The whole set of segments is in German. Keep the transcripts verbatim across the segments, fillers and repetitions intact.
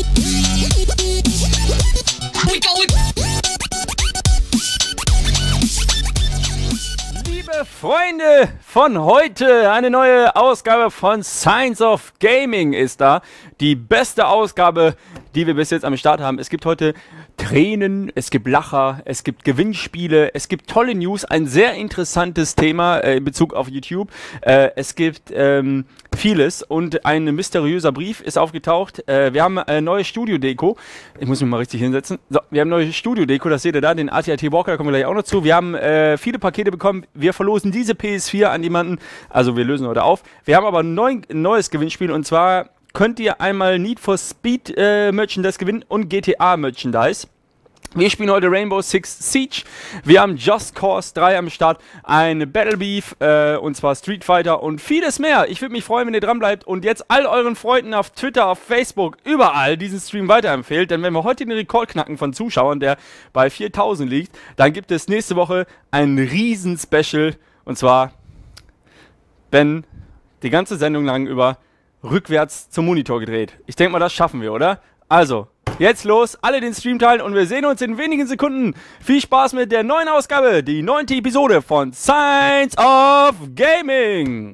Liebe Freunde von heute, eine neue Ausgabe von Science of Gaming ist da. Die beste Ausgabe, die wir bis jetzt am Start haben. Es gibt heute Tränen, es gibt Lacher, es gibt Gewinnspiele, es gibt tolle News, ein sehr interessantes Thema äh, in Bezug auf YouTube. Äh, es gibt ähm, vieles und ein mysteriöser Brief ist aufgetaucht. Äh, wir haben eine neue Studio-Deko. Ich muss mich mal richtig hinsetzen. So, wir haben eine neue Studio-Deko, das seht ihr da, den A T A T Walker, da kommen wir gleich auch noch zu. Wir haben äh, viele Pakete bekommen. Wir verlosen diese P S vier an jemanden. Also wir lösen heute auf. Wir haben aber ein neu, neues Gewinnspiel und zwar könnt ihr einmal Need for Speed äh, Merchandise gewinnen und G T A Merchandise. Wir spielen heute Rainbow Six Siege. Wir haben Just Cause drei am Start, eine Battle Beef, äh, und zwar Street Fighter und vieles mehr. Ich würde mich freuen, wenn ihr dran bleibt und jetzt all euren Freunden auf Twitter, auf Facebook, überall diesen Stream weiterempfehlt. Denn wenn wir heute den Rekord knacken von Zuschauern, der bei viertausend liegt, dann gibt es nächste Woche ein Riesen-Special. Und zwar, Ben, die ganze Sendung lang über rückwärts zum Monitor gedreht. Ich denke mal, das schaffen wir, oder? Also, jetzt los, alle den Stream teilen und wir sehen uns in wenigen Sekunden. Viel Spaß mit der neuen Ausgabe, die neunte Episode von Science of Gaming.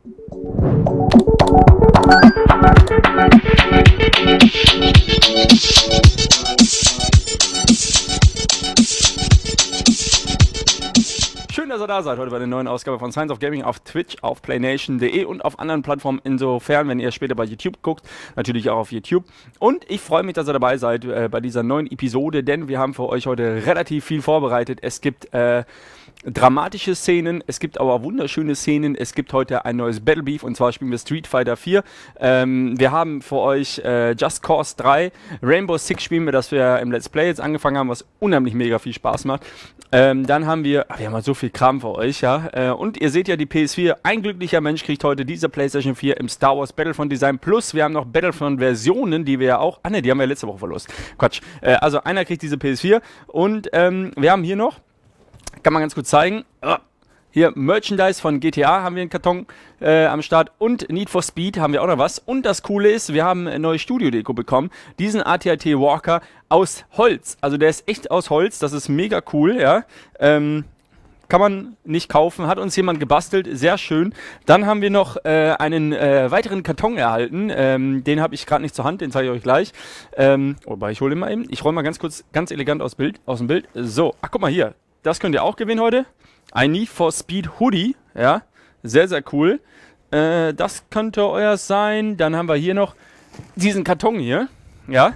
Schön, dass ihr da seid heute bei der neuen Ausgabe von Science of Gaming auf Twitch, auf playnation punkt de und auf anderen Plattformen. Insofern, wenn ihr später bei YouTube guckt, natürlich auch auf YouTube. Und ich freue mich, dass ihr dabei seid äh, bei dieser neuen Episode, denn wir haben für euch heute relativ viel vorbereitet. Es gibt äh, dramatische Szenen, es gibt aber wunderschöne Szenen. Es gibt heute ein neues Battle Beef und zwar spielen wir Street Fighter vier. Ähm, wir haben für euch äh, Just Cause drei, Rainbow Six spielen wir, das wir im Let's Play jetzt angefangen haben, was unheimlich mega viel Spaß macht. Ähm, dann haben wir, ach, wir haben halt so viel Kram für euch, ja. Äh, und ihr seht ja die P S vier. Ein glücklicher Mensch kriegt heute diese PlayStation vier im Star Wars Battlefront Design Plus. Wir haben noch Battlefront Versionen, die wir ja auch, ah ne, die haben wir letzte Woche verlost. Quatsch. Äh, also einer kriegt diese P S vier und ähm, wir haben hier noch, kann man ganz kurz zeigen, oh, hier Merchandise von G T A haben wir einen Karton äh, am Start und Need for Speed haben wir auch noch was. Und das Coole ist, wir haben eine neue Studio-Deko bekommen. Diesen A T A T Walker aus Holz. Also der ist echt aus Holz, das ist mega cool, ja. Ähm, kann man nicht kaufen, hat uns jemand gebastelt, sehr schön. Dann haben wir noch äh, einen äh, weiteren Karton erhalten, ähm, den habe ich gerade nicht zur Hand, den zeige ich euch gleich. Ähm, wobei, ich hole den mal eben. Ich räume mal ganz kurz, ganz elegant aus, Bild, aus dem Bild. So, ach guck mal hier, das könnt ihr auch gewinnen heute. Ein Need for Speed Hoodie, ja, sehr, sehr cool. Äh, das könnte euer sein. Dann haben wir hier noch diesen Karton hier, ja.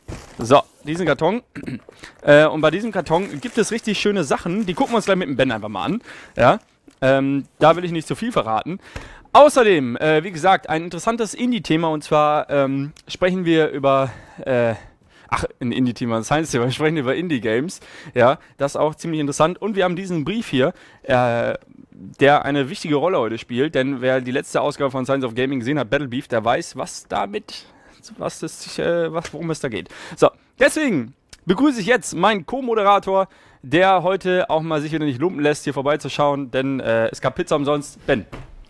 So, diesen Karton. Äh, und bei diesem Karton gibt es richtig schöne Sachen. Die gucken wir uns gleich mit dem Ben einfach mal an, ja. Ähm, da will ich nicht zu viel verraten. Außerdem, äh, wie gesagt, ein interessantes Indie-Thema und zwar ähm, sprechen wir über... Äh, Ach, ein Indie-Thema, ein Science-Thema, wir sprechen über Indie-Games. Ja, das ist auch ziemlich interessant. Und wir haben diesen Brief hier, äh, der eine wichtige Rolle heute spielt. Denn wer die letzte Ausgabe von Science of Gaming gesehen hat, Battle Beef, der weiß, was damit, was das, äh, was, worum es da geht. So, deswegen begrüße ich jetzt meinen Co-Moderator, der heute auch mal sich wieder nicht lumpen lässt, hier vorbeizuschauen. Denn äh, es gab Pizza umsonst. Ben.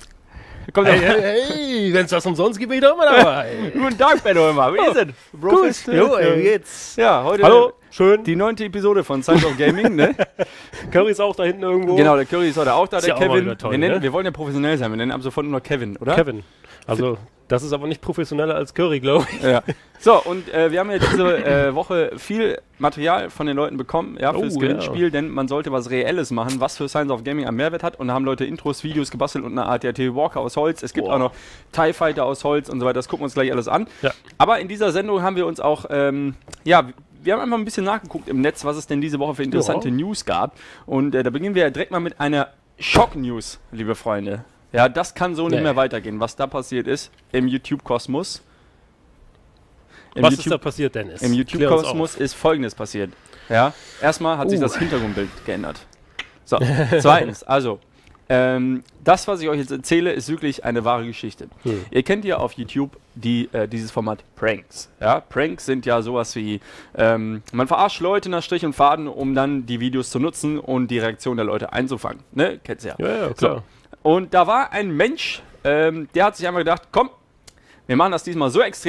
Kommt hey, hey, hey, wenn es was umsonst gibt, bin ich doch immer dabei. Guten Tag, Benno, immer. Wie ist es? Gut, jo, ey, jetzt. Ja, heute Hallo, schön. Die neunte Episode von Science of Gaming, ne? Curry ist auch da hinten irgendwo. Genau, der Curry ist heute auch da, ist der ja Kevin. Toll, wir, nennen, ne? wir wollen ja professionell sein, wir nennen ab sofort nur noch Kevin, oder? Kevin. Also, das ist aber nicht professioneller als Curry, glaube ich. Ja. So, und äh, wir haben ja diese äh, Woche viel Material von den Leuten bekommen, ja, fürs oh, Gewinnspiel, ja. denn man sollte was Reelles machen, was für Science of Gaming einen Mehrwert hat. Und da haben Leute Intros, Videos gebastelt und eine A T A T Walker aus Holz. Es gibt Boah. auch noch TIE Fighter aus Holz und so weiter. Das gucken wir uns gleich alles an. Ja. Aber in dieser Sendung haben wir uns auch, ähm, ja, wir haben einfach ein bisschen nachgeguckt im Netz, was es denn diese Woche für interessante ja. News gab. Und äh, da beginnen wir ja direkt mal mit einer Schock-News, liebe Freunde. Ja, das kann so nicht nee. mehr weitergehen, was da passiert ist im YouTube-Kosmos. Im Was YouTube, ist da passiert, Dennis? Im YouTube-Kosmos ist Folgendes passiert. Ja, erstmal hat uh. sich das Hintergrundbild geändert. So, zweitens, also, ähm, das, was ich euch jetzt erzähle, ist wirklich eine wahre Geschichte. Hm. Ihr kennt ja auf YouTube die, äh, dieses Format Pranks. Ja, Pranks sind ja sowas wie, ähm, man verarscht Leute nach Strich und Faden, um dann die Videos zu nutzen und die Reaktion der Leute einzufangen. Ne, kennt's ja. Ja, ja, klar. So. Und da war ein Mensch, ähm, der hat sich einmal gedacht, komm, wir machen das diesmal so extrem,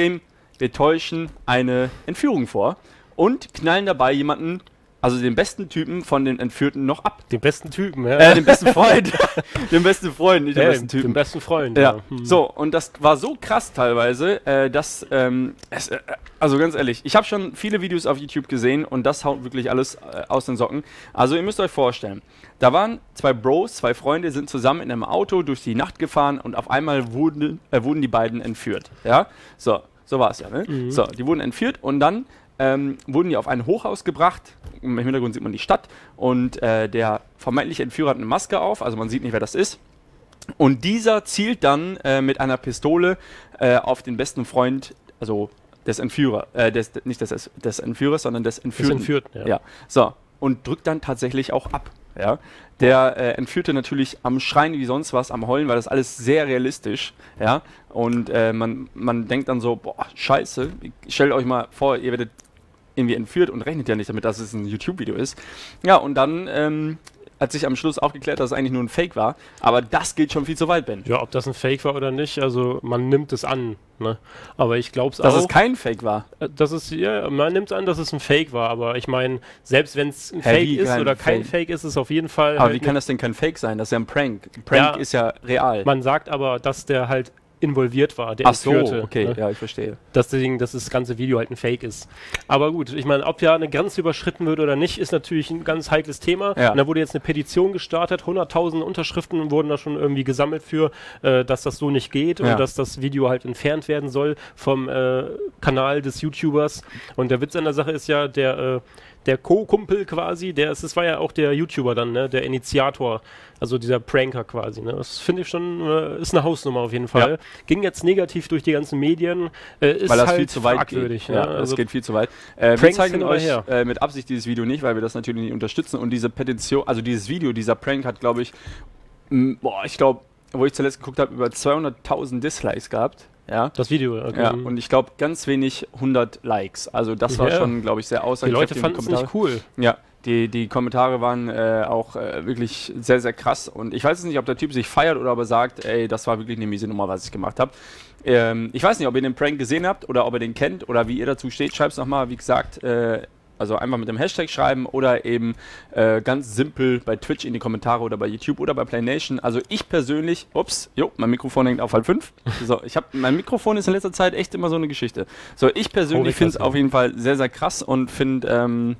wir täuschen eine Entführung vor und knallen dabei jemanden, also den besten Typen von den Entführten, noch ab. Den besten Typen, ja. Äh, den besten Freund. den besten Freund, nicht den ja, besten Typen. Den besten Freund, ja. ja. Hm. So, und das war so krass teilweise, äh, dass, ähm, es, äh, also ganz ehrlich, ich habe schon viele Videos auf YouTube gesehen und das haut wirklich alles äh, aus den Socken. Also ihr müsst euch vorstellen, da waren zwei Bros, zwei Freunde, sind zusammen in einem Auto durch die Nacht gefahren und auf einmal wurden, äh, wurden die beiden entführt. Ja, so, so war es ja, ne? Mhm. So, die wurden entführt und dann ähm, wurden die auf ein Hochhaus gebracht. Im Hintergrund sieht man die Stadt und äh, der vermeintliche Entführer hat eine Maske auf, also man sieht nicht, wer das ist. Und dieser zielt dann äh, mit einer Pistole äh, auf den besten Freund, also des Entführers, äh, des, nicht des, des Entführers, sondern des Entführten. Des Entführten, ja. ja. So, und drückt dann tatsächlich auch ab. Ja. Der äh, Entführte natürlich am Schreien wie sonst was, am Heulen, weil das alles sehr realistisch. Ja. Und äh, man, man denkt dann so, boah, scheiße, stellt euch mal vor, ihr werdet irgendwie entführt und rechnet ja nicht damit, dass es ein YouTube-Video ist. Ja, und dann ähm, hat sich am Schluss aufgeklärt, dass es eigentlich nur ein Fake war. Aber das geht schon viel zu weit, Ben. Ja, ob das ein Fake war oder nicht, also man nimmt es an. Ne? Aber ich glaube es auch. Dass es kein Fake war. Das ist, ja, man nimmt an, dass es ein Fake war. Aber ich meine, selbst wenn es ein Hä, Fake wie ist kein oder kein Fake? Fake ist, ist es auf jeden Fall. Aber halt wie kann ne- das denn kein Fake sein? Das ist ja ein Prank. Ein Prank Ja, ist ja real. Man sagt aber, dass der halt involviert war, der Ach so, Entführte. okay, Ne? ja, ich verstehe. Deswegen, dass das ganze Video halt ein Fake ist. Aber gut, ich meine, ob ja eine Grenze überschritten wird oder nicht, ist natürlich ein ganz heikles Thema. Ja. Und da wurde jetzt eine Petition gestartet, hunderttausend Unterschriften wurden da schon irgendwie gesammelt für, äh, dass das so nicht geht Ja. und dass das Video halt entfernt werden soll vom äh, Kanal des YouTubers. Und der Witz an der Sache ist ja, der, äh, der Co-Kumpel quasi, der ist, das war ja auch der YouTuber dann, ne, der Initiator, also dieser Pranker quasi, ne. Das finde ich schon, äh, ist eine Hausnummer auf jeden Fall. Ja. Ging jetzt negativ durch die ganzen Medien, äh, ist Weil das halt viel zu weit fragwürdig. geht. Ne? Ja, das also geht viel zu weit. Äh, wir Pranks zeigen hin oder euch her. äh, mit Absicht dieses Video nicht, weil wir das natürlich nicht unterstützen. Und diese Petition, also dieses Video, dieser Prank hat, glaube ich, m, boah, ich glaube, wo ich zuletzt geguckt habe, über zweihunderttausend Dislikes gehabt. Ja. das Video. Okay. Ja, und ich glaube ganz wenig hundert Likes. Also das war Ja. schon, glaube ich, sehr Die aussagekräftig. Leute fanden es nicht cool. Ja, die, die Kommentare waren äh, auch äh, wirklich sehr, sehr krass. Und ich weiß jetzt nicht, ob der Typ sich feiert oder ob er sagt, ey, das war wirklich eine miese Nummer, was ich gemacht habe. Ähm, ich weiß nicht, ob ihr den Prank gesehen habt oder ob ihr den kennt oder wie ihr dazu steht. Schreibt es nochmal, wie gesagt, äh, also einfach mit dem Hashtag schreiben oder eben äh, ganz simpel bei Twitch in die Kommentare oder bei YouTube oder bei PlayNation. Also ich persönlich, ups, jo, mein Mikrofon hängt auf halb fünf. So, ich habe, mein Mikrofon ist in letzter Zeit echt immer so eine Geschichte. So, ich persönlich finde es auf jeden Fall sehr, sehr krass und finde, ähm,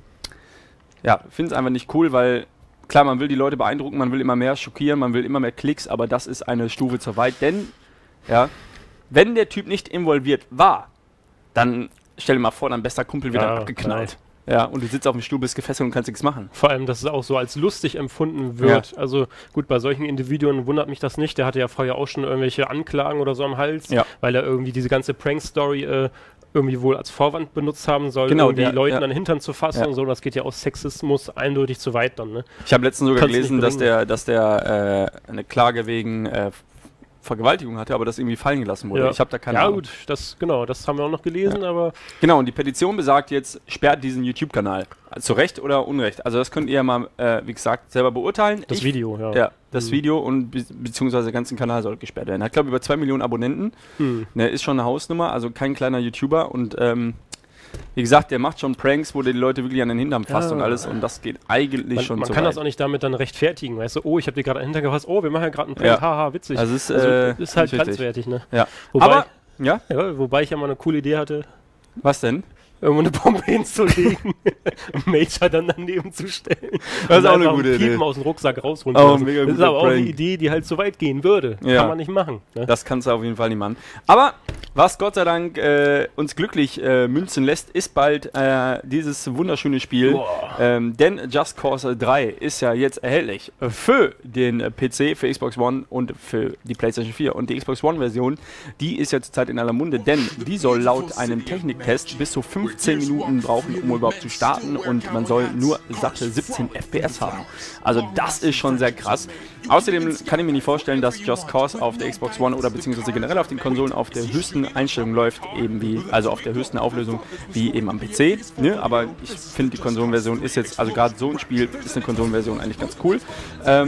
ja, finde es einfach nicht cool, weil klar, man will die Leute beeindrucken, man will immer mehr schockieren, man will immer mehr Klicks, aber das ist eine Stufe zu weit, denn, ja, wenn der Typ nicht involviert war, dann stell dir mal vor, dein bester Kumpel wird Ja, dann abgeknallt. Ja, und du sitzt auf dem Stuhl, bist gefesselt und kannst nichts machen. Vor allem, dass es auch so als lustig empfunden wird. Also gut, bei solchen Individuen wundert mich das nicht. Der hatte ja vorher auch schon irgendwelche Anklagen oder so am Hals, Ja. weil er irgendwie diese ganze Prank-Story äh, irgendwie wohl als Vorwand benutzt haben soll, Genau, um die der- Leuten ja. an den Hintern zu fassen Ja. und so. Das geht ja aus Sexismus eindeutig zu weit dann, ne? Ich habe letztens sogar Kannst gelesen, nicht dass bringen. der, dass der äh, eine Klage wegen äh, Vergewaltigung hatte, aber das irgendwie fallen gelassen wurde. Ja. Ich habe da keine Ja Ahnung. gut, das, genau, das haben wir auch noch gelesen, aber Genau, und die Petition besagt jetzt, sperrt diesen YouTube-Kanal. Zu Recht oder Unrecht. Also das könnt ihr ja mal, äh, wie gesagt, selber beurteilen. das Ich- Video, ja. Ja, das Mhm. Video und be beziehungsweise der ganze Kanal soll gesperrt werden. Hat, glaube ich, über zwei Millionen Abonnenten. Hm. Ne, ist schon eine Hausnummer, also kein kleiner YouTuber. Und ähm, wie gesagt, der macht schon Pranks, wo der die Leute wirklich an den Hintern fasst Ja. und alles. Und das geht eigentlich Man, schon man zu kann weit. das auch nicht damit dann rechtfertigen, weißt du, oh, ich habe dir gerade an den Hintern gefasst, oh, wir machen ja gerade einen Prank, Ja. haha, witzig. Also es ist, Also, äh, ist halt nicht richtig. grenzwertig, ne? Ja. Wobei, Aber, ja, ja, wobei ich ja mal eine coole Idee hatte, was denn? irgendwo eine Bombe hinzulegen und Major dann daneben zu stellen. Das ist Und auch eine einfach gute einen Idee. Piepen aus dem Rucksack rausholen. Oh, zu lassen. mega Das ist guter aber auch eine Prank. Idee, die halt so weit gehen würde. Ja. Kann man nicht machen. Ne? Das kannst du auf jeden Fall nicht machen. Aber was Gott sei Dank äh, uns glücklich äh, münzen lässt, ist bald äh, dieses wunderschöne Spiel. Boah. Ähm, denn Just Cause drei ist ja jetzt erhältlich für den äh, P C, für Xbox One und für die PlayStation vier. Und die Xbox One-Version, die ist ja zurzeit in aller Munde, denn die soll laut einem Techniktest bis zu fünfzehn Minuten brauchen, um überhaupt zu starten. Und man soll nur satte siebzehn F P S haben. Also das ist schon sehr krass. Außerdem kann ich mir nicht vorstellen, dass Just Cause auf der Xbox One oder beziehungsweise generell auf den Konsolen auf der höchsten Einstellung läuft, eben wie, also auf der höchsten Auflösung wie eben am P C. Ne? Aber ich finde, die Konsolenversion ist jetzt, also gerade so ein Spiel ist eine Konsolenversion eigentlich ganz cool. Ähm,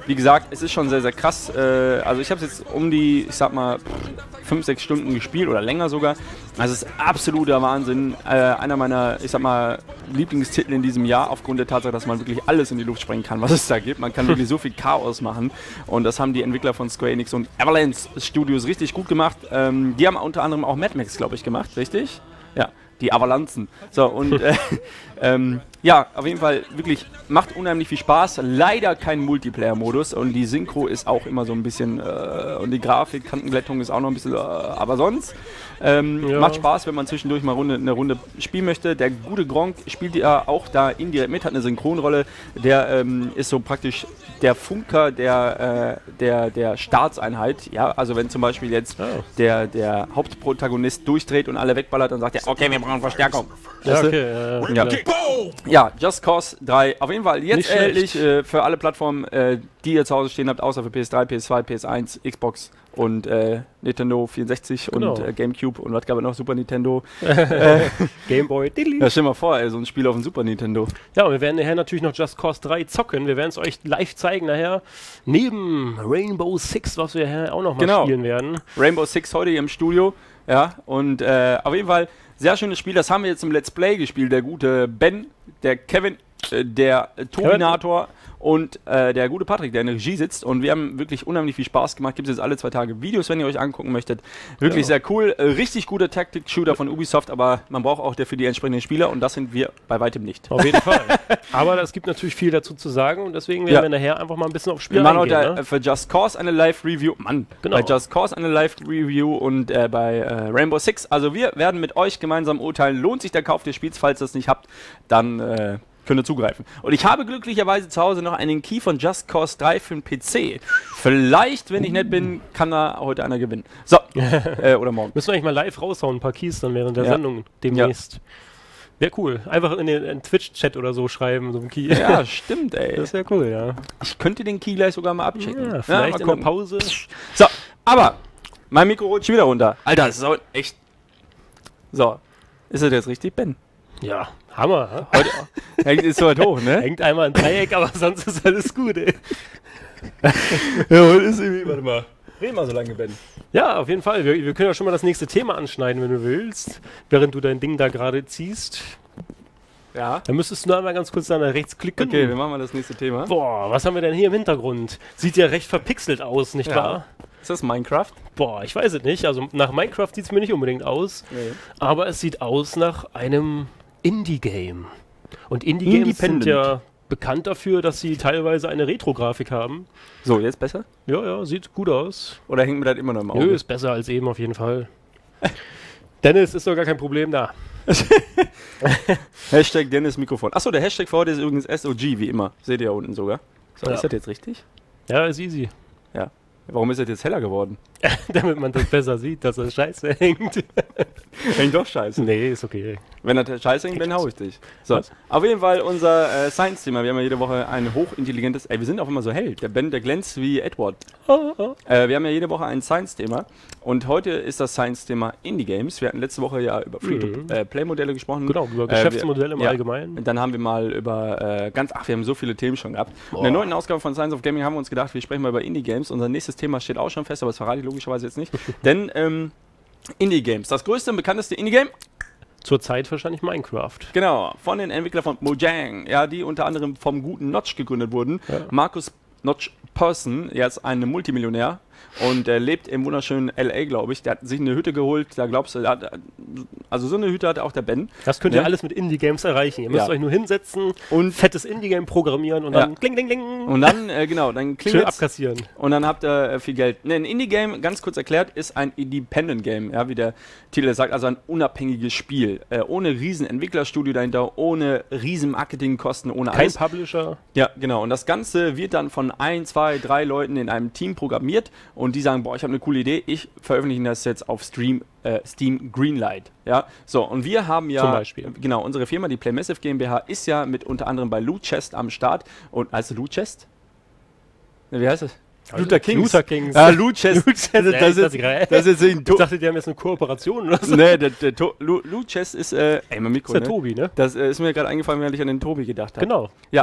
wie gesagt, es ist schon sehr, sehr krass. Äh, also ich habe es jetzt um die, ich sag mal, fünf, sechs Stunden gespielt oder länger sogar. Also es ist absoluter Wahnsinn. Äh, einer meiner, ich sag mal, Lieblingstitel in diesem Jahr, aufgrund der Tatsache, dass man wirklich alles in die Luft sprengen kann, was es da gibt. Man kann wirklich so viel Chaos machen. Und das haben die Entwickler von Square Enix und Avalanche Studios richtig gut gemacht. Ähm, die haben unter anderem auch Mad Max, glaube ich, gemacht, richtig? Ja. Die Avalanzen. So, und äh, ähm, ja, auf jeden Fall wirklich macht unheimlich viel Spaß. Leider kein Multiplayer-Modus und die Synchro ist auch immer so ein bisschen äh, und die Grafik, Kantenglättung ist auch noch ein bisschen, äh, aber sonst ähm, ja. macht Spaß, wenn man zwischendurch mal Runde, eine Runde spielen möchte. Der gute Gronk spielt ja auch da indirekt mit, hat eine Synchronrolle. Der ähm, ist so praktisch der Funker der, äh, der, der Staatseinheit. Ja, also wenn zum Beispiel jetzt oh. der, der Hauptprotagonist durchdreht und alle wegballert, dann sagt er, okay, wir brauchen Verstärkung. Ja, okay, ja, ja. ja, Just Cause drei, auf jeden Fall jetzt erhältlich äh, für alle Plattformen, äh, die ihr zu Hause stehen habt, außer für P S drei, P S zwei, P S eins, Xbox und äh, Nintendo vierundsechzig genau. und äh, Gamecube und was gab es noch, Super Nintendo. äh, Gameboy. Ja, stell dir mal vor, ey, so ein Spiel auf dem Super Nintendo. Ja, und wir werden nachher natürlich noch Just Cause drei zocken. Wir werden es euch live zeigen nachher. Neben Rainbow Six, was wir nachher auch noch mal genau. spielen werden. Rainbow Six heute hier im Studio. Ja, und äh, auf jeden Fall sehr schönes Spiel. Das haben wir jetzt im Let's Play gespielt. Der gute Ben, der Kevin, äh, der äh, Tobinator und äh, der gute Patrick, der in der Regie sitzt. Und wir haben wirklich unheimlich viel Spaß gemacht. Gibt es jetzt alle zwei Tage Videos, wenn ihr euch angucken möchtet. Wirklich ja. sehr cool. Äh, richtig guter Tactic-Shooter von Ubisoft, aber man braucht auch dafür die entsprechenden Spieler und das sind wir bei weitem nicht. Auf jeden Fall. Aber es gibt natürlich viel dazu zu sagen und deswegen werden ja. wir nachher einfach mal ein bisschen aufs Spiel wir eingehen. Wir machen heute ne? für Just Cause eine Live-Review. Mann, genau. bei Just Cause eine Live-Review und äh, bei äh, Rainbow Six. Also wir werden mit euch gemeinsam urteilen, lohnt sich der Kauf des Spiels. Falls ihr das nicht habt, dann äh, könnt ihr zugreifen. Und ich habe glücklicherweise zu Hause noch einen Key von Just Cause drei für den P C. Vielleicht, wenn ich nett bin, kann da heute einer gewinnen. So, äh, oder morgen. Müssen wir eigentlich mal live raushauen, ein paar Keys dann während der ja. Sendung demnächst. Ja. Wäre cool. Einfach in den Twitch-Chat oder so schreiben, so ein Key. Ja, stimmt, ey. Das wäre cool, ja. Ich könnte den Key gleich sogar mal abchecken. Ja, vielleicht ja, in der Pause. So, aber mein Mikro rutscht wieder runter. Alter, das ist auch echt... So, ist das jetzt richtig, Ben? Ja, Hammer. Heute hängt es so weit hoch, ne? Hängt einmal ein Dreieck, aber sonst ist alles gut, ey. Ja, heute ist irgendwie... Warte mal. Red mal so lange, Ben. Ja, auf jeden Fall. Wir, wir können ja schon mal das nächste Thema anschneiden, wenn du willst. Während du dein Ding da gerade ziehst. Ja. Dann müsstest du nur einmal ganz kurz da nach rechts klicken. Okay, wir machen mal das nächste Thema. Boah, was haben wir denn hier im Hintergrund? Sieht ja recht verpixelt aus, nicht ja. wahr? Ist das Minecraft? Boah, ich weiß es nicht. Also nach Minecraft sieht es mir nicht unbedingt aus. Nee. Aber es sieht aus nach einem Indie-Game. Und Indie-Games sind ja bekannt dafür, dass sie teilweise eine Retro-Grafik haben. So, jetzt besser? Ja, ja, sieht gut aus. Oder hängt mir das immer noch im Auge? Nö, ist besser als eben auf jeden Fall. Dennis, ist doch gar kein Problem da. Hashtag Dennis Mikrofon. Achso, der Hashtag für heute ist übrigens S O G, wie immer. Seht ihr ja unten sogar. So, ja. Ist das jetzt richtig? Ja, ist easy. Ja. Warum ist das jetzt heller geworden? Damit man das besser sieht, dass das scheiße hängt. Hängt doch scheiße. Nee, ist okay. Wenn das scheiße hängt, dann hau ich dich. So, was? Auf jeden Fall unser äh, Science-Thema. Wir haben ja jede Woche ein hochintelligentes... Ey, wir sind auch immer so hell. Der Ben, der glänzt wie Edward. Oh, oh. Äh, wir haben ja jede Woche ein Science-Thema. Und heute ist das Science-Thema Indie-Games. Wir hatten letzte Woche ja über Free-to-Play-Modelle mhm. äh, gesprochen. Genau, über Geschäftsmodelle äh, im ja, Allgemeinen. Und dann haben wir mal über äh, ganz... Ach, wir haben so viele Themen schon gehabt. Boah. In der neunten Ausgabe von Science of Gaming haben wir uns gedacht, wir sprechen mal über Indie-Games. Unser nächstes Thema steht auch schon fest, aber das verrate ich logischerweise jetzt nicht. Denn ähm, Indie-Games. Das größte und bekannteste Indie-Game? Zurzeit wahrscheinlich Minecraft. Genau, von den Entwicklern von Mojang, ja, die unter anderem vom guten Notch gegründet wurden. Ja. Markus Notch Persson, jetzt ein Multimillionär und er lebt im wunderschönen L A, glaube ich. Der hat sich eine Hütte geholt, da glaubst du, hat, also so eine Hütte hat auch der Ben. Das könnt ihr ja alles mit Indie-Games erreichen. Ihr müsst ja. euch nur hinsetzen und fettes Indie-Game programmieren und ja. dann kling, kling, kling. Und dann, äh, genau, dann klingt schön abkassieren. Und dann habt ihr äh, viel Geld. Ne, ein Indie-Game, ganz kurz erklärt, ist ein Independent-Game, ja, wie der Titel sagt, also ein unabhängiges Spiel. Äh, ohne riesen Entwicklerstudio dahinter, ohne riesen Marketingkosten, ohne Kein alles. Kein Publisher. Ja, genau. Und das Ganze wird dann von ein, zwei, drei Leuten in einem Team programmiert und die sagen, boah, ich habe eine coole Idee, ich veröffentliche das jetzt auf Stream, äh, Steam Greenlight. Ja, so, und wir haben ja, zum Beispiel. Genau, unsere Firma, die Playmassive GmbH, ist ja mit unter anderem bei Loot Chest am Start. Und, heißt es Loot Chest? Wie heißt es? Luther Kings. Luther Kings. Ah, Loot Chest. Loot Chest. Das, das, das, ist, das ist ein ich dachte, die haben jetzt eine Kooperation oder so. Nee, der, der Loot Chest ist, äh, ey, mein Mikro, ist der ne? Tobi, ne? Das äh, ist mir gerade eingefallen, während ich an den Tobi gedacht habe. Genau. Ja. Weil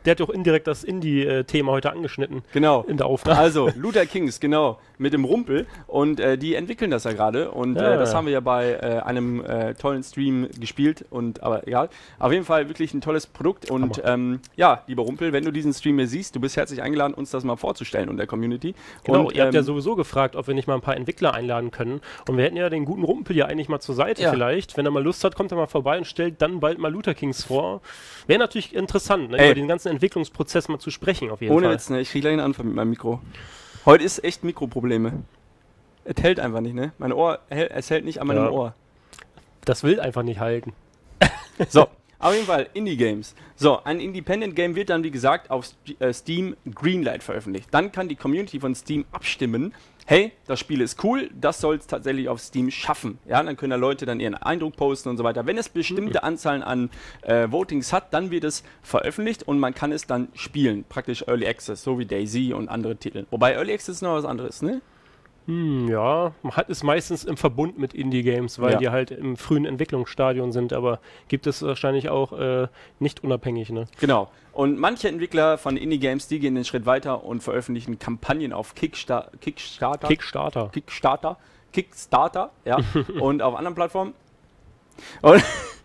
der hat doch indirekt das Indie-Thema heute angeschnitten. Genau. In der Aufnahme. Also, Luther Kings, genau, mit dem Rumpel. Und äh, die entwickeln das ja gerade. Und Ja. äh, das haben wir ja bei äh, einem äh, tollen Stream gespielt. Und aber egal. Auf jeden Fall wirklich ein tolles Produkt. Und ähm, ja, lieber Rumpel, wenn du diesen Stream hier siehst, du bist herzlich eingeladen, uns das mal vorzustellen und der Community. Genau, und, ihr habt ja ähm, sowieso gefragt, ob wir nicht mal ein paar Entwickler einladen können. Und wir hätten ja den guten Rumpel ja eigentlich mal zur Seite Ja. vielleicht. Wenn er mal Lust hat, kommt er mal vorbei und stellt dann bald mal Luther Kings vor. Wäre natürlich interessant, ne, Ey. über den ganzen Entwicklungsprozess mal zu sprechen auf jeden Ohne Fall. Witz, ne? Ich kriege gleich einen Anfall mit meinem Mikro. Heute ist echt Mikroprobleme. Es hält einfach nicht, ne? Mein Ohr, hält- es hält nicht an meinem Ja. Ohr. Das will einfach nicht halten. So, auf jeden Fall Indie-Games. So, ein Independent-Game wird dann, wie gesagt, auf St- äh, Steam Greenlight veröffentlicht. Dann kann die Community von Steam abstimmen, hey, das Spiel ist cool, das soll es tatsächlich auf Steam schaffen. Ja, dann können da Leute dann ihren Eindruck posten und so weiter. Wenn es bestimmte Anzahlen an äh, Votings hat, dann wird es veröffentlicht und man kann es dann spielen. Praktisch Early Access, so wie DayZ und andere Titel. Wobei Early Access ist noch was anderes, ne? Hm, ja, man hat es meistens im Verbund mit Indie-Games, weil Ja. die halt im frühen Entwicklungsstadion sind, aber gibt es wahrscheinlich auch äh, nicht unabhängig, ne? Genau. Und manche Entwickler von Indie-Games, die gehen den Schritt weiter und veröffentlichen Kampagnen auf Kickstar Kickstarter. Kickstarter. Kickstarter. Kickstarter, ja. Und auf anderen Plattformen. Und,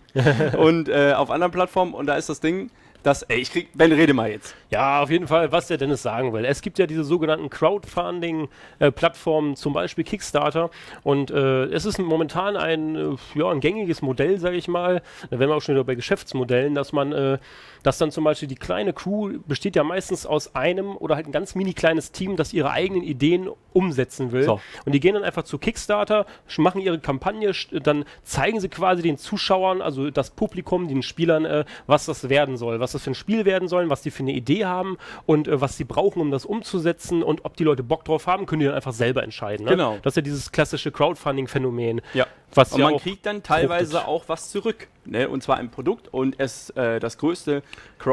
und äh, auf anderen Plattformen. Und da ist das Ding, dass, ey, ich krieg, Ben, rede mal jetzt. Ja, auf jeden Fall, was der Dennis sagen will. Es gibt ja diese sogenannten Crowdfunding-Plattformen, zum Beispiel Kickstarter. Und äh, es ist momentan ein, äh, ja, ein gängiges Modell, sage ich mal. Da wären wir auch schon wieder bei Geschäftsmodellen, dass man, äh, dass dann zum Beispiel die kleine Crew besteht ja meistens aus einem oder halt ein ganz mini kleines Team, das ihre eigenen Ideen umsetzen will. So. Und die gehen dann einfach zu Kickstarter, sch- machen ihre Kampagne, sch- dann zeigen sie quasi den Zuschauern, also das Publikum, den Spielern, äh, was das werden soll, was das für ein Spiel werden soll, was die für eine Idee haben und äh, was sie brauchen, um das umzusetzen und ob die Leute Bock drauf haben, können die dann einfach selber entscheiden. Ne? Genau. Das ist ja dieses klassische Crowdfunding-Phänomen. Ja. Was Und ja man auch kriegt dann teilweise fruchtet. auch was zurück. Ne? Und zwar ein Produkt. Und es, äh, das größte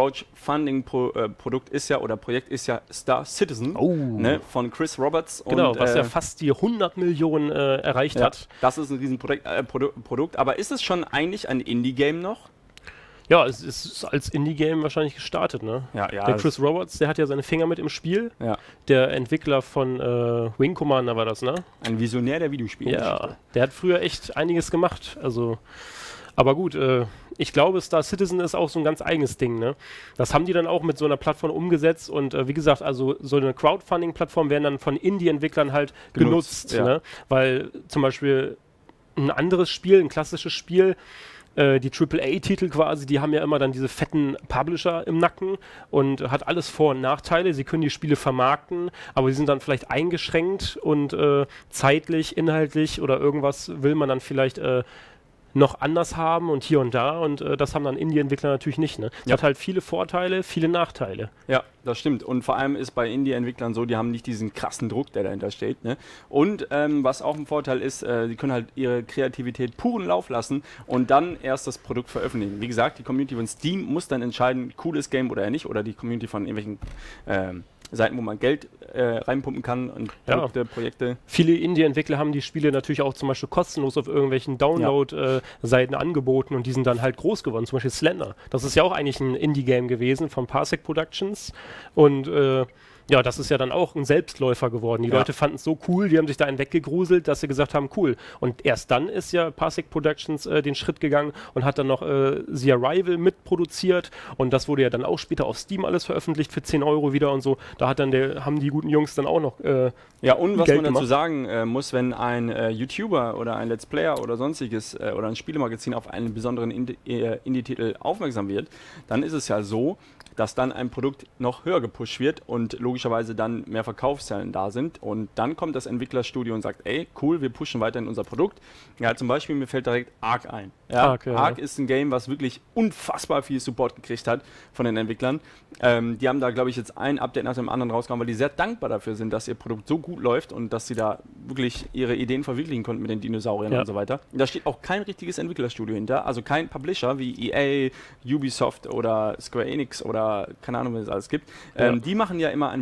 Crowdfunding-Produkt ist ja, oder Projekt ist ja Star Citizen. Oh. Ne? Von Chris Roberts. Genau, und, was äh, ja fast die hundert Millionen äh, erreicht ja, hat. das ist ein riesen Produkt, äh, Produ Produkt. Aber ist es schon eigentlich ein Indie-Game noch? Ja, es ist als Indie-Game wahrscheinlich gestartet, ne? Ja, ja. Der Chris Roberts, der hat ja seine Finger mit im Spiel. Ja. Der Entwickler von äh, Wing Commander war das, ne? Ein Visionär der Videospiele. Ja, der hat früher echt einiges gemacht. Also, aber gut, äh, ich glaube, Star Citizen ist auch so ein ganz eigenes Ding, ne? Das haben die dann auch mit so einer Plattform umgesetzt und äh, wie gesagt, also so eine Crowdfunding-Plattform werden dann von Indie-Entwicklern halt genutzt, Genutzt, ja. ne? Weil zum Beispiel ein anderes Spiel, ein klassisches Spiel, äh, die Triple A-Titel quasi, die haben ja immer dann diese fetten Publisher im Nacken und hat alles Vor- und Nachteile. Sie können die Spiele vermarkten, aber sie sind dann vielleicht eingeschränkt und äh, zeitlich, inhaltlich oder irgendwas will man dann vielleicht äh, noch anders haben und hier und da und äh, das haben dann Indie-Entwickler natürlich nicht. Ne? Es Ja. hat halt viele Vorteile, viele Nachteile. Ja, das stimmt. Und vor allem ist bei Indie-Entwicklern so, die haben nicht diesen krassen Druck, der dahinter steht. Ne? Und ähm, was auch ein Vorteil ist, äh, die können halt ihre Kreativität puren Lauf lassen und dann erst das Produkt veröffentlichen. Wie gesagt, die Community von Steam muss dann entscheiden, cooles Game oder nicht, oder die Community von irgendwelchen ähm, Seiten, wo man Geld äh, reinpumpen kann und Ja. Produkte, Projekte. Viele Indie-Entwickler haben die Spiele natürlich auch zum Beispiel kostenlos auf irgendwelchen Download-Seiten angeboten und die sind dann halt groß geworden, zum Beispiel Slender. Das ist ja auch eigentlich ein Indie-Game gewesen von Parsec Productions und äh, ja, das ist ja dann auch ein Selbstläufer geworden. Die Ja. Leute fanden es so cool, die haben sich da einen weggegruselt, dass sie gesagt haben, cool. Und erst dann ist ja Parsec Productions äh, den Schritt gegangen und hat dann noch äh, The Arrival mitproduziert und das wurde ja dann auch später auf Steam alles veröffentlicht für zehn Euro wieder und so. Da hat dann der, haben die guten Jungs dann auch noch äh, Ja, und was Geld man dazu gemacht. sagen äh, muss, wenn ein äh, YouTuber oder ein Let's Player oder sonstiges äh, oder ein Spielemagazin auf einen besonderen Indie- äh, Indie-Titel aufmerksam wird, dann ist es ja so, dass dann ein Produkt noch höher gepusht wird und logischerweise dann mehr Verkaufszahlen da sind. Und dann kommt das Entwicklerstudio und sagt, ey, cool, wir pushen weiterhin unser Produkt. Ja, zum Beispiel, mir fällt direkt Ark ein. Ja, Ark, ja. Ark ist ein Game, was wirklich unfassbar viel Support gekriegt hat von den Entwicklern. Ähm, die haben da, glaube ich, jetzt ein Update nach dem anderen rausgehauen, weil die sehr dankbar dafür sind, dass ihr Produkt so gut läuft und dass sie da wirklich ihre Ideen verwirklichen konnten mit den Dinosauriern Ja. und so weiter. Da steht auch kein richtiges Entwicklerstudio hinter, also kein Publisher wie E A, Ubisoft oder Square Enix oder keine Ahnung, was es alles gibt. Ähm, Ja. Die machen ja immer ein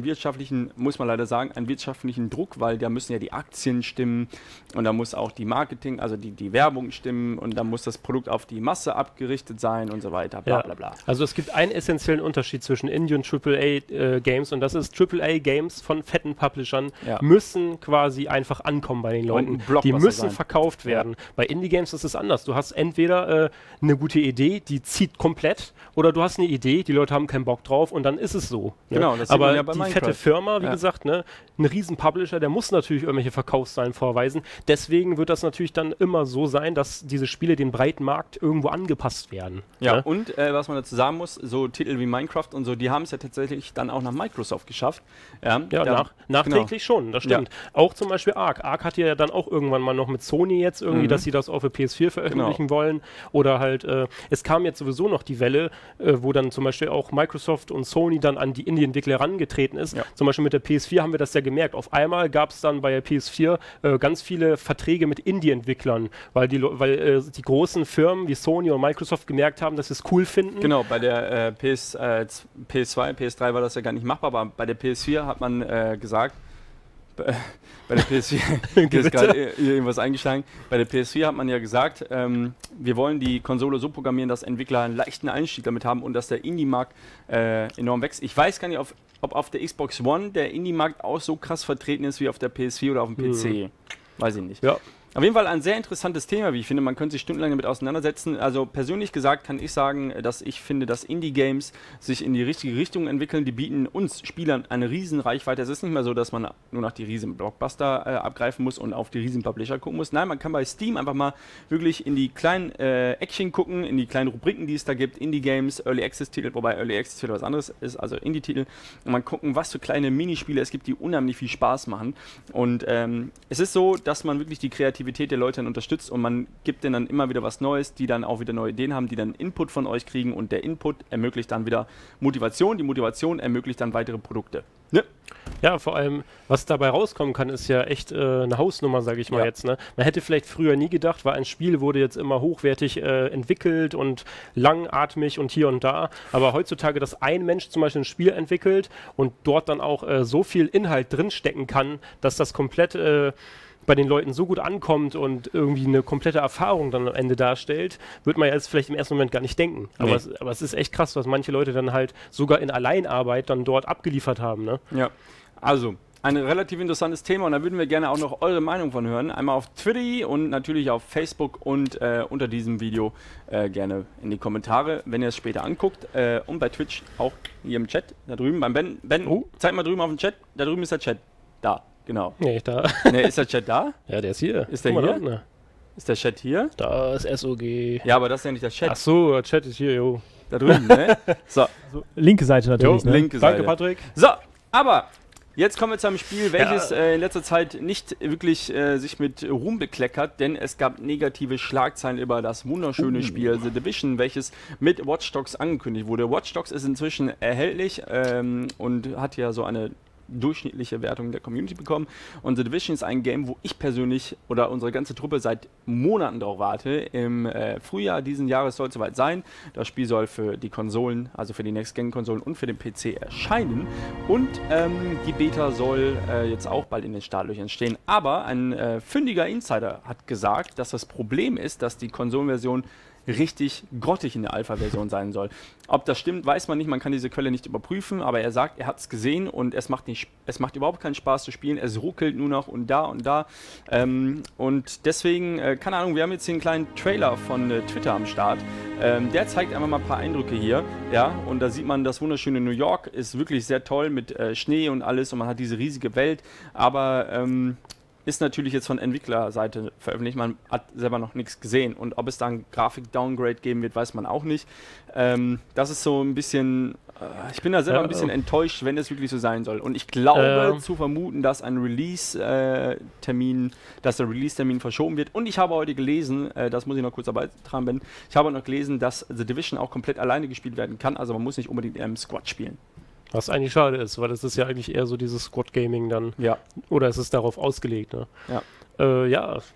wirtschaftlichen, muss man leider sagen, einen wirtschaftlichen Druck, weil da müssen ja die Aktien stimmen und da muss auch die Marketing, also die, die Werbung stimmen und da muss das Produkt auf die Masse abgerichtet sein und so weiter, bla Ja. bla bla. Also es gibt einen essentiellen Unterschied zwischen Indie und Triple A Games und das ist Triple A Games von fetten Publishern Ja. müssen quasi einfach ankommen bei den Leuten. ein Blockbuster Die müssen sein. verkauft werden. Bei Indie Games ist es anders. Du hast entweder äh, eine gute Idee, die zieht komplett, oder du hast eine Idee, die Leute haben keinen Bock drauf und dann ist es so. Ne? Genau, das sieht Aber man ja bei die Minecraft. fette Firma, wie Ja. gesagt, ne, ein riesen Publisher, der muss natürlich irgendwelche Verkaufszahlen vorweisen. Deswegen wird das natürlich dann immer so sein, dass diese Spiele den breiten Markt irgendwo angepasst werden. Ja, ne? und äh, was man dazu sagen muss, so Titel wie Minecraft und so, die haben es ja tatsächlich dann auch nach Microsoft geschafft. Ja, Ja, da- nach, nachträglich schon, das stimmt. Auch zum Beispiel Ark. Ark hat ja dann auch irgendwann mal noch mit Sony jetzt irgendwie, Mhm. dass sie das auf der P S vier veröffentlichen wollen. Oder halt, äh, es kam jetzt sowieso noch die Welle, äh, wo dann zum Beispiel auch Microsoft und Sony dann an die Indie-Entwickler herangetreten ist. Ja. Zum Beispiel mit der P S vier haben wir das ja gemerkt. Auf einmal gab es dann bei der P S vier äh, ganz viele Verträge mit Indie-Entwicklern, weil die, Lo- weil äh, die großen Firmen wie Sony und Microsoft gemerkt haben, dass sie es cool finden. Genau, bei der äh, P S, äh, z- P S zwei, P S drei war das ja gar nicht machbar, aber bei der P S vier hat man äh, gesagt, bei, bei der P S vier, hier ist gerade ir- irgendwas eingeschlagen, bei der P S vier hat man ja gesagt, ähm, wir wollen die Konsole so programmieren, dass Entwickler einen leichten Einstieg damit haben und dass der Indie-Markt äh, enorm wächst. Ich weiß gar nicht, auf, ob auf der Xbox One der Indie-Markt auch so krass vertreten ist wie auf der P S vier oder auf dem P C. Weiß ich nicht. Ja. Auf jeden Fall ein sehr interessantes Thema, wie ich finde. Man könnte sich stundenlang damit auseinandersetzen. Also persönlich gesagt kann ich sagen, dass ich finde, dass Indie-Games sich in die richtige Richtung entwickeln. Die bieten uns Spielern eine riesen Reichweite. Es ist nicht mehr so, dass man nur nach die riesen Blockbuster äh, abgreifen muss und auf die riesen Publisher gucken muss. Nein, man kann bei Steam einfach mal wirklich in die kleinen äh, Action gucken, in die kleinen Rubriken, die es da gibt. Indie-Games, Early Access-Titel, wobei Early Access wieder was anderes ist, also Indie-Titel. Und man gucken, was für kleine Minispiele es gibt, die unheimlich viel Spaß machen. Und ähm, es ist so, dass man wirklich die Kreativität der Leute dann unterstützt und man gibt denen dann immer wieder was Neues, die dann auch wieder neue Ideen haben, die dann Input von euch kriegen und der Input ermöglicht dann wieder Motivation, die Motivation ermöglicht dann weitere Produkte. Ne? Ja, vor allem, was dabei rauskommen kann, ist ja echt äh, eine Hausnummer, sage ich mal Ja. jetzt. Ne? Man hätte vielleicht früher nie gedacht, weil ein Spiel wurde jetzt immer hochwertig äh, entwickelt und langatmig und hier und da. Aber heutzutage, dass ein Mensch zum Beispiel ein Spiel entwickelt und dort dann auch äh, so viel Inhalt drinstecken kann, dass das komplett äh, bei den Leuten so gut ankommt und irgendwie eine komplette Erfahrung dann am Ende darstellt, wird man jetzt vielleicht im ersten Moment gar nicht denken. Aber, Nee. es, aber es ist echt krass, was manche Leute dann halt sogar in Alleinarbeit dann dort abgeliefert haben. Ne? Ja, also ein relativ interessantes Thema und da würden wir gerne auch noch eure Meinung von hören. Einmal auf Twitter und natürlich auf Facebook und äh, unter diesem Video äh, gerne in die Kommentare, wenn ihr es später anguckt. Äh, und bei Twitch auch hier im Chat, da drüben beim Ben. Ben, Oh. zeig mal drüben auf dem Chat, da drüben ist der Chat. Da, genau. Nee, da. Ne, ist der Chat da? Ja, der ist hier. Ist der Guck mal hier? Da, unten. Ist der Chat hier? Da ist S O G. Ja, aber das ist ja nicht der Chat. Ach so, der Chat ist hier, jo. Da drüben, ne? So, So, linke Seite natürlich, Jo, ne? linke Seite. Danke, Patrick. So, aber jetzt kommen wir zu einem Spiel, welches Ja. äh, in letzter Zeit nicht wirklich äh, sich mit Ruhm bekleckert, denn es gab negative Schlagzeilen über das wunderschöne Uh. Spiel The Division, welches mit Watch Dogs angekündigt wurde. Watch Dogs ist inzwischen erhältlich ähm, und hat ja so eine durchschnittliche Wertung der Community bekommen. Und The Division ist ein Game, wo ich persönlich oder unsere ganze Truppe seit Monaten darauf warte. Im äh, Frühjahr diesen Jahres soll es soweit sein. Das Spiel soll für die Konsolen, also für die Next-Gen-Konsolen und für den P C erscheinen. Und ähm, die Beta soll äh, jetzt auch bald in den Startlöchern stehen. Aber ein äh, fündiger Insider hat gesagt, dass das Problem ist, dass die Konsolenversion richtig grottig in der Alpha-Version sein soll. Ob das stimmt, weiß man nicht, man kann diese Quelle nicht überprüfen, aber er sagt, er hat es gesehen und es macht, nicht, es macht überhaupt keinen Spaß zu spielen, es ruckelt nur noch und da und da. Ähm, und deswegen, äh, keine Ahnung, wir haben jetzt hier einen kleinen Trailer von äh, Twitter am Start. Ähm, der zeigt einfach mal ein paar Eindrücke hier, ja, und da sieht man das wunderschöne New York, ist wirklich sehr toll mit äh, Schnee und alles und man hat diese riesige Welt, aber ähm, ist natürlich jetzt von Entwicklerseite veröffentlicht. Man hat selber noch nichts gesehen. Und ob es da ein Grafik-Downgrade geben wird, weiß man auch nicht. Ähm, das ist so ein bisschen... Äh, ich bin da selber Ja, ein bisschen äh, enttäuscht, wenn es wirklich so sein soll. Und ich glaube Äh. zu vermuten, dass ein Release-Termin, dass der Release-Termin verschoben wird. Und ich habe heute gelesen, äh, das muss ich noch kurz dabei tragen, Ben, ich habe noch gelesen, dass The Division auch komplett alleine gespielt werden kann. Also man muss nicht unbedingt in einem Squad spielen. Was eigentlich schade ist, weil das ist ja eigentlich eher so dieses Squad-Gaming dann. Ja. Oder es ist darauf ausgelegt, ne? Ja. Äh, ja,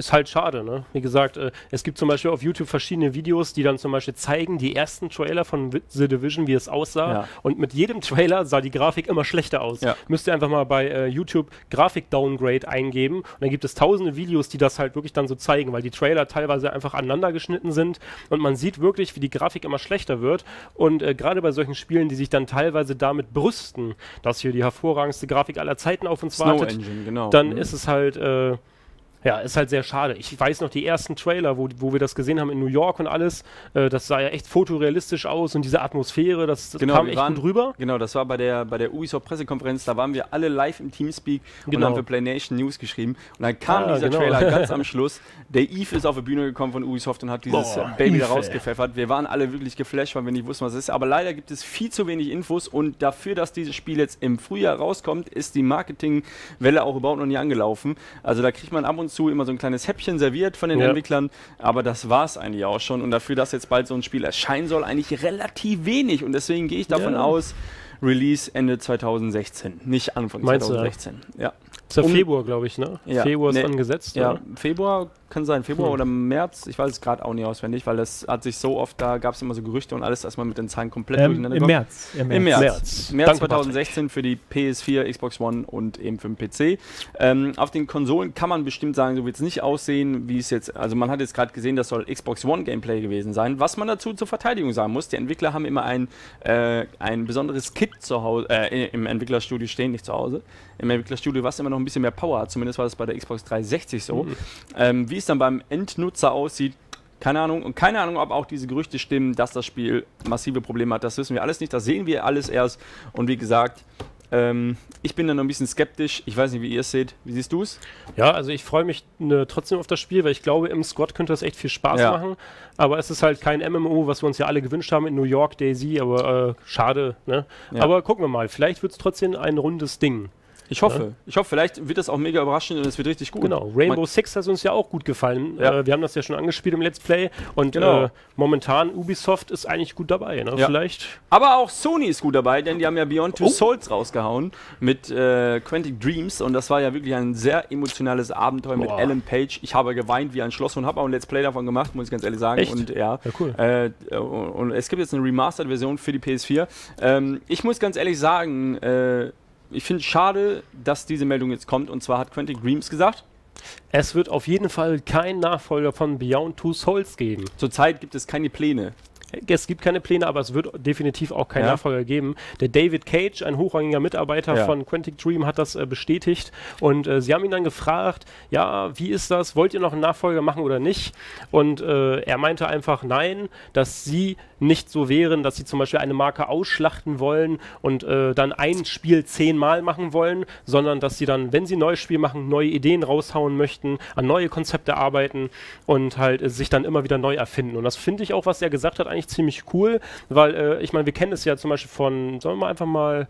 ist halt schade, ne? Wie gesagt, äh, es gibt zum Beispiel auf YouTube verschiedene Videos, die dann zum Beispiel zeigen, die ersten Trailer von The Division, wie es aussah. Ja. Und mit jedem Trailer sah die Grafik immer schlechter aus. Ja. Müsst ihr einfach mal bei äh, YouTube Grafik-Downgrade eingeben. Und dann gibt es tausende Videos, die das halt wirklich dann so zeigen, weil die Trailer teilweise einfach aneinander geschnitten sind. Und man sieht wirklich, wie die Grafik immer schlechter wird. Und äh, gerade bei solchen Spielen, die sich dann teilweise damit brüsten, dass hier die hervorragendste Grafik aller Zeiten auf uns Snow wartet, Engine, genau. dann Mhm. ist es halt... Äh, Ja, ist halt sehr schade. Ich weiß noch, die ersten Trailer, wo, wo wir das gesehen haben in New York und alles, äh, das sah ja echt fotorealistisch aus und diese Atmosphäre, das, das Genau, kam wir echt waren- gut rüber. Genau, das war bei der, bei der Ubisoft-Pressekonferenz, da waren wir alle live im Teamspeak und Genau. haben für Play Nation News geschrieben. Und dann kam Ah, dieser genau. Trailer ganz am Schluss. Der Eve ist auf die Bühne gekommen von Ubisoft und hat dieses Boah, Baby da Eve, rausgepfeffert. Wir waren alle wirklich geflasht, weil wir nicht wussten, was es ist. Aber leider gibt es viel zu wenig Infos und dafür, dass dieses Spiel jetzt im Frühjahr rauskommt, ist die Marketingwelle auch überhaupt noch nie angelaufen. Also da kriegt man ab und zu immer so ein kleines Häppchen serviert von den Ja. Entwicklern, aber das war es eigentlich auch schon. Und dafür, dass jetzt bald so ein Spiel erscheinen soll, eigentlich relativ wenig. Und deswegen gehe ich davon Ja. aus, Release Ende zweitausendsechzehn, nicht Anfang Meinst du, ja? zweitausendsechzehn. Ja. Ist ja Um- Februar, glaube ich, ne? Ja. Februar ist Nee. angesetzt. Ja, oder? Februar kann sein, Februar Hm. oder März, ich weiß es gerade auch nicht auswendig, weil das hat sich so oft, da gab es immer so Gerüchte und alles, dass man mit den Zahlen komplett Ähm, durcheinander Im kommt. März. Im März. März. März Danke, zweitausendsechzehn für die P S vier, Xbox One und eben für den P C. Ähm, auf den Konsolen kann man bestimmt sagen, so wird es nicht aussehen, wie es jetzt, also man hat jetzt gerade gesehen, das soll Xbox One Gameplay gewesen sein. Was man dazu zur Verteidigung sagen muss, die Entwickler haben immer ein, äh, ein besonderes Kit zu Hause, äh, im Entwicklerstudio stehen, nicht zu Hause, im Entwicklerstudio, was immer noch ein bisschen mehr Power hat, zumindest war das bei der Xbox dreihundertsechzig so. Mhm. Ähm, wie es dann beim Endnutzer aussieht, keine Ahnung. Und keine Ahnung, ob auch diese Gerüchte stimmen, dass das Spiel massive Probleme hat. Das wissen wir alles nicht. Das sehen wir alles erst. Und wie gesagt, ähm, ich bin da noch ein bisschen skeptisch. Ich weiß nicht, wie ihr es seht. Wie siehst du es? Ja, also ich freue mich ne, trotzdem auf das Spiel, weil ich glaube, im Squad könnte das echt viel Spaß Ja. machen. Aber es ist halt kein M M O, was wir uns ja alle gewünscht haben in New York, Daisy, aber äh, schade. Ne? Ja. Aber gucken wir mal, vielleicht wird es trotzdem ein rundes Ding. Ich hoffe. Ich hoffe, vielleicht wird das auch mega überraschend und es wird richtig gut. Genau, Rainbow Six hat uns ja auch gut gefallen. Ja. Äh, wir haben das ja schon angespielt im Let's Play und Genau. äh, momentan Ubisoft ist eigentlich gut dabei. Ne? Ja. Vielleicht. Aber auch Sony ist gut dabei, denn die haben ja Beyond Two Oh. Souls rausgehauen mit äh, Quantic Dreams und das war ja wirklich ein sehr emotionales Abenteuer mit Boah. Alan Page. Ich habe geweint wie ein Schloss und habe auch ein Let's Play davon gemacht, muss ich ganz ehrlich sagen. Echt? Und ja, Ja, cool. äh, und, und es gibt jetzt eine Remastered-Version für die P S vier. Ähm, ich muss ganz ehrlich sagen, äh, ich finde es schade, dass diese Meldung jetzt kommt und zwar hat Quantic Dreams gesagt, Es wird auf jeden Fall kein Nachfolger von Beyond Two Souls geben. zurzeit gibt es keine Pläne. Es gibt keine Pläne, aber es wird definitiv auch keinen Ja. Nachfolger geben. Der David Cage, ein hochrangiger Mitarbeiter Ja. von Quantic Dream, hat das äh, bestätigt. Und äh, sie haben ihn dann gefragt, ja, wie ist das? Wollt ihr noch einen Nachfolger machen oder nicht? Und äh, er meinte einfach nein, dass sie nicht so wären, dass sie zum Beispiel eine Marke ausschlachten wollen und äh, dann ein Spiel zehnmal machen wollen, sondern dass sie dann, wenn sie ein neues Spiel machen, neue Ideen raushauen möchten, an neue Konzepte arbeiten und halt äh, sich dann immer wieder neu erfinden. Und das finde ich auch, was er gesagt hat, eigentlich ziemlich cool, weil äh, ich meine, wir kennen es ja zum Beispiel von, sollen wir einfach mal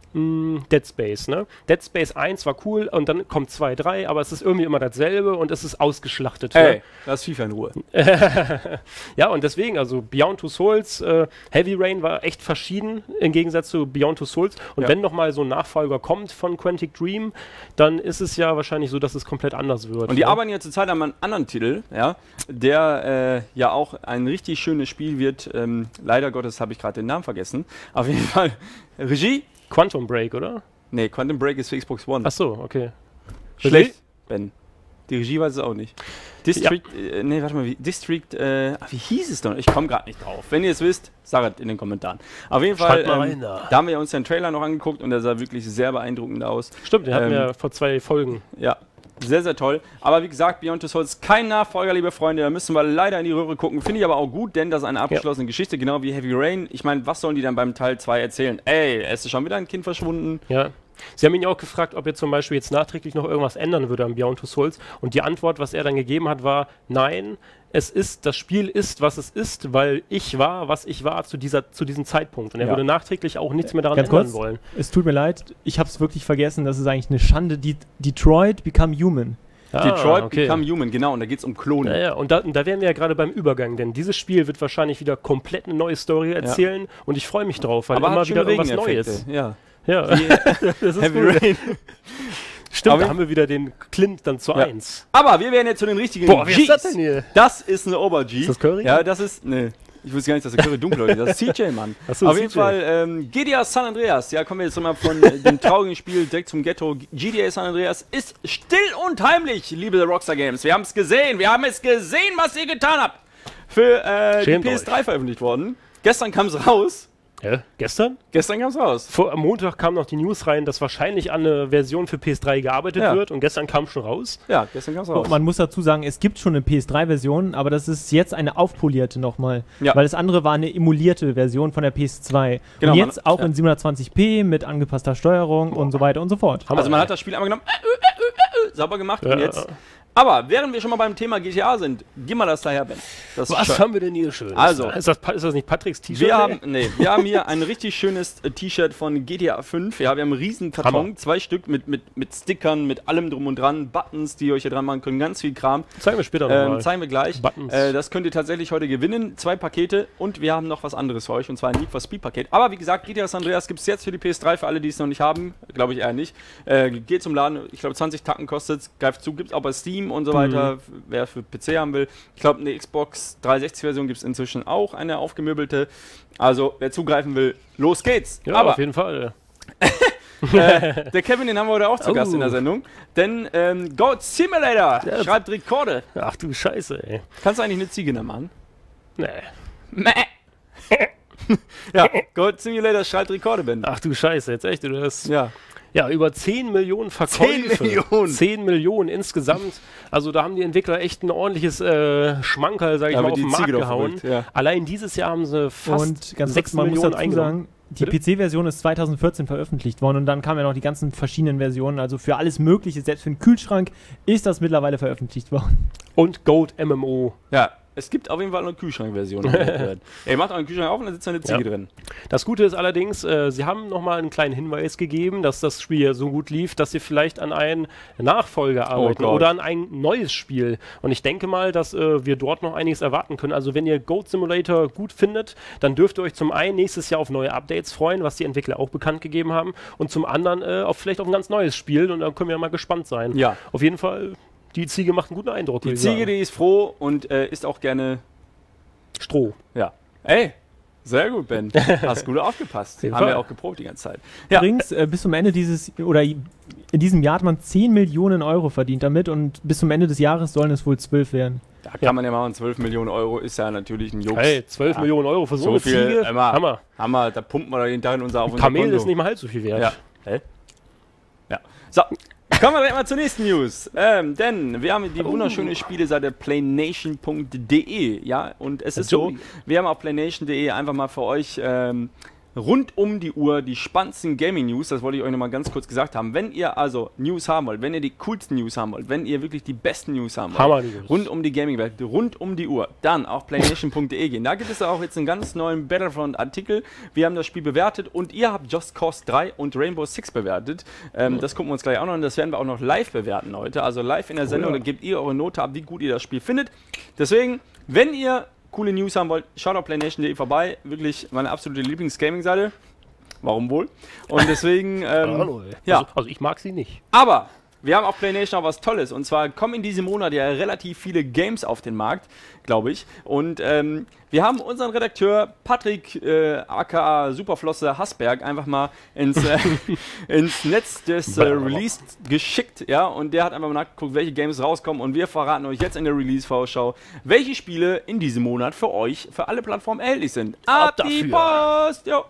mh, Dead Space, ne? Dead Space eins war cool und dann kommt zwei, drei, aber es ist irgendwie immer dasselbe und es ist ausgeschlachtet. Ey, Ne? lass FIFA in Ruhe. Ja, und deswegen, also Beyond Two Souls, äh, Heavy Rain war echt verschieden im Gegensatz zu Beyond Two Souls. Und Ja. wenn nochmal so ein Nachfolger kommt von Quantic Dream, dann ist es ja wahrscheinlich so, dass es komplett anders wird. Und die ne? arbeiten ja zurzeit an einem anderen Titel, ja, der äh, ja auch ein richtig schönes Spiel wird. Ähm, leider Gottes habe ich gerade den Namen vergessen. Auf jeden Fall Regie? Quantum Break, oder? Nee, Quantum Break ist für Xbox One. Ach so, okay. Schlecht, Ben. Die Regie weiß es auch nicht. District, äh, nee, warte mal, wie, District, äh, ach, wie hieß es doch? Ich komme gerade nicht drauf. Wenn ihr es wisst, sagt es in den Kommentaren. Auf jeden Fall, Schreibt mal ähm, rein da. da haben wir uns den Trailer noch angeguckt und der sah wirklich sehr beeindruckend aus. Stimmt, den hatten Ähm, wir vor zwei Folgen. Ja, sehr, sehr toll. Aber wie gesagt, Beyond Two Souls kein Nachfolger, liebe Freunde. Da müssen wir leider in die Röhre gucken. Finde ich aber auch gut, denn das ist eine abgeschlossene Geschichte, genau wie Heavy Rain. Ich meine, was sollen die dann beim Teil zwei erzählen? Ey, es ist schon wieder ein Kind verschwunden. Ja. Sie haben ihn ja auch gefragt, ob er zum Beispiel jetzt nachträglich noch irgendwas ändern würde an Beyond Two Souls. Und die Antwort, was er dann gegeben hat, war: Nein, es ist, das Spiel ist, was es ist, weil ich war, was ich war zu, dieser, zu diesem Zeitpunkt. Und er Ja. würde nachträglich auch nichts mehr daran Ganz ändern kurz, wollen. es tut mir leid, ich habe es wirklich vergessen, das ist eigentlich eine Schande. Die, Detroit Become Human. Ah, Detroit okay. Become Human, genau. Und da geht es um Klone. Ja, ja, und da, und da wären wir ja gerade beim Übergang, denn dieses Spiel wird wahrscheinlich wieder komplett eine neue Story erzählen und ich freue mich drauf, weil Aber immer hat wieder schöne irgendwas Regeneffekte. Neues. Ja. Ja, das ist Heavy cool. Rain. Stimmt, Aber da haben wir wieder den Clint dann zu Ja. eins. Aber wir werden jetzt zu den richtigen Boah, wer ist Gs. das denn hier? Das ist eine Ober-G. Ist das Curry? Ja, das ist, ne, ich wusste gar nicht, dass der Curry dunkel ist. Das ist C J, Mann. Ach so, Auf C jeden J. Fall, ähm, G T A San Andreas. Ja, kommen wir jetzt mal von äh, dem traurigen Spiel direkt zum Ghetto. G T A San Andreas ist still und heimlich, liebe Rockstar Games. Wir haben es gesehen, wir haben es gesehen, was ihr getan habt. Für äh, die Schämt P S drei euch. veröffentlicht worden. Gestern kam es raus. Hä? Gestern? Gestern kam es raus. Vor, am Montag kam noch die News rein, dass wahrscheinlich an eine Version für P S drei gearbeitet Ja. wird und gestern kam schon raus. Ja, gestern kam es raus. Man muss dazu sagen, es gibt schon eine P S drei Version, aber das ist jetzt eine aufpolierte nochmal. Ja. Weil das andere war eine emulierte Version von der P S zwei. Genau, und jetzt man- auch ja. in siebenhundertzwanzig p mit angepasster Steuerung und so weiter und so fort. Hammer, Also man ey. hat das Spiel einmal genommen, äh, äh, äh, äh, sauber gemacht Ja. und jetzt. Aber während wir schon mal beim Thema G T A sind, gib mal das daher, Ben. Das Was Shirt. haben wir denn hier schön? Also. ist das, ist das nicht Patricks T-Shirt? Wir ey? haben, nee, wir haben hier ein richtig schönes äh, T-Shirt von G T A fünf. Ja, wir haben einen riesen Karton, Hammer. zwei Stück mit, mit, mit Stickern, mit allem drum und dran, Buttons, die ihr euch hier dran machen könnt, ganz viel Kram. Zeigen wir später Ähm, nochmal. zeigen wir gleich. Buttons. Äh, das könnt ihr tatsächlich heute gewinnen. Zwei Pakete und wir haben noch was anderes für euch und zwar ein Need for Speed Paket. Aber wie gesagt, G T A San Andreas gibt es jetzt für die P S drei, für alle, die es noch nicht haben. Glaube ich eher nicht. Äh, geht zum Laden, ich glaube zwanzig Tacken kostet es, greift zu, gibt es auch bei Steam und so weiter, wer für P C haben will. Ich glaube, eine Xbox dreihundertsechzig Version gibt es inzwischen auch, eine aufgemöbelte. Also, wer zugreifen will, los geht's. ja, Aber auf jeden Fall. äh, der Kevin, den haben wir heute auch zu Oh. Gast in der Sendung. Denn ähm, Goat Simulator Ja. schreibt Rekorde. Ach du Scheiße, ey. Kannst du eigentlich eine Ziege machen? Nee. Mäh. Ja, Goat Simulator schreibt Rekorde, Ben. Ach du Scheiße, jetzt echt, oder das? Ja. Ja, über zehn Millionen Verkäufe. zehn Millionen. zehn Millionen insgesamt. Also da haben die Entwickler echt ein ordentliches äh, Schmankerl, sag ich Da mal, wird auf die den Markt Ziege doch gehauen. verrückt, ja. Allein dieses Jahr haben sie fast Und ganz sechs kurz, man muss Millionen dazu eingenommen. sagen, die Bitte? P C-Version ist zweitausendvierzehn veröffentlicht worden und dann kamen ja noch die ganzen verschiedenen Versionen. Also für alles Mögliche, selbst für den Kühlschrank, ist das mittlerweile veröffentlicht worden. Und Goat M M O. Ja, es gibt auf jeden Fall eine Kühlschrankversion. hab ich gehört. Ey, macht euren Kühlschrank auf und da sitzt eine Ziege Ja. drin. Das Gute ist allerdings, äh, sie haben nochmal einen kleinen Hinweis gegeben, dass das Spiel ja so gut lief, dass sie vielleicht an einen Nachfolger arbeiten Gott. oder an ein neues Spiel. Und ich denke mal, dass äh, wir dort noch einiges erwarten können. Also wenn ihr Goat Simulator gut findet, dann dürft ihr euch zum einen nächstes Jahr auf neue Updates freuen, was die Entwickler auch bekannt gegeben haben, und zum anderen äh, auf vielleicht auf ein ganz neues Spiel, und dann können wir mal gespannt sein. Ja. Auf jeden Fall, die Ziege macht einen guten Eindruck. Die würde ich Ziege, sagen. die ist froh und äh, ist auch gerne. Stroh. Ja. Ey, sehr gut, Ben. Hast gut aufgepasst. jeden Haben wir Fall. auch geprobt die ganze Zeit. Ja. Übrigens, äh, bis zum Ende dieses, oder i- in diesem Jahr hat man zehn Millionen Euro verdient damit und bis zum Ende des Jahres sollen es wohl zwölf werden. Da kann man ja machen, zwölf Millionen Euro ist ja natürlich ein Jux. Hey, zwölf Ja. Millionen Euro für so, So eine viel, Ziege. immer. Hammer. Hammer, da pumpen wir doch jeden Tag in unser auf unser Kamel Konto. ist nicht mal halb so viel wert. Ja. Hä? Ja. So, kommen wir direkt mal zur nächsten News. Ähm, denn wir haben die Oh. wunderschöne Spieleseite playnation punkt de. Ja, und es ist so, Joey. wir haben auf playnation punkt de einfach mal für euch ähm, rund um die Uhr die spannendsten Gaming-News, das wollte ich euch nochmal ganz kurz gesagt haben. Wenn ihr also News haben wollt, wenn ihr die coolsten News haben wollt, wenn ihr wirklich die besten News haben wollt, Hammer News. rund um die Gaming-Welt, rund um die Uhr, dann auf playnation punkt de gehen. Da gibt es auch jetzt einen ganz neuen Battlefront-Artikel. Wir haben das Spiel bewertet und ihr habt Just Cause drei und Rainbow Six bewertet. Ähm, das gucken wir uns gleich auch noch an. Das werden wir auch noch live bewerten heute. Also live in der Sendung, ja. da gebt ihr eure Note ab, wie gut ihr das Spiel findet. Deswegen, wenn ihr coole News haben wollt, schaut auf playnation punkt de vorbei. Wirklich meine absolute Lieblings-Gaming-Seite. Warum wohl? Und deswegen, ähm, Hallo, ey. ja. Also, also ich mag sie nicht. aber wir haben auf PlayNation auch was Tolles. Und zwar kommen in diesem Monat ja relativ viele Games auf den Markt, glaube ich. Und ähm, wir haben unseren Redakteur Patrick, äh, aka Superflosse Hassberg, einfach mal ins, äh, ins Netz des äh, Release geschickt. Ja, und der hat einfach mal nachgeguckt, welche Games rauskommen. Und wir verraten euch jetzt in der Release-Vorschau, welche Spiele in diesem Monat für euch, für alle Plattformen erhältlich sind. Ab, Ab die dafür. Post! Jo.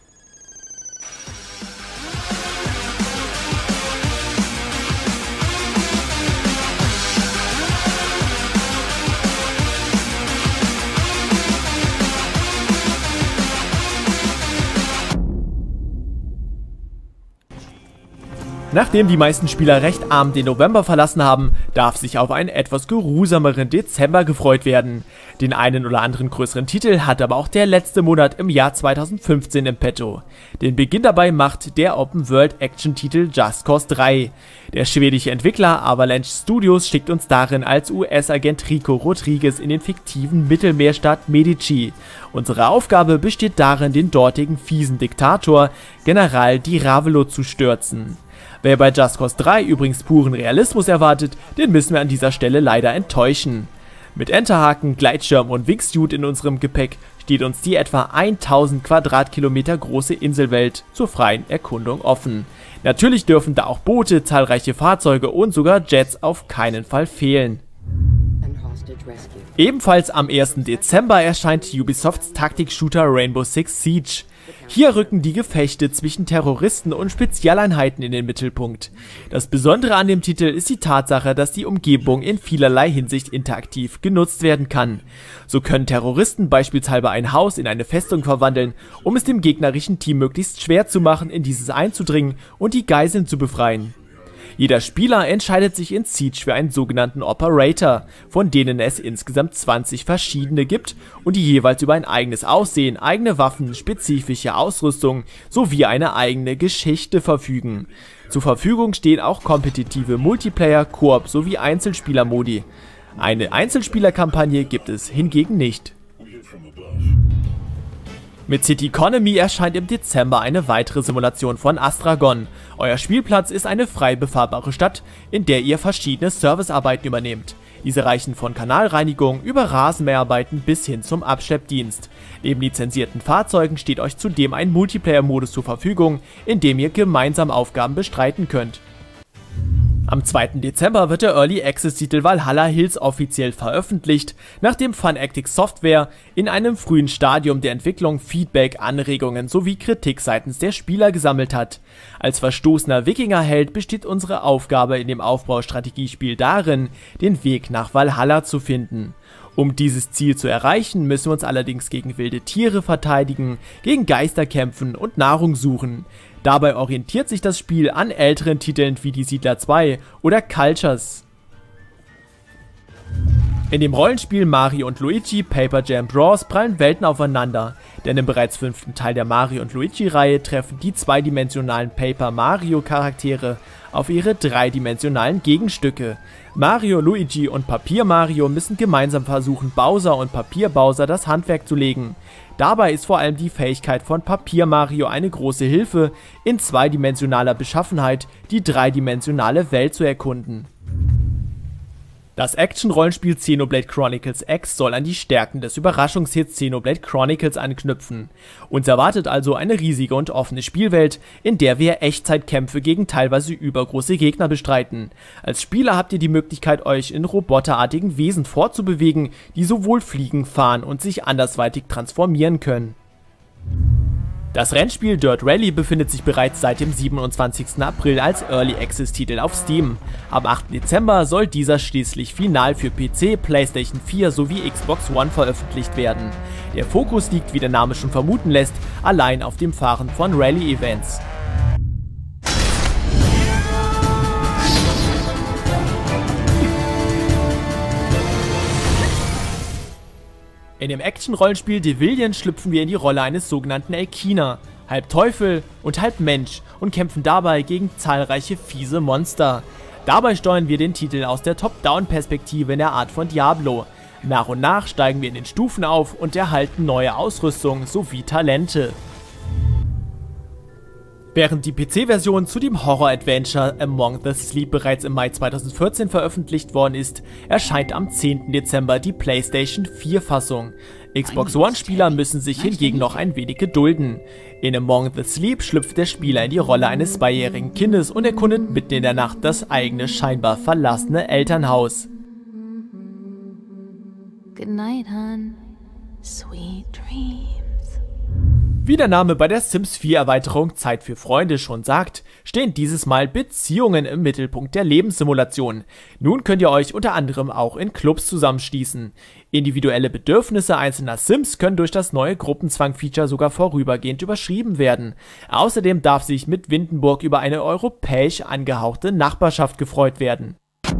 Nachdem die meisten Spieler recht arm den November verlassen haben, darf sich auf einen etwas geruhsameren Dezember gefreut werden. Den einen oder anderen größeren Titel hat aber auch der letzte Monat im Jahr zweitausendfünfzehn im Petto. Den Beginn dabei macht der Open-World-Action-Titel Just Cause drei. Der schwedische Entwickler Avalanche Studios schickt uns darin als U S-Agent Rico Rodriguez in den fiktiven Mittelmeerstaat Medici. Unsere Aufgabe besteht darin, den dortigen fiesen Diktator General Di Ravelo zu stürzen. Wer bei Just Cause drei übrigens puren Realismus erwartet, den müssen wir an dieser Stelle leider enttäuschen. Mit Enterhaken, Gleitschirm und Wingsuit in unserem Gepäck steht uns die etwa tausend Quadratkilometer große Inselwelt zur freien Erkundung offen. Natürlich dürfen da auch Boote, zahlreiche Fahrzeuge und sogar Jets auf keinen Fall fehlen. Ebenfalls am ersten Dezember erscheint Ubisofts Taktik-Shooter Rainbow Six Siege. Hier rücken die Gefechte zwischen Terroristen und Spezialeinheiten in den Mittelpunkt. Das Besondere an dem Titel ist die Tatsache, dass die Umgebung in vielerlei Hinsicht interaktiv genutzt werden kann. So können Terroristen beispielsweise ein Haus in eine Festung verwandeln, um es dem gegnerischen Team möglichst schwer zu machen, in dieses einzudringen und die Geiseln zu befreien. Jeder Spieler entscheidet sich in Siege für einen sogenannten Operator, von denen es insgesamt zwanzig verschiedene gibt und die jeweils über ein eigenes Aussehen, eigene Waffen, spezifische Ausrüstung sowie eine eigene Geschichte verfügen. Zur Verfügung stehen auch kompetitive Multiplayer, Koop sowie Einzelspielermodi. Eine Einzelspielerkampagne gibt es hingegen nicht. Mit City Economy erscheint im Dezember eine weitere Simulation von Astragon. Euer Spielplatz ist eine frei befahrbare Stadt, in der ihr verschiedene Servicearbeiten übernehmt. Diese reichen von Kanalreinigung über Rasenmäherarbeiten bis hin zum Abschleppdienst. Neben lizenzierten Fahrzeugen steht euch zudem ein Multiplayer-Modus zur Verfügung, in dem ihr gemeinsam Aufgaben bestreiten könnt. Am zweiten Dezember wird der Early Access Titel Valhalla Hills offiziell veröffentlicht, nachdem Funactic Software in einem frühen Stadium der Entwicklung Feedback, Anregungen sowie Kritik seitens der Spieler gesammelt hat. Als verstoßener Wikingerheld besteht unsere Aufgabe in dem Aufbaustrategiespiel darin, den Weg nach Valhalla zu finden. Um dieses Ziel zu erreichen, müssen wir uns allerdings gegen wilde Tiere verteidigen, gegen Geister kämpfen und Nahrung suchen. Dabei orientiert sich das Spiel an älteren Titeln wie Die Siedler zwei oder Cultures. In dem Rollenspiel Mario und Luigi Paper Jam Bros. Prallen Welten aufeinander, denn im bereits fünften Teil der Mario und Luigi-Reihe treffen die zweidimensionalen Paper Mario Charaktere auf ihre dreidimensionalen Gegenstücke. Mario, Luigi und Papier Mario müssen gemeinsam versuchen, Bowser und Papier Bowser das Handwerk zu legen. Dabei ist vor allem die Fähigkeit von Papier Mario eine große Hilfe, in zweidimensionaler Beschaffenheit die dreidimensionale Welt zu erkunden. Das Action-Rollenspiel Xenoblade Chronicles X soll an die Stärken des Überraschungshits Xenoblade Chronicles anknüpfen. Uns erwartet also eine riesige und offene Spielwelt, in der wir Echtzeitkämpfe gegen teilweise übergroße Gegner bestreiten. Als Spieler habt ihr die Möglichkeit, euch in roboterartigen Wesen fortzubewegen, die sowohl fliegen, fahren und sich andersweitig transformieren können. Das Rennspiel Dirt Rally befindet sich bereits seit dem siebenundzwanzigsten April als Early Access Titel auf Steam. Am achten Dezember soll dieser schließlich final für P C, PlayStation vier sowie Xbox One veröffentlicht werden. Der Fokus liegt, wie der Name schon vermuten lässt, allein auf dem Fahren von Rally-Events. In dem Action-Rollenspiel Devillian schlüpfen wir in die Rolle eines sogenannten Elkina, halb Teufel und halb Mensch, und kämpfen dabei gegen zahlreiche fiese Monster. Dabei steuern wir den Titel aus der Top-Down-Perspektive in der Art von Diablo. Nach und nach steigen wir in den Stufen auf und erhalten neue Ausrüstung sowie Talente. Während die P C-Version zu dem Horror-Adventure Among the Sleep bereits im Mai zweitausendvierzehn veröffentlicht worden ist, erscheint am zehnten Dezember die PlayStation vier Fassung. Xbox One-Spieler müssen sich hingegen noch ein wenig gedulden. In Among the Sleep schlüpft der Spieler in die Rolle eines zweijährigen Kindes und erkundet mitten in der Nacht das eigene, scheinbar verlassene Elternhaus. Good night, hon. Sweet dreams. Wie der Name bei der Sims vier Erweiterung Zeit für Freunde schon sagt, stehen dieses Mal Beziehungen im Mittelpunkt der Lebenssimulation. Nun könnt ihr euch unter anderem auch in Clubs zusammenschließen. Individuelle Bedürfnisse einzelner Sims können durch das neue Gruppenzwang-Feature sogar vorübergehend überschrieben werden. Außerdem darf sich mit Windenburg über eine europäisch angehauchte Nachbarschaft gefreut werden.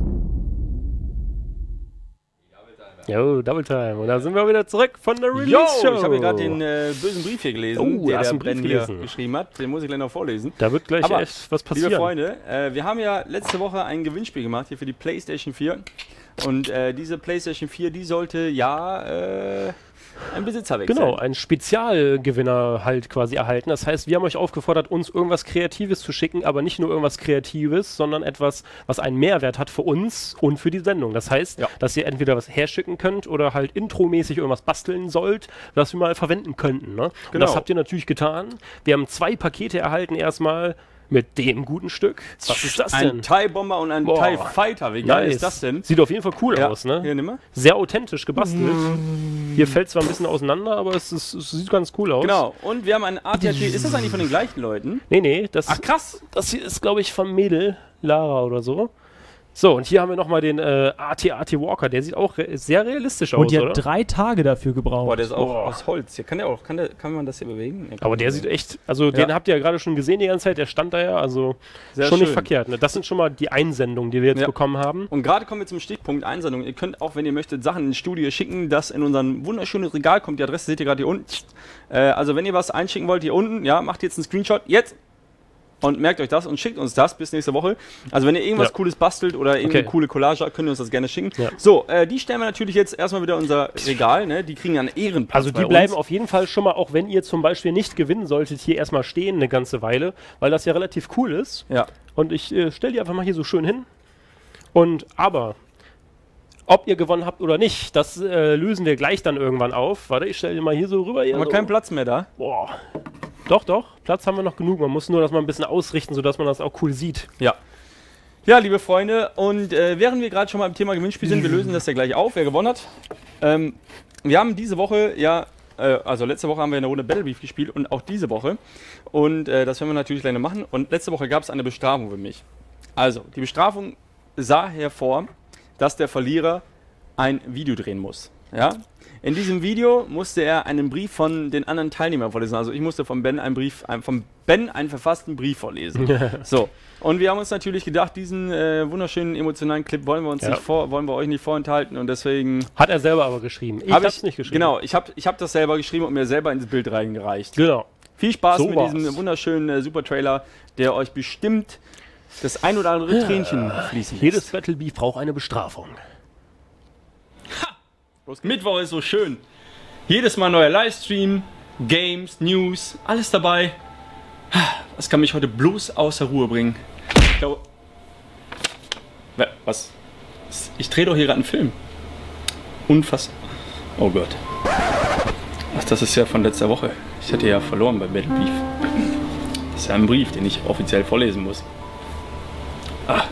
Jo, Double Time. Und da sind wir wieder zurück von der Release-Show. Jo, ich habe hier gerade den äh, bösen Brief hier gelesen, Oh, den hast der einen Ben Brief hier gelesen. geschrieben hat. Den muss ich gleich noch vorlesen. Da wird gleich Aber, echt was passieren. Liebe Freunde, äh, wir haben ja letzte Woche ein Gewinnspiel gemacht hier für die PlayStation vier. Und äh, diese PlayStation vier, die sollte ja äh, ein Besitzer wechseln. Genau, einen Spezialgewinner halt quasi erhalten. Das heißt, wir haben euch aufgefordert, uns irgendwas Kreatives zu schicken, aber nicht nur irgendwas Kreatives, sondern etwas, was einen Mehrwert hat für uns und für die Sendung. Das heißt, Ja. dass ihr entweder was herschicken könnt oder halt intromäßig irgendwas basteln sollt, was wir mal verwenden könnten. Ne? Und Genau. das habt ihr natürlich getan. Wir haben zwei Pakete erhalten erstmal mit dem guten Stück. Was ist das denn? Ein TIE Bomber und ein Boah. TIE Fighter. Wie geil ist das denn? Sieht auf jeden Fall cool Ja. aus, ne? Hier, nimm mal. Sehr authentisch gebastelt. Hier fällt zwar ein bisschen auseinander, aber es, ist, es sieht ganz cool aus. Genau. Und wir haben ein A T A T. Ist das eigentlich von den gleichen Leuten? Nee, nee, das, Ach, krass. das hier ist, glaube ich, vom Mädel, Lara oder so. So, und hier haben wir nochmal den äh, A T A T Walker. Der sieht auch re sehr realistisch aus, Und die oder? hat drei Tage dafür gebraucht. Boah, der ist auch Boah. aus Holz. Hier kann der auch, kann, der, kann man das hier bewegen? Nee, kann Aber man der nicht sieht echt, also den habt ihr ja gerade schon gesehen die ganze Zeit, der stand da ja, also Sehr schon nicht schön. verkehrt. Ne? Das sind schon mal die Einsendungen, die wir jetzt Ja. bekommen haben. Und gerade kommen wir zum Stichpunkt Einsendung. Ihr könnt auch, wenn ihr möchtet, Sachen ins Studio schicken, das in unser wunderschönes Regal kommt. Die Adresse seht ihr gerade hier unten. Äh, also wenn ihr was einschicken wollt, hier unten, ja, macht jetzt einen Screenshot. Jetzt! Und merkt euch das und schickt uns das bis nächste Woche. Also wenn ihr irgendwas Ja. Cooles bastelt oder irgendeine Okay. coole Collage habt, könnt ihr uns das gerne schicken. Ja. So, äh, die stellen wir natürlich jetzt erstmal wieder in unser Regal. Ne? Die kriegen einen Ehrenplatz Also die bei bleiben uns. auf jeden Fall schon mal, auch wenn ihr zum Beispiel nicht gewinnen solltet, hier erstmal stehen eine ganze Weile, weil das ja relativ cool ist. Ja. Und ich äh, stelle die einfach mal hier so schön hin. Und aber, ob ihr gewonnen habt oder nicht, das äh, lösen wir gleich dann irgendwann auf. Warte, ich stelle die mal hier so rüber. Hier Haben wir so. keinen Platz mehr da? Boah. Doch, doch, Platz haben wir noch genug. Man muss nur das mal ein bisschen ausrichten, sodass man das auch cool sieht. Ja. Ja, liebe Freunde, und äh, während wir gerade schon mal im Thema Gewinnspiel sind, wir lösen das ja gleich auf, wer gewonnen hat. Ähm, wir haben diese Woche ja, äh, also letzte Woche haben wir eine Runde Battle Beef gespielt und auch diese Woche. Und äh, das werden wir natürlich gleich noch machen. Und letzte Woche gab es eine Bestrafung für mich. Also, die Bestrafung sah hervor, dass der Verlierer ein Video drehen muss. Ja? In diesem Video musste er einen Brief von den anderen Teilnehmern vorlesen. Also ich musste von Ben einen Brief, ein, von Ben einen verfassten Brief vorlesen. So. Und wir haben uns natürlich gedacht, diesen äh, wunderschönen emotionalen Clip wollen wir uns Ja. nicht vor, wollen wir euch nicht vorenthalten und deswegen Hat er selber aber geschrieben. Ich habe hab's nicht geschrieben. Genau, ich habe ich hab das selber geschrieben und mir selber ins Bild reingereicht. Genau. Viel Spaß So mit war's. diesem wunderschönen äh, Super Trailer, der euch bestimmt das ein oder andere Tränchen fließen lässt. Jedes Battle Beef braucht eine Bestrafung. Mittwoch ist so schön. Jedes Mal neuer Livestream, Games, News, alles dabei. Was kann mich heute bloß außer Ruhe bringen? Ich glaube. Was? Ich drehe doch hier gerade einen Film. Unfassbar. Oh Gott. Ach, das ist ja von letzter Woche. Ich hatte ja verloren bei Battle Beef. Das ist ja ein Brief, den ich offiziell vorlesen muss. Ah.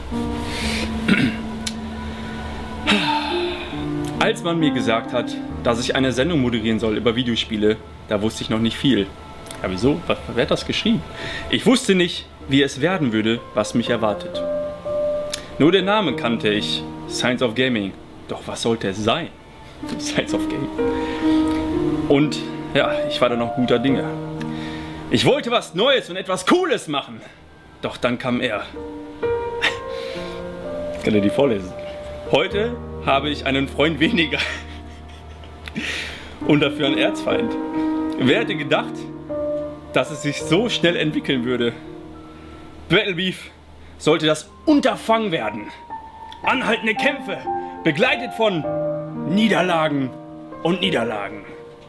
Als man mir gesagt hat, dass ich eine Sendung moderieren soll über Videospiele, da wusste ich noch nicht viel. Ja, wieso? Was, wer hat das geschrieben? Ich wusste nicht, wie es werden würde, was mich erwartet. Nur den Namen kannte ich, Science of Gaming. Doch was sollte es sein? Science of Gaming. Und ja, ich war da noch guter Dinge. Ich wollte was Neues und etwas Cooles machen. Doch dann kam er. Kann er die vorlesen? Heute habe ich einen Freund weniger und dafür einen Erzfeind. Wer hätte gedacht, dass es sich so schnell entwickeln würde? Battle Beef sollte das Unterfangen werden. Anhaltende Kämpfe, begleitet von Niederlagen und Niederlagen.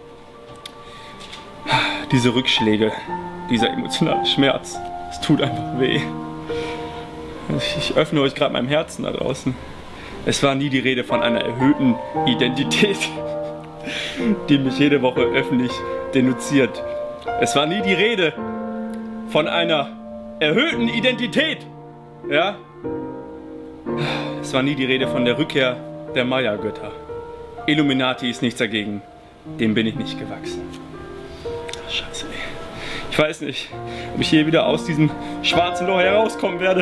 Diese Rückschläge, dieser emotionale Schmerz, es tut einfach weh. Ich öffne euch gerade meinem Herzen da draußen. Es war nie die Rede von einer erhöhten Identität, die mich jede Woche öffentlich denunziert. Es war nie die Rede von einer erhöhten Identität. Ja? Es war nie die Rede von der Rückkehr der Maya-Götter. Illuminati ist nichts dagegen. Dem bin ich nicht gewachsen. Ach, Scheiße, ey. Ich weiß nicht, ob ich hier wieder aus diesem schwarzen Loch herauskommen werde.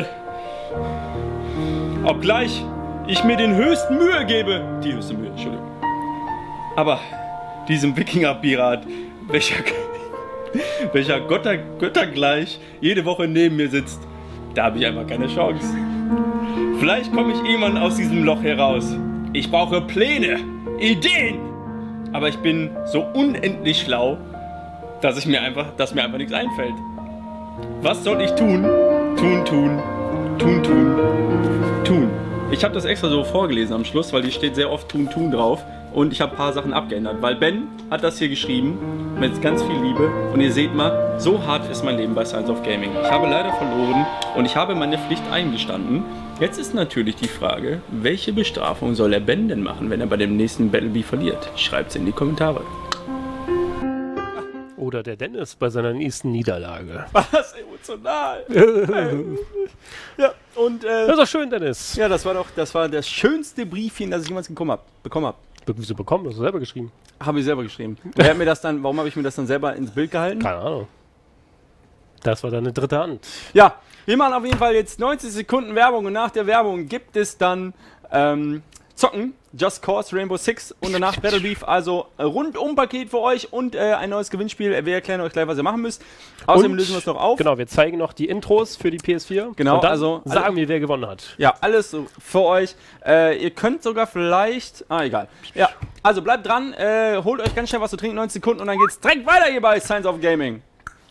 Obgleich ich mir den höchsten Mühe gebe, die höchste Mühe, Entschuldigung. Aber diesem Wikinger-Pirat, welcher, welcher Götter, Göttergleich jede Woche neben mir sitzt, da habe ich einfach keine Chance. Vielleicht komme ich irgendwann aus diesem Loch heraus. Ich brauche Pläne, Ideen. Aber ich bin so unendlich schlau, dass ich mir einfach, dass mir einfach nichts einfällt. Was soll ich tun? Tun, tun, tun, tun, tun. Ich habe das extra so vorgelesen am Schluss, weil die steht sehr oft tun, tun drauf. und ich habe ein paar Sachen abgeändert, weil Ben hat das hier geschrieben mit ganz viel Liebe und ihr seht mal, so hart ist mein Leben bei Science of Gaming. Ich habe leider verloren und ich habe meine Pflicht eingestanden. Jetzt ist natürlich die Frage, welche Bestrafung soll der Ben denn machen, wenn er bei dem nächsten Battle Bee verliert? Schreibt es in die Kommentare. Oder der Dennis bei seiner nächsten Niederlage. Was emotional. Ja, und äh, Das ist doch schön, Dennis. ja, das war doch, das war das schönste Briefchen, das ich jemals bekommen habe. Bekommen habe. Wieso bekommen? Hast du selber geschrieben? Habe ich selber geschrieben. Wer hat mir das dann, warum habe ich mir das dann selber ins Bild gehalten? Keine Ahnung. Das war deine dritte Hand. Ja, wir machen auf jeden Fall jetzt neunzig Sekunden Werbung und nach der Werbung gibt es dann ähm, Zocken, Just Cause, Rainbow Six und danach Battle Beef, also äh, rundum Paket für euch und äh, ein neues Gewinnspiel. Wir erklären euch gleich, was ihr machen müsst. Außerdem Und- lösen wir es noch auf. Genau, wir zeigen noch die Intros für die P S vier. Genau, und dann also- sagen wir, wer gewonnen hat. Ja, alles so für euch. Äh, ihr könnt sogar vielleicht. Ah, egal. Ja, also bleibt dran, äh, holt euch ganz schnell was zu trinken, neunzig Sekunden und dann geht's direkt weiter hier bei Science of Gaming.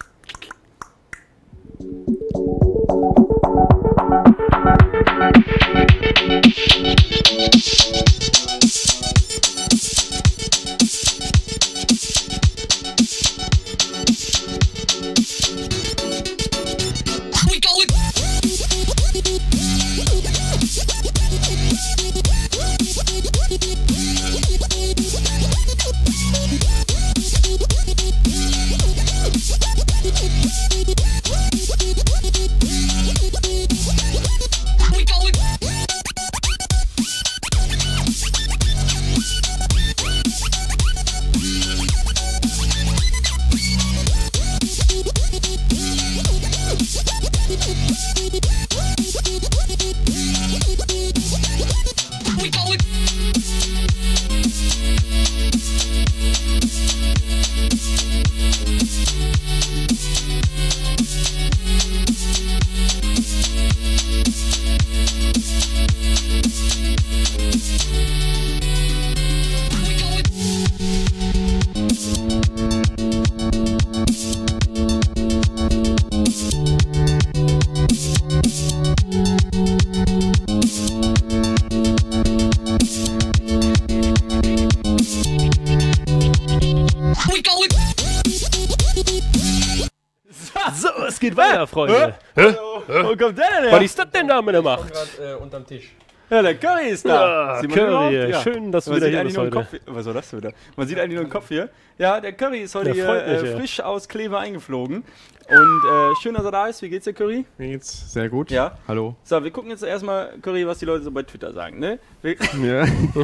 So, es geht weiter, Freunde. Wo kommt der denn her? Was ist das denn da mit der Macht? gerade äh, unterm Tisch. Ja, der Curry ist da. Ja, Sieht man den Curry, überhaupt? Ja. schön, dass du Man wieder sieht hier eigentlich bist nur einen heute. Kopf. Was war das wieder? Man sieht eigentlich nur einen Kopf hier. Ja, der Curry ist heute Ja, hier freut mich, äh, ja. frisch aus Kleve eingeflogen. Und äh, schön, dass er da ist. Wie geht's dir, Curry? Mir geht's sehr gut. Ja. Hallo. So, wir gucken jetzt erstmal, Curry, was die Leute so bei Twitter sagen, ne? Wir, Ja.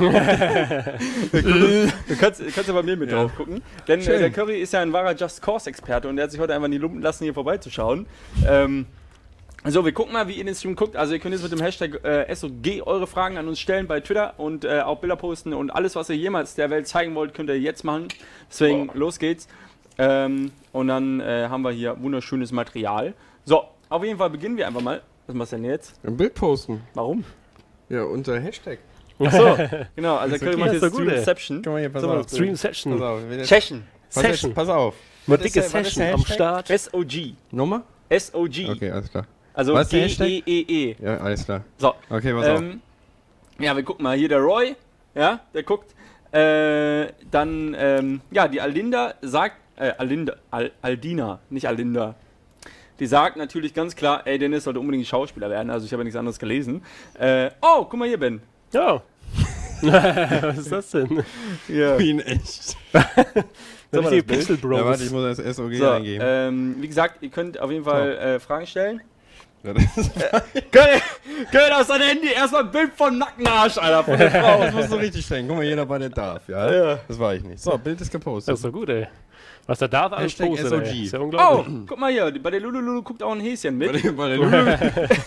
du kannst, kannst ja bei mir mit Ja. drauf gucken. Denn äh, Schön. der Curry ist ja ein wahrer Just Cause-Experte und der hat sich heute einfach nie lumpen lassen, hier vorbeizuschauen. Ähm, so, wir gucken mal, wie ihr den Stream guckt. Also ihr könnt jetzt mit dem Hashtag äh, S O G eure Fragen an uns stellen bei Twitter und äh, auch Bilder posten und alles, was ihr jemals der Welt zeigen wollt, könnt ihr jetzt machen. Deswegen, los geht's. Ähm, und dann äh, haben wir hier wunderschönes Material. So, auf jeden Fall beginnen wir einfach mal. Was machst du denn jetzt? Ein Bild posten. Warum? Ja, unter Hashtag. Achso, genau, also der Ist Curry okay. macht Ja, jetzt ist doch gut, ey. Streamception. Guck mal hier, pass So, auf. Stream Pass Session. auf. wenn der- Session. Pass, Session. pass auf. Eine Was ist dicke der- was ist Session der am Hashtag? Start. S O G. Nummer? S O G. Okay, alles klar. Also Was ist der G Hashtag? E E E. Ja, alles klar. So, Okay, pass auf. ähm, ja, wir gucken mal. Hier der Roy, ja, der guckt. Äh, dann, ähm, ja, die Alinda sagt, äh, Alinda, Al, Aldina, nicht Alinda. Die sagt natürlich ganz klar, ey, Dennis sollte unbedingt Schauspieler werden. Also ich habe ja nichts anderes gelesen. Äh, oh, guck mal hier, Ben. Ja. Was ist das denn? Ja. Wie in echt. Das mal die das Bild? Pixel Bros. Ja, warte, ich muss das S O G So, eingeben. ähm, wie gesagt, ihr könnt auf jeden Fall äh, Fragen stellen. Ja, das ist Könnt könnt aus deinem Handy erstmal ein Bild von Nackenarsch, Alter, von der Frau. das musst du richtig stellen. Guck mal, jeder bei der darf, ja? Ja. Das war ich nicht. So, Bild ist gepostet. Das ist doch gut, ey. Was der Darf alles Hashtag postet, S O ey. G. Ist ja Oh, unglaublich. guck mal hier, bei der Lulululu guckt auch ein Häschen Bei mit. der, bei der Lulu.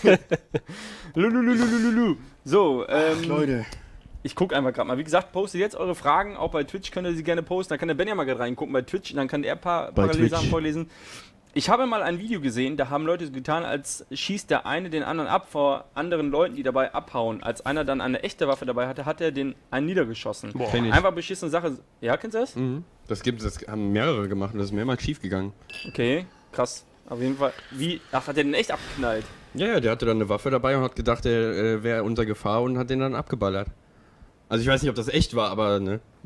Lulululululu. So, ähm, Leute. ich guck einfach gerade mal. Wie gesagt, postet jetzt eure Fragen, auch bei Twitch könnt ihr sie gerne posten. Da kann der Ben ja mal gerade reingucken bei Twitch, dann kann er ein paar Bei parallel Sachen Twitch. vorlesen. Ich habe mal ein Video gesehen, da haben Leute so getan, als schießt der eine den anderen ab vor anderen Leuten, die dabei abhauen. Als einer dann eine echte Waffe dabei hatte, hat er den einen niedergeschossen. Boah. Kenn ich. Einfach beschissene Sache. Ja, kennst du das? Mhm. Das gibt das haben mehrere gemacht und das ist mehrmals schief gegangen. Okay, krass. Auf jeden Fall. Wie? Ach, hat der den echt abgeknallt? Ja, ja, der hatte dann eine Waffe dabei und hat gedacht, er äh, wäre unter Gefahr und hat den dann abgeballert. Also ich weiß nicht, ob das echt war, aber ne.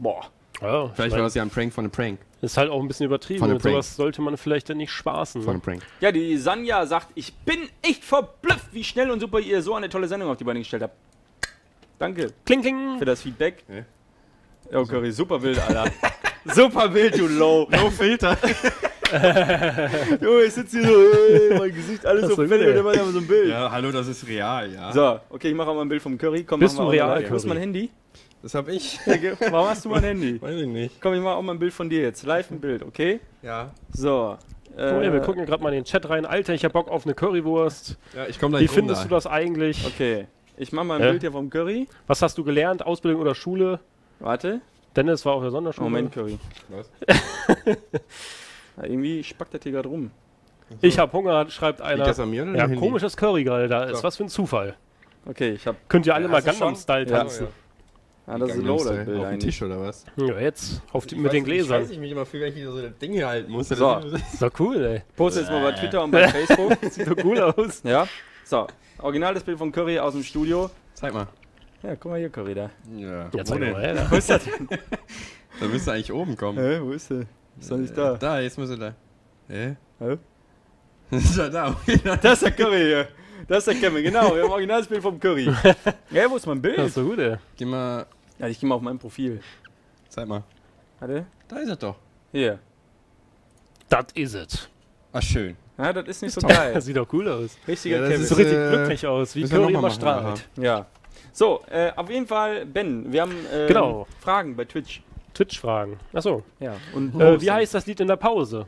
Boah. Ja, Vielleicht war das ja ein Prank von einem Prank. ist halt auch ein bisschen übertrieben. Von einem Mit Prank. sowas sollte man vielleicht dann nicht spaßen. Von Ne? einem Prank. Ja, die Sanja sagt, ich bin echt verblüfft, wie schnell und super ihr so eine tolle Sendung auf die Beine gestellt habt. Danke Kling, kling. für das Feedback. Ja. Oh, Curry, super Bild, Alter. Super Bild, du Low. No Filter. Jo, ich sitze hier so, ey, mein Gesicht alles Das so ist fett gut, und ey. immer so ein Bild. Ja, hallo, das ist real, ja. So, okay, ich mache auch mal ein Bild vom Curry. Komm, Bist machen du wir auch real, mal. Wo ist Curry? mein Handy? Das hab ich. Warum hast du mein Handy? Weiß ich nicht. Komm, ich mache auch mal ein Bild von dir jetzt. Live ein Bild, okay? Ja. So. Guck mal, wir Äh, gucken gerade mal in den Chat rein. Alter, ich hab Bock auf eine Currywurst. Ja, ich komm da Wie nicht findest rum du das eigentlich? okay, ich mache mal ein Hä? Bild hier vom Curry. Was hast du gelernt? Ausbildung oder Schule? Warte. Dennis war auf der Sonderschule. Moment, Curry. Was? Ja, irgendwie spackt das hier gerade rum. Ich hab Hunger, schreibt Liegt einer. das an mir oder Ja, am Handy? komisches Curry gerade da ist. So. Was für ein Zufall. Okay, ich hab. Könnt ihr alle Ja, mal hast du Gangnam schon? Style Ja. tanzen? Ah, das ist Gangnam low, das Style. Bild Auf dem eigentlich. Tisch oder was? Ja, jetzt. Auf die, Ich mit weiß- den Gläsern. Ich weiß, ich mich immer fühle, wenn ich so das Ding hier halten muss. So. Ist doch cool, ey. Poste jetzt mal bei Twitter und bei Facebook. Sieht doch cool aus. Ja. So, original das Bild von Curry aus dem Studio. Zeig mal. Ja, guck mal hier, Curry da. Ja. Ja, zeig Wo doch mal denn? her. Wo ist das denn? Da müsste eigentlich oben kommen. Hä, wo ist der? Ist doch nicht Äh, da. Da, jetzt muss er da. Hä? Hä? Ist er da? Okay, dann- Das ist der Curry hier. Das ist der Kevin, genau. Wir haben original das Bild vom Curry. Ja, wo ist mein Das Bild? ist so gut, ey. Geh mal. Ja, ich geh mal auf mein Profil. Zeig mal. Warte. Da ist er doch. Hier. Das is it. Ach, schön. Ja, das ist nicht so Das geil. sieht doch cool aus. Richtiger Ja, das Kevin. Sieht so richtig äh, glücklich aus, wie müssen wir Curry noch immer mal machen, strahlt. Ja. So, äh, auf jeden Fall, Ben, wir haben äh, Genau. Fragen bei Twitch. Twitch-Fragen. Achso. Ja. Und Äh, wie heißt das Lied in der Pause?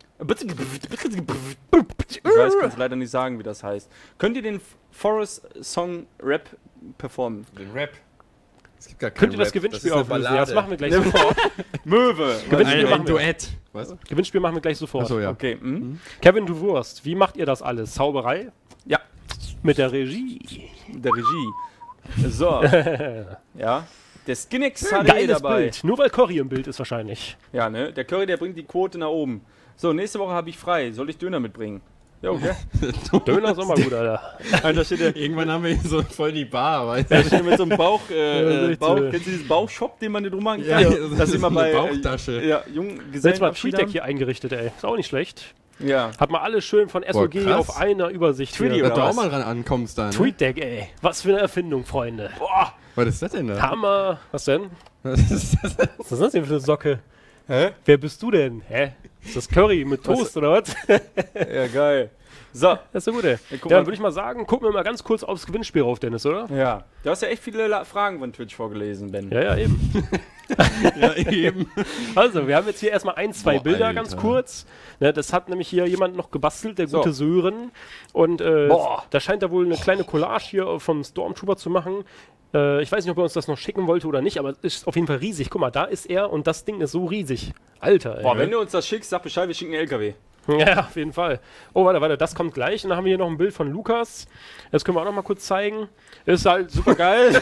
Ich weiß, kann es leider nicht sagen, wie das heißt. Könnt ihr den Forest Song Rap performen? Den Rap. Es gibt gar keinen Könnt ihr das Rap. Gewinnspiel ist eine auflösen? Ja, Ballade. das machen wir gleich sofort. Möwe. Gewinnspiel Ein, machen ein wir. Duett. Was? Gewinnspiel machen wir gleich sofort. Achso, ja. Okay. Hm? Kevin, du Wurst, wie macht ihr das alles? Zauberei? Ja. Mit der Regie. Der Regie. So. Ja. Der Skinnex H D Geiles dabei. Bild. Nur weil Cory im Bild ist wahrscheinlich. Ja, ne? Der Curry, der bringt die Quote nach oben. So, nächste Woche habe ich frei. Soll ich Döner mitbringen? Ja, okay. Döner ist auch mal gut, Alter. Alter, steht der, Irgendwann haben wir hier so voll die Bar, weißt der steht mit so einem Bauch, Ja, äh, richtig Bauch so. kennst du diesen Bauchshop, den man hier drum machen Ja, kann? ja, das dass ist immer eine bei Bauchtasche. Äh, ja, jungen Selbst mal Gesellenabschied TweetDeck haben. hier eingerichtet, ey. Ist auch nicht schlecht. Ja. Hat mal alles schön von S O G Boah, krass. auf einer Übersicht. Tweety, hier. Dass oder du was? auch mal dran ankommst da, ne? TweetDeck, ey. Was für eine Erfindung, Freunde. Boah. Was ist das denn da? Hammer. Was denn? Was ist das denn? Was ist das denn für eine Socke? Hä? Wer bist du denn? Hä? Ist das Curry mit Toast oder was? Ja, geil. So. Das ist so gut, ey. Ja, Ja, guck dann mal. würde ich mal sagen, gucken wir mal ganz kurz aufs Gewinnspiel rauf, Dennis, oder? Ja. Du hast ja echt viele La Fragen von Twitch vorgelesen, Ben. Ja, ja, eben. Ja, eben. Also, wir haben jetzt hier erstmal ein, zwei Boah, Bilder, Alter. ganz kurz. Ne, das hat nämlich hier jemand noch gebastelt, der So. gute Sören. Und äh, Boah. da scheint er wohl eine kleine Collage hier vom Stormtrooper zu machen. Äh, ich weiß nicht, ob er uns das noch schicken wollte oder nicht, aber es ist auf jeden Fall riesig. Guck mal, da ist er und das Ding ist so riesig. Alter, ey. Boah, wenn du uns das schickst, sag Bescheid, wir schicken einen L K W. Ja, auf jeden Fall. Oh, warte, warte, das kommt gleich. Und dann haben wir hier noch ein Bild von Lukas. Das können wir auch noch mal kurz zeigen. Ist halt super geil.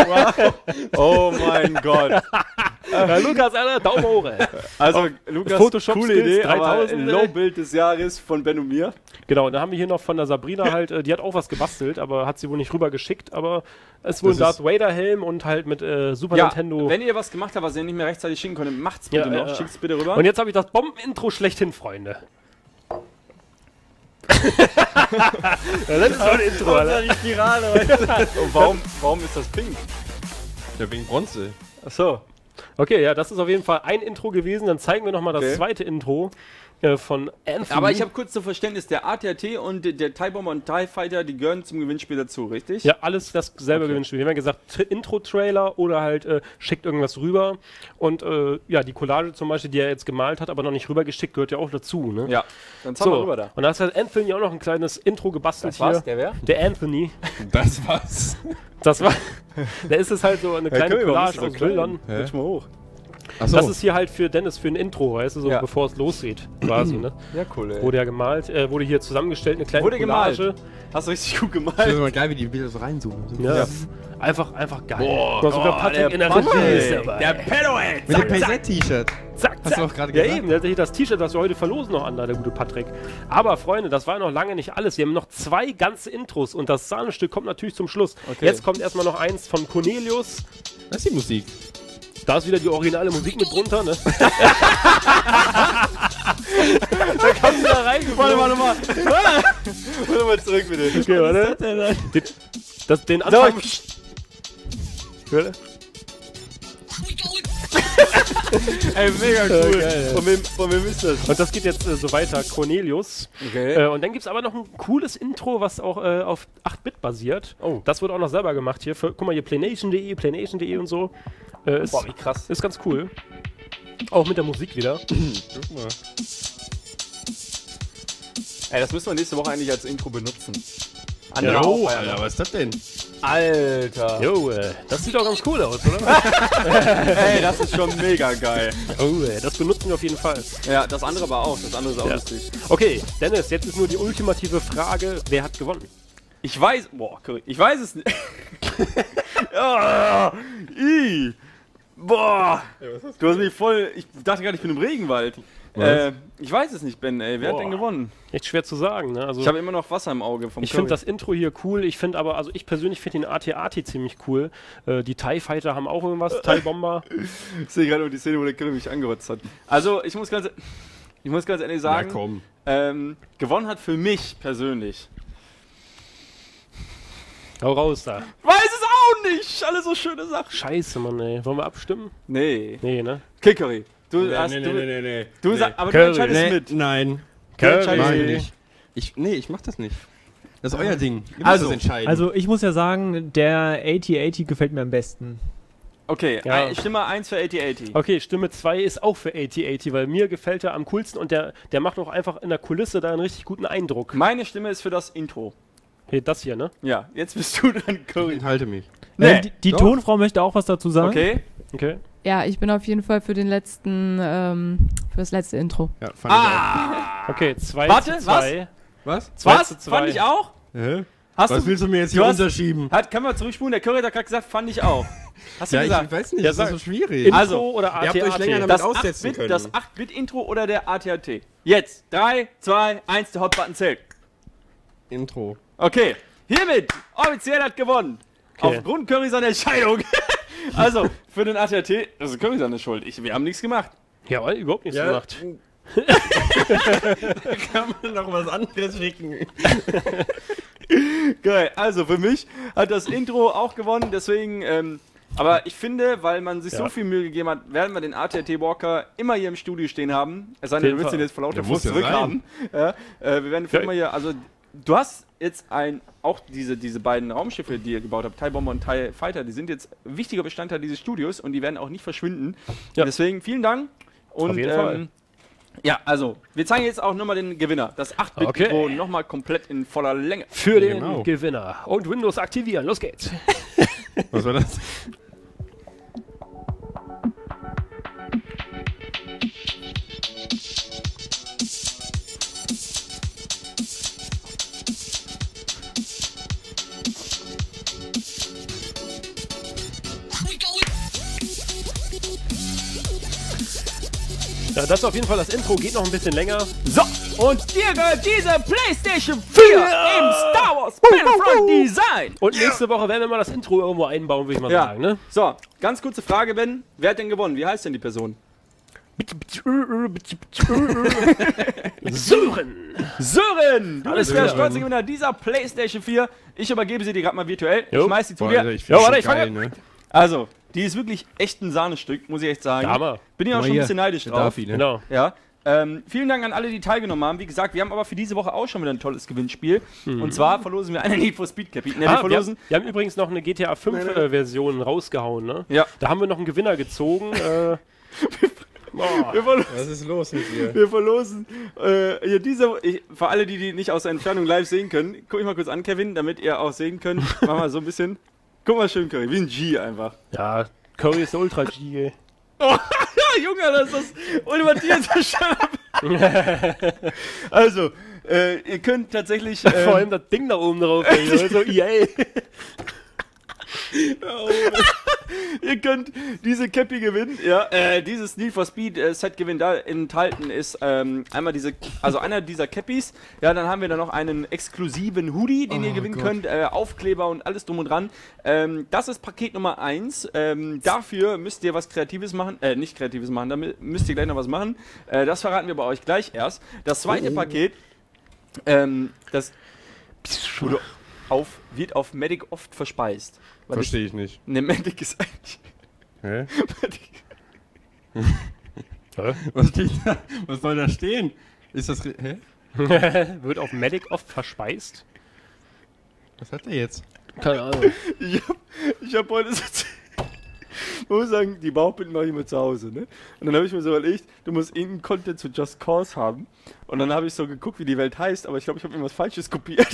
Oh mein Gott. Ja, Lukas, Alter, Daumen hoch, ey. Also, Lukas, Photoshop coole Skills Idee, aber dreitausend, ey. Low-Bild des Jahres von Ben und mir. Genau, und dann haben wir hier noch von der Sabrina halt, äh, die hat auch was gebastelt, aber hat sie wohl nicht rüber geschickt, aber es ist wohl ein Das ist- Darth Vader Helm und halt mit äh, Super Ja, Nintendo. wenn ihr was gemacht habt, was ihr nicht mehr rechtzeitig schicken konntet, macht's bitte Ja, noch. äh, Schickt's bitte rüber. Und jetzt habe ich das Bomben-Intro schlechthin, Freunde. Ja, das ist so ein Intro, Alter. die Spirale heute. Und warum, warum ist das pink? Ja, wegen Bronze. Achso. Okay, ja, das ist auf jeden Fall ein Intro gewesen. Dann zeigen wir nochmal das Okay. zweite Intro äh, von Anthony. Aber ich habe kurz zum Verständnis, der A T R T und der- der TIE Bomber und TIE Fighter, die gehören zum Gewinnspiel dazu, richtig? Ja, alles dasselbe Okay. Gewinnspiel. Wir haben ja gesagt, T- Intro-Trailer oder halt äh, schickt irgendwas rüber. Und äh, ja, die Collage zum Beispiel, die er jetzt gemalt hat, aber noch nicht rübergeschickt, gehört ja auch dazu. Ne? Ja. Dann zaubern wir So, rüber da. und da hat Anthony auch noch ein kleines Intro gebastelt Das war's, hier. der wer? Der Anthony. Das war's. Das war. Da ist es halt so eine kleine Curry, warum Collage ist das aus so klein? Bildern. Hä? Rutsch mal hoch. Achso. Das ist hier halt für Dennis für ein Intro, weißt du, so Ja. bevor es losgeht, quasi, ne? Ja, cool, ey. Wurde ja gemalt, äh, wurde hier zusammengestellt, eine kleine Wurde Collage. gemalt. Hast du richtig gut Das ist gemalt. immer geil, wie die Bilder so reinzoomen. So. Ja. Ja. Einfach, einfach geil. Boah, Guck mal, sogar oh, Patrick der in der Patrick, Regie ist dabei. Der Pedohead. Mit dem P Z-T-Shirt. Zack, Hast zack. du auch gerade Ja gesagt? eben, der hat hier das T-Shirt, das wir heute verlosen, noch an, da, der gute Patrick. Aber Freunde, das war noch lange nicht alles. Wir haben noch zwei ganze Intros und das Sahnestück kommt natürlich zum Schluss. Okay. Jetzt kommt erstmal noch eins von Cornelius. Das ist die Musik. Da ist wieder die originale Musik mit drunter, ne? Da kannst du da rein. Warte, warte mal. Warte mal zurück, bitte. Okay, warte. Den, das, den Anfang... Warte. Ey, mega cool. Ja, geil, ja. Von wem, von wem ist das? Und das geht jetzt äh, so weiter. Cornelius. Okay. Äh, und dann gibt es aber noch ein cooles Intro, was auch äh, auf acht Bit basiert. Oh. Das wird auch noch selber gemacht hier. Für, guck mal hier, playnation punkt de, playnation punkt de und so. Äh, ist, Boah, wie krass. Ist ganz cool. Auch mit der Musik wieder. Guck mal. Ey, das müssen wir nächste Woche eigentlich als Intro benutzen. Ja, auch Oh, feiern. Alter, was ist das denn? Alter. Jo, äh, das sieht auch ganz cool aus, oder? Ey, das ist schon mega geil. Oh, äh, das benutzen wir auf jeden Fall. Ja, das andere war auch. Das andere ist auch Ja. lustig. Okay, Dennis, jetzt ist nur die ultimative Frage, wer hat gewonnen? Ich weiß. Boah, Curry, ich weiß es nicht. Ah, i. Boah. Du hast mich voll. Ich dachte gerade, ich bin im Regenwald. Äh, ich weiß es nicht, Ben, ey. Wer Boah. hat denn gewonnen? Echt schwer zu sagen, ne? Also Ich habe immer noch Wasser im Auge vom ich Curry. finde das Intro hier cool. Ich finde aber, also ich persönlich finde den A T A T ziemlich cool. Äh, die TIE Fighter haben auch irgendwas, TIE Bomber. Ich sehe gerade nur die Szene, wo der Curry mich angerotzt hat. Also, ich muss ganz, ich muss ganz ehrlich sagen, Ja, komm. ähm, gewonnen hat für mich persönlich. Hau raus da. Weiß es auch nicht! Alle so schöne Sachen. Scheiße, Mann, ey. Wollen wir abstimmen? Nee. Nee, ne? Okay, Curry. Du Nee, hast. nee, du, nee, nee, nee. du nee. sag, aber Curry. du entscheidest Nee, mit. nein. Du entscheidest Nein, mit. nicht. Ich, nee, ich mach das nicht. Das ist euer Ding. Ihr müsst Also, das entscheiden. Also ich muss ja sagen, der achtzig achtzig gefällt mir am besten. Okay, Ja. ein, Stimme eins für achtzig achtzig. Okay, Stimme zwei ist auch für achtzig achtzig, weil mir gefällt er am coolsten und der, der macht auch einfach in der Kulisse da einen richtig guten Eindruck. Meine Stimme ist für das Intro. Hey, das hier, ne? Ja, jetzt bist du dran, Curry. ich halte mich. Nee. Äh, die die doch. Tonfrau möchte auch was dazu sagen. Okay. Okay. Ja, ich bin auf jeden Fall für den letzten, ähm, für das letzte Intro. Ja, fand Ah! Okay, zwei Warte, zu zwei. ich auch. Was? zwei Was? zu zwei. Fand ich auch? Hä? Hast Was du. willst du mir jetzt du hier hast- unterschieben? Hat, kann man zurückspulen? Der Curry hat gerade gesagt, fand ich auch. Hast du Ja, ich gesagt? weiß nicht, Ja, das ist sag- so schwierig. Intro Also, oder ihr habt euch A T A T? länger damit Das aussetzen können. Das acht Bit Intro oder der A T A T? Jetzt. drei, zwei, eins, der Hotbutton zählt. Intro. Okay. Hiermit offiziell hat gewonnen. Okay. Aufgrund Curry seiner Entscheidung. Also, für den A T A T, das ist Curry seine Schuld. Ich, wir haben nichts gemacht. Ja, weil überhaupt nichts Ja. gemacht. Da kann man noch was anderes schicken. Geil. Also, für mich hat das Intro auch gewonnen. Deswegen, ähm, aber ich finde, weil man sich so Ja. viel Mühe gegeben hat, werden wir den A T A T Walker immer hier im Studio stehen haben. Es sei denn, du jeden willst ihn Fall. jetzt vor lauter Der muss Frust ja zurückhaben. Ja, äh, wir werden für Ja. immer hier, also du hast jetzt ein, auch diese, diese beiden Raumschiffe, die ihr gebaut habt, TIE Bomber und TIE Fighter, die sind jetzt wichtiger Bestandteil dieses Studios und die werden auch nicht verschwinden. Ja. Deswegen vielen Dank. Und, Auf jeden ähm, Fall. Ja, also, wir zeigen jetzt auch nochmal den Gewinner. Das acht Bit Okay. Intro nochmal komplett in voller Länge. Für den Genau. Gewinner. Und Windows aktivieren. Los geht's. Was war das? Ja, das ist auf jeden Fall das Intro. Geht noch ein bisschen länger. So, und dir gehört diese PlayStation vier im Star Wars Battlefront Design. Und nächste Woche werden wir mal das Intro irgendwo einbauen, würde ich mal Ja. sagen, ne? So, ganz kurze Frage, Ben. Wer hat denn gewonnen? Wie heißt denn die Person? Sören! Sören! Du bist der Sören. stolze Gewinner dieser PlayStation vier. Ich übergebe sie dir gerade mal virtuell. Jo. Ich schmeiß sie zu Boah, dir. Alter, ich Ja, find's warte, schon ich fang geil, an. ne? Also, die ist wirklich echt ein Sahnestück, muss ich echt sagen. Hammer. Bin ja auch Guck mal schon ein hier, bisschen neidisch der drauf. Dafi, ne? Genau. Ja. Ähm, vielen Dank an alle, die teilgenommen haben. Wie gesagt, wir haben aber für diese Woche auch schon wieder ein tolles Gewinnspiel. Und zwar verlosen wir eine Need for Speed Cappy. Ne, wir Ah, wir, verlosen. haben, wir haben übrigens noch eine G T A fünf äh, Version rausgehauen, ne? Ja. Da haben wir noch einen Gewinner gezogen. Äh, boah. Wir verlosen. Was ist los mit dir? Wir verlosen äh, hier diese, ich, für alle, die die nicht aus der Entfernung live sehen können, guck ich mal kurz an, Kevin, damit ihr auch sehen könnt. Mach mal so ein bisschen. Guck mal schön, Curry, wie ein G einfach. Ja, Curry ist der Ultra-G. Oh, ja, Junge, das ist das ultimative Sharp. Also, äh, ihr könnt tatsächlich. Vor Ähm, allem das Ding da oben drauf. ey, so E A. Ihr könnt diese Cappy gewinnen, ja, äh, dieses Need for Speed äh, Set gewinnen, da enthalten ist ähm, einmal diese, also einer dieser Cappies, ja, dann haben wir da noch einen exklusiven Hoodie, den Oh ihr gewinnen Gott. könnt, äh, Aufkleber und alles drum und dran. Ähm, das ist Paket Nummer eins, ähm, dafür müsst ihr was Kreatives machen, äh, nicht Kreatives machen, damit müsst ihr gleich noch was machen, äh, das verraten wir bei euch gleich erst. Das zweite Oh. Paket, ähm, das wurde auf, wird auf Medic oft verspeist. Weil ich- Verstehe ich nicht. Ne, Medic ist eigentlich. Hä? Medic. Was steht da? Was soll da stehen? Ist das. re- Hä? Wird auf Medic oft verspeist? Was hat der jetzt? Keine Ahnung. Ich hab, ich hab heute so. Man muss sagen, die Bauchbinden mache ich immer zu Hause, ne? Und dann habe ich mir so überlegt, du musst irgendeinen Content zu Just Cause haben. Und dann habe ich so geguckt, wie die Welt heißt, aber ich glaube, ich habe irgendwas Falsches kopiert.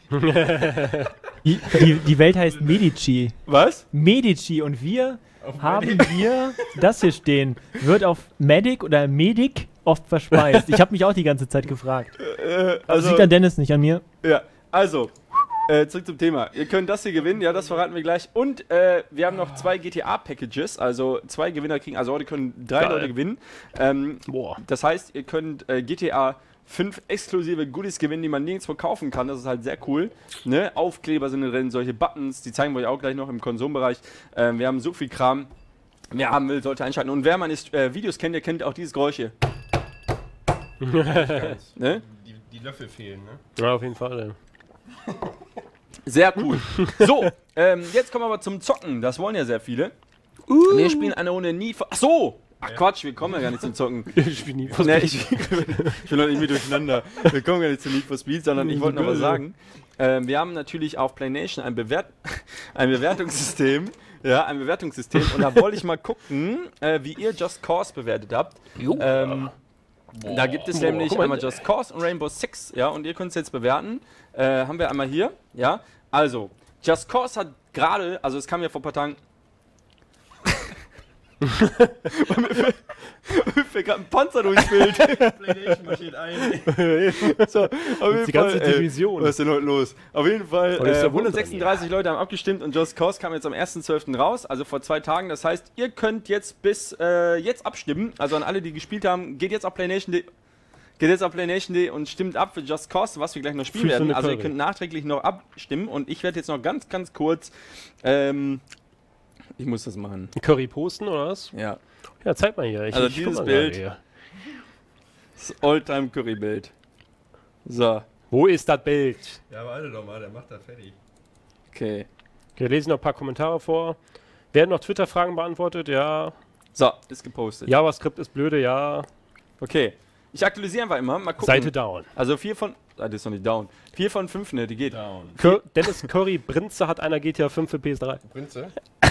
Die, die, die Welt heißt Medici. Was? Medici und wir haben hier das hier stehen. Wird auf Medic oder Medic oft verspeist. Ich habe mich auch die ganze Zeit gefragt. Äh, Also also, sieht an Dennis nicht an mir. ja, also, äh, zurück zum Thema. Ihr könnt das hier gewinnen, ja, das verraten wir gleich. Und äh, wir haben noch zwei G T A-Packages, also zwei Gewinner kriegen, also heute können drei Geil. Leute gewinnen. Ähm, Boah. Das heißt, ihr könnt äh, G T A fünf exklusive Goodies gewinnen, die man nirgendwo kaufen kann. Das ist halt sehr cool. Ne? Aufkleber sind drin, solche Buttons, die zeigen wir euch auch gleich noch im Konsumbereich. Ähm, wir haben so viel Kram. Wer haben will, sollte einschalten. Und wer meine äh, Videos kennt, der kennt auch dieses Geräusch hier. Ne? Die, die Löffel fehlen, ne? Ja, auf jeden Fall. Ey. Sehr cool. So, ähm, jetzt kommen wir aber zum Zocken. Das wollen ja sehr viele. Wir spielen eine Runde nie. Ach so! Ach Quatsch, wir kommen ja gar nicht zum Zocken. Ich bin nie Nee, ich, ich bin noch nicht mit durcheinander. Wir kommen gar nicht zu Need for Speed, sondern ich wollte noch was sagen. Ähm, wir haben natürlich auf PlayNation ein, Bewert ein Bewertungssystem. Ja, ein Bewertungssystem. Und da wollte ich mal gucken, äh, wie ihr Just Cause bewertet habt. Ähm, da gibt es Boah, nämlich guck mal, einmal Just Cause und Rainbow Six. Ja, und ihr könnt es jetzt bewerten. Äh, haben wir einmal hier. Ja, also, Just Cause hat gerade, also es kam ja vor ein paar Tagen. mir fällt, mir fällt gerade ein Panzer durchs Bild. PlayStation marschiert ein. So, auf jeden die ganze Fall, Division. Ey, was ist denn heute los? Auf jeden Fall, Oh, das ist äh, der Wurm hundertsechsunddreißig Leute haben abgestimmt und Just Cause kam jetzt am ersten zwölften raus, also vor zwei Tagen. Das heißt, ihr könnt jetzt bis äh, jetzt abstimmen. Also an alle, die gespielt haben, geht jetzt auf PlayNation Punkt de. Geht jetzt auf PlayNation Punkt de und stimmt ab für Just Cause, was wir gleich noch spielen Fühlst du werden. eine Also ihr Curry? könnt nachträglich noch abstimmen und ich werde jetzt noch ganz, ganz kurz. Ähm, ich muss das machen. Curry posten oder was? Ja. Ja, zeig mal hier. Ich, Also ich dieses guck mal Bild. gerade hier. Das Alltime Curry Bild. So, Wo ist das Bild? Ja, aber warte doch mal, der macht das fertig. okay. Wir lesen noch ein paar Kommentare vor. Werden noch Twitter-Fragen beantwortet? Ja. So, ist gepostet. JavaScript ist blöde, ja. Okay. Ich aktualisiere einfach immer. Mal gucken. Seite down. Also vier von. Ah, das ist noch nicht down. Vier von fünf, ne, die geht. Down. Cur Dennis Curry Brinze hat einer G T A fünf für P S drei. Prinze?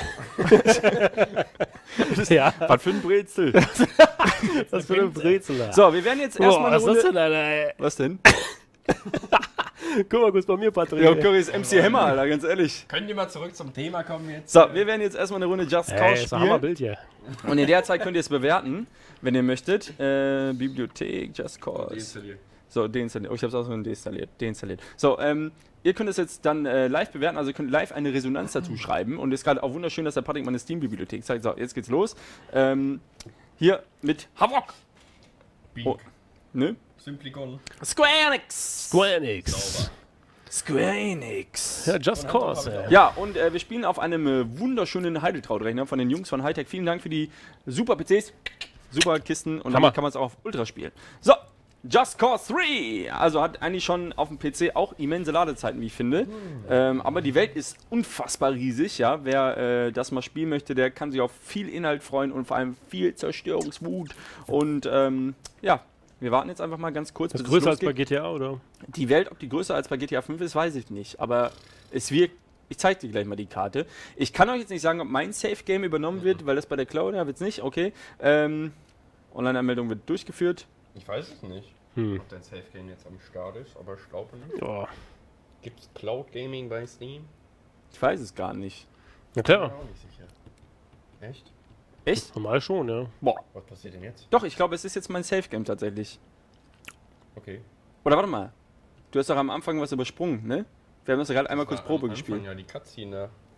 Ja. Was für ein Brezel. Das für eine Brezel. So, wir werden jetzt erstmal eine was ist das Runde. denn, Alter, ey? Was denn? Guck mal kurz bei mir, Patrick. Ja, Curry ist M C Hammer, Alter, ganz ehrlich. Können die mal zurück zum Thema kommen jetzt? So, wir werden jetzt erstmal eine Runde Just Ey, Cause ist ein Hammerbild spielen. hier. Und in der Zeit könnt ihr es bewerten, wenn ihr möchtet. Äh, Bibliothek, Just Cause. Deinstalliert. So, deinstalliert. Oh, ich hab's auch schon deinstalliert. Deinstalliert. So, ähm, ihr könnt es jetzt dann äh, live bewerten, also ihr könnt live eine Resonanz dazu schreiben. Und es ist gerade auch wunderschön, dass der Patrick meine Steam-Bibliothek zeigt. So, jetzt geht's los. Ähm, hier mit Havok. Bing. Oh, ne? Simplicon. Square Enix. Square Enix. Square Enix. Ja, Just Cause, ey. Ja, und äh, wir spielen auf einem äh, wunderschönen Heideltraut-Rechner von den Jungs von Hightech. Vielen Dank für die super P Cs, super Kisten und Hammer. damit kann man es auch auf Ultra spielen. So, Just Cause drei. Also hat eigentlich schon auf dem P C auch immense Ladezeiten, wie ich finde. Ähm, aber die Welt ist unfassbar riesig, ja. Wer äh, das mal spielen möchte, der kann sich auf viel Inhalt freuen und vor allem viel Zerstörungswut. Und ähm, ja, wir warten jetzt einfach mal ganz kurz, Das ist bis es größer als bei losgeht. G T A, oder? Die Welt, ob die größer als bei G T A fünf ist, weiß ich nicht. Aber es wird. Ich zeige dir gleich mal die Karte. Ich kann euch jetzt nicht sagen, ob mein Safe-Game übernommen wird, weil das bei der Cloud, da wird es nicht. Okay. Ähm, Online-Anmeldung wird durchgeführt. Ich weiß es nicht, Hm. ob dein Safe Game jetzt am Start ist, aber ich glaube nicht. Ja. Gibt's Cloud Gaming bei Steam? Ich weiß es gar nicht. Na Bin mir klar. auch nicht sicher. Echt? Echt? Normal schon, ja. Boah. Was passiert denn jetzt? Doch, ich glaube, es ist jetzt mein Safe-Game tatsächlich. Okay. Oder warte mal. Du hast doch am Anfang was übersprungen, ne? Wir haben das gerade einmal kurz War Probe am gespielt. Anfang ja die Cutscene da.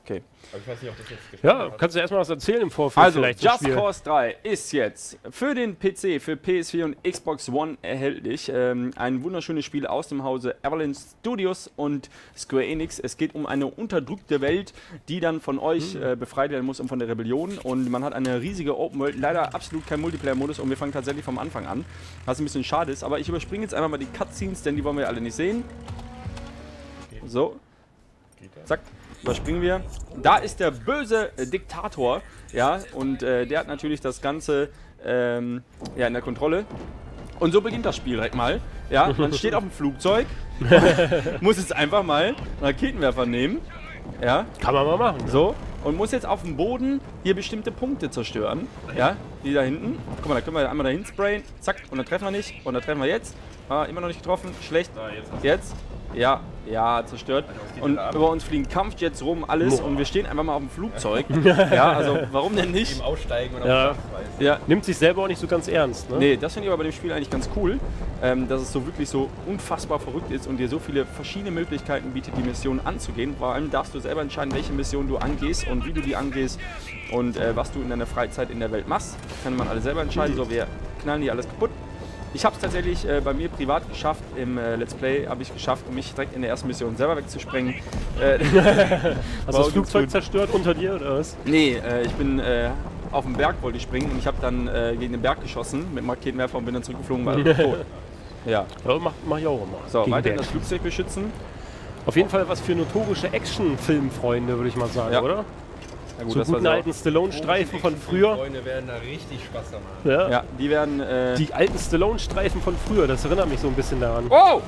Okay. Aber ich weiß nicht, ob das jetzt Ja, kannst du erstmal was erzählen im Vorfeld Also, vielleicht zum Just Spiel? Cause drei ist jetzt für den P C, für P S vier und Xbox One erhältlich. Ähm, ein wunderschönes Spiel aus dem Hause Avalanche Studios und Square Enix. Es geht um eine unterdrückte Welt, die dann von euch äh, befreit werden muss und von der Rebellion. Und man hat eine riesige Open World, leider absolut kein Multiplayer-Modus und wir fangen tatsächlich vom Anfang an. Was ein bisschen schade ist, aber ich überspringe jetzt einfach mal die Cutscenes, denn die wollen wir alle nicht sehen. So. Zack. Überspringen wir. Da ist der böse äh, Diktator, ja, und äh, der hat natürlich das Ganze ähm, ja, in der Kontrolle. Und so beginnt das Spiel direkt mal. Ja, man steht auf dem Flugzeug, muss jetzt einfach mal einen Raketenwerfer nehmen, ja, Kann man mal machen. so, und muss jetzt auf dem Boden hier bestimmte Punkte zerstören, ja, die da hinten. Guck mal, da können wir einmal dahin sprayen, zack, und dann treffen wir nicht, und dann treffen wir jetzt. Ah, immer noch nicht getroffen, schlecht, jetzt. Ja, ja, zerstört. Und über uns fliegen Kampfjets rum, alles. Und wir stehen einfach mal auf dem Flugzeug. Ja, also warum denn nicht? Im Aussteigen oder Ja. auf Ja, Nimmt sich selber auch nicht so ganz ernst, ne? nee, das finde ich aber bei dem Spiel eigentlich ganz cool, ähm, dass es so wirklich so unfassbar verrückt ist und dir so viele verschiedene Möglichkeiten bietet, die Mission anzugehen. Vor allem darfst du selber entscheiden, welche Mission du angehst und wie du die angehst und äh, was du in deiner Freizeit in der Welt machst. Kann man alle selber entscheiden. So, wir knallen die alles kaputt. Ich habe es tatsächlich äh, bei mir privat geschafft, im äh, Let's Play habe ich geschafft, mich direkt in der ersten Mission selber wegzusprengen. Äh, Hast du das War Flugzeug gut. zerstört unter dir oder was? nee, äh, ich bin äh, auf den Berg wollte ich springen und ich habe dann äh, gegen den Berg geschossen mit dem Raketenwerfer und bin dann zurückgeflogen, war tot. Ja, Ja, mach, mach ich auch immer. so, Gegen weiter Berg. das Flugzeug beschützen. Auf jeden Fall was für notorische Action-Filmfreunde, würde ich mal sagen, Ja. oder? Ja, gut, So das war guten so. alten Stallone-Streifen von früher. Freunde werden da richtig Spaß haben. Ja. Ja, die werden. Äh, Die alten Stallone-Streifen von früher, das erinnert mich so ein bisschen daran. oh!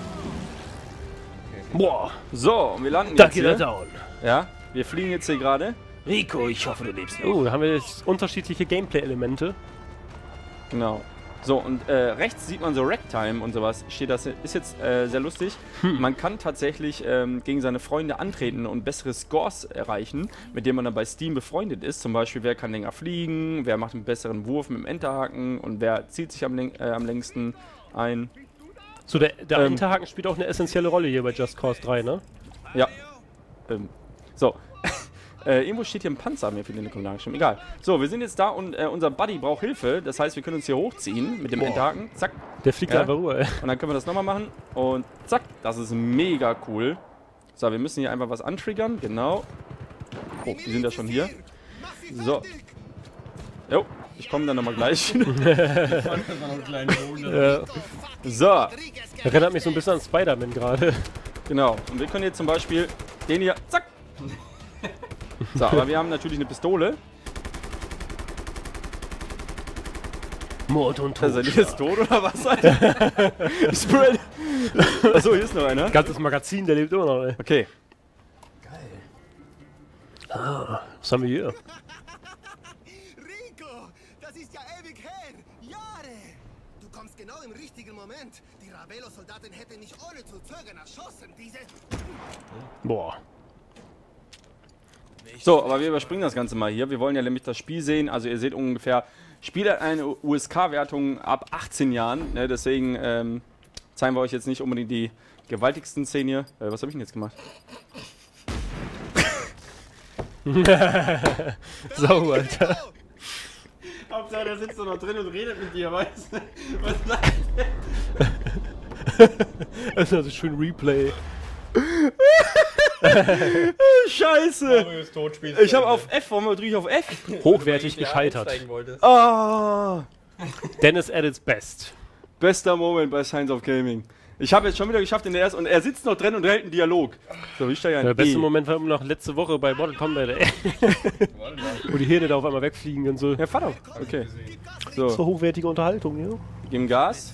Boah, So, und wir landen da jetzt geht er hier. down. Ja, wir fliegen jetzt hier gerade. Rico, ich hoffe, du lebst noch. Oh, da haben wir jetzt unterschiedliche Gameplay-Elemente. Genau. So, und äh, rechts sieht man so Ragtime und sowas. Steht das, ist jetzt äh, sehr lustig. Man kann tatsächlich ähm, gegen seine Freunde antreten und bessere Scores erreichen, mit denen man dann bei Steam befreundet ist. Zum Beispiel, wer kann länger fliegen, wer macht einen besseren Wurf mit dem Enterhaken und wer zieht sich am, läng äh, am längsten ein. So, der, der Ähm. Enterhaken spielt auch eine essentielle Rolle hier bei Just Cause drei, ne? Ja. Ähm, so. Äh, irgendwo steht hier ein Panzer, mir fehlt in den Kommentaren schon. Egal. So, wir sind jetzt da und äh, unser Buddy braucht Hilfe. Das heißt, wir können uns hier hochziehen mit dem Boah. Enterhaken. Zack. Der fliegt Ja. einfach rüber, ey. Und dann können wir das nochmal machen. Und zack. Das ist mega cool. So, wir müssen hier einfach was antriggern. Genau. Oh, die sind ja schon hier. So. Jo, ich komme dann nochmal gleich. Ja. So, Erinnert mich so ein bisschen an Spider-Man gerade. genau. Und wir können jetzt zum Beispiel den hier. Zack. So, aber wir haben natürlich eine Pistole. Mord und Also, ist er jetzt tot oder was, Alter? Spread. Achso, hier ist noch einer. Ganzes Magazin, der lebt immer noch, ey. Okay. Was haben wir hier? Rico, das ist ja ewig her. Jahre. Du kommst genau im richtigen Moment. Die Ravelo-Soldaten hätten nicht ohne zu zögern erschossen. Diese... Boah. So, aber wir überspringen das Ganze mal hier. Wir wollen ja nämlich das Spiel sehen. Also ihr seht ungefähr, Spiel hat eine U S K-Wertung ab achtzehn Jahren. Ne? Deswegen ähm, zeigen wir euch jetzt nicht unbedingt die gewaltigsten Szenen hier. Äh, was habe ich denn jetzt gemacht? Sau, Alter. Hauptsache, der sitzt doch noch drin und redet mit dir, weißt du? Was Das ist also schön Replay. Scheiße! Ich habe auf F, warum drücke ich auf F? Hochwertig gescheitert. Ah! Dennis at its best. Bester Moment bei Science of Gaming. Ich habe jetzt schon wieder geschafft in der ersten und er sitzt noch drin und hält einen Dialog. So, wie steigt ein Der beste E. Moment war immer noch letzte Woche bei Mortal Kombat, ey. Wo die Herde da auf einmal wegfliegen und so. Ja, fahr doch. Okay. Das war So, hochwertige Unterhaltung, ja. geben Gas.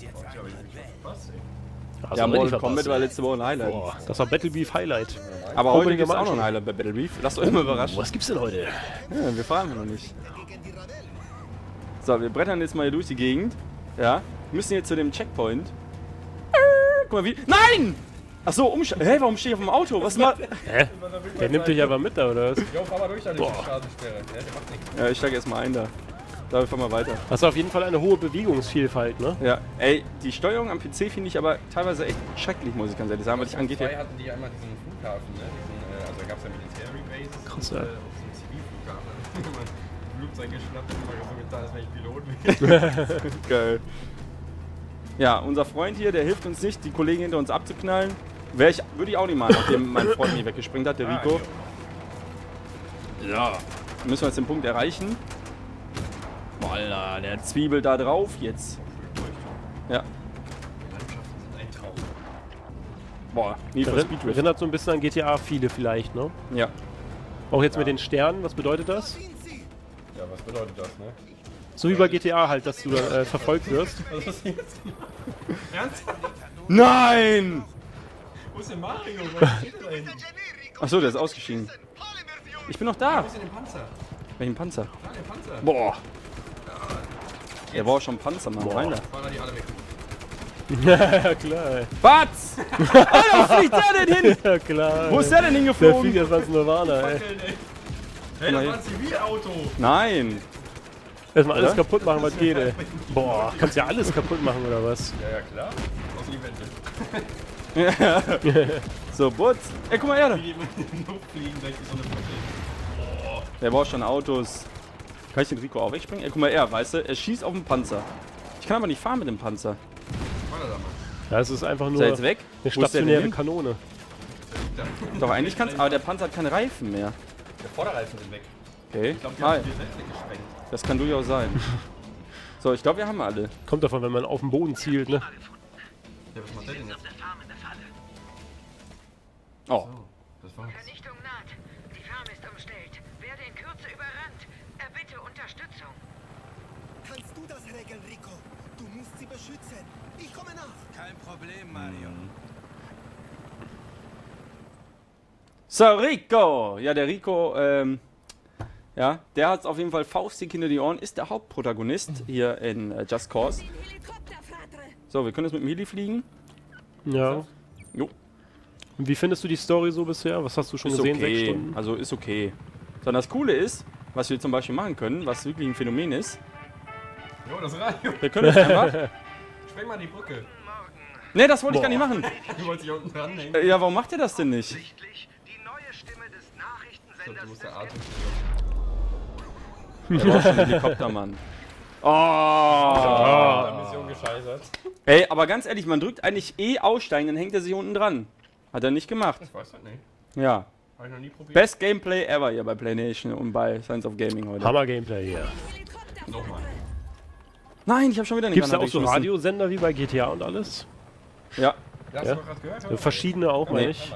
Also Ja, richtig Mortal Kombat verpasst. war letzte Woche ein Highlight. Boah, das war Battle Beef Highlight. Aber heute Unbedingt gibt es mal auch noch ein anschauen. Highlight bei Battle Beef. Lasst euch immer überraschen. Was gibt's denn heute? Ja, wir fahren noch nicht. So, wir brettern jetzt mal hier durch die Gegend. Ja. Wir müssen jetzt zu dem Checkpoint. Guck mal, wie. Nein! Achso, umsteigen. Hä, warum stehe ich auf dem Auto? Was macht. Hä? Der nimmt dich aber mit da, oder was? Jo, fahr mal durch da durch die Straßensperre. Ja, der macht nichts. Ja, ich steige erstmal ein da. Da, wir fahren mal weiter. Hast du auf jeden Fall eine hohe Bewegungsvielfalt, ne? Ja, ey, die Steuerung am P C finde ich aber teilweise echt schrecklich, muss ich ganz ehrlich sagen, weil ich angeht. Zwei hatten die einmal diesen Flughafen, ne? Diesen, äh, also gab es ja Military-Bases. Krass, und, ja. äh, auf so einem Zivilflughafen. Da hat man ein Flugzeug geschnappt und immer so getan, als wäre ich Pilot. Geil. Ja, unser Freund hier, der hilft uns nicht, die Kollegen hinter uns abzuknallen. Wär ich, würde ich auch nicht machen, nachdem mein Freund mich weggesprengt hat, der Ah, Rico. Ja. Dann müssen wir jetzt den Punkt erreichen. Boah, Alter, der Zwiebel da drauf jetzt. Ja. Die Landschaften sind ein Traum. Boah, Need for Erinner- Speed Drift. Erinnert so ein bisschen an G T A viele vielleicht, ne? Ja. Auch jetzt mit den Sternen, was bedeutet das? Sind sie? Ja, was bedeutet das, ne? So wie bei G T A halt, dass du da, äh, verfolgt wirst. Was ist jetzt? Ernsthaft? Nein! Wo ist denn Mario? Was steht da hinten? Achso, der ist ausgeschieden. Ich bin noch da. Wo ist denn der Panzer? Welchen Panzer? Da, der Panzer. Boah. Der war auch schon Panzer, Mann. Rein da. Fahren da die alle weg. Ja, klar, ey. Batz! Alter, wo fliegt der denn hin? Ja, klar. Wo ist der denn Der fliegt hingeflogen? jetzt als Nirvana, ey. Hey, mal das war ein Zivilauto. Nein. Erstmal alles Oder? kaputt machen, was geht, ey. Boah, kannst ja alles kaputt machen, oder was? Ja, ja, klar. Aus dem Event. So, Butz. Ey, guck mal her. da. Die immer in die Luft fliegen, gleich wie so eine Brücke. Der braucht schon Autos. Kann ich den Rico auch wegspringen? Ey, guck mal her, weißt du? Er schießt auf den Panzer. Ich kann aber nicht fahren mit dem Panzer. Fahr da mal. Ja, es ist einfach Ist nur er jetzt weg? eine Wo ist der stationäre denn hin? Kanone. Doch, eigentlich kann's. Aber der Panzer hat keine Reifen mehr. Der Vorderreifen sind weg. Okay. Ich glaube, die Hi. haben die selbst weggesprengt. Das kann durchaus sein. So, ich glaube, wir haben alle. Kommt davon, wenn man auf den Boden zielt, ne? Ja, was macht der denn jetzt? Oh. Das war's. Vernichtung naht. Die Farm ist umstellt. Werde in Kürze überrannt. Erbitte Unterstützung. Kannst du das regeln, Rico? Du musst sie beschützen. Ich komme nach. Kein Problem, Mario. So, Rico. Ja, der Rico, ähm, ja, der hat auf jeden Fall faustig hinter die Ohren, ist der Hauptprotagonist hier in äh, Just Cause. So, wir können jetzt mit dem Heli fliegen. Ja. Jo. Und wie findest du die Story so bisher? Was hast du schon Ist gesehen? Sechs okay. Stunden? Also ist okay. Sondern das Coole ist, was wir zum Beispiel machen können, was wirklich ein Phänomen ist, Jo, das Radio. wir können jetzt einfach... Spreng mal die Brücke. Ne, das wollte ich gar nicht machen. Du wolltest dich unten dranhängen. Äh, Ja, warum macht ihr das denn nicht? Die neue Stimme des Ich glaub, du Nachrichtensenders musst der des Atem. Der war schon ein Helikoptermann. Oh! Ah. Mission gescheitert. Ey, aber ganz ehrlich, man drückt eigentlich eh aussteigen, dann hängt er sich unten dran. Hat er nicht gemacht. Ich weiß das nicht. Ja. Hab ich noch nie probiert. Best Gameplay ever hier bei PlayNation und bei Science of Gaming heute. Hammer-Gameplay hier. Nochmal. Nein, ich habe schon wieder nicht Gibt es da auch so geschmissen. Radiosender wie bei G T A und alles? Ja. Ja, hast Ja. du mal gerade gehört? Ja, verschiedene auch, meine ich.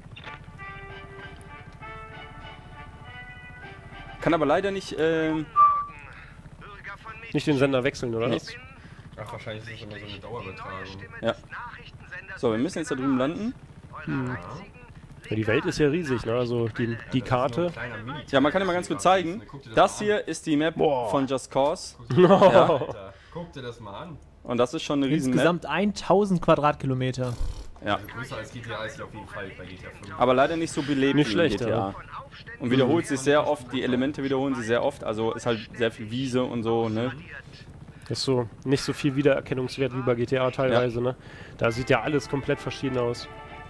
Kann aber leider nicht, ähm, Bürger von Mädchen. Nicht den Sender wechseln, oder was? Ach, wahrscheinlich ist das immer so eine Dauerübertragung. Ja. So, wir müssen jetzt da drüben landen. Ja, die Welt ist ja riesig, ne? Also die, die Karte. Ja, man kann ja mal ganz kurz zeigen. Das hier ist die Map Boah. von Just Cause. Alter, guck dir das mal an. Und das ist schon eine riesen Map. Insgesamt tausend Quadratkilometer. Ja. Also größer als G T A ist sie auf jeden Fall bei G T A fünf. Aber leider nicht so belebt Nicht wie schlecht, in G T A. Und wiederholt sich sehr oft, die Elemente wiederholen sich sehr oft. Also ist halt sehr viel Wiese und so, ne? Das ist so nicht so viel Wiedererkennungswert wie bei G T A teilweise, ne? Da sieht ja alles komplett verschieden aus.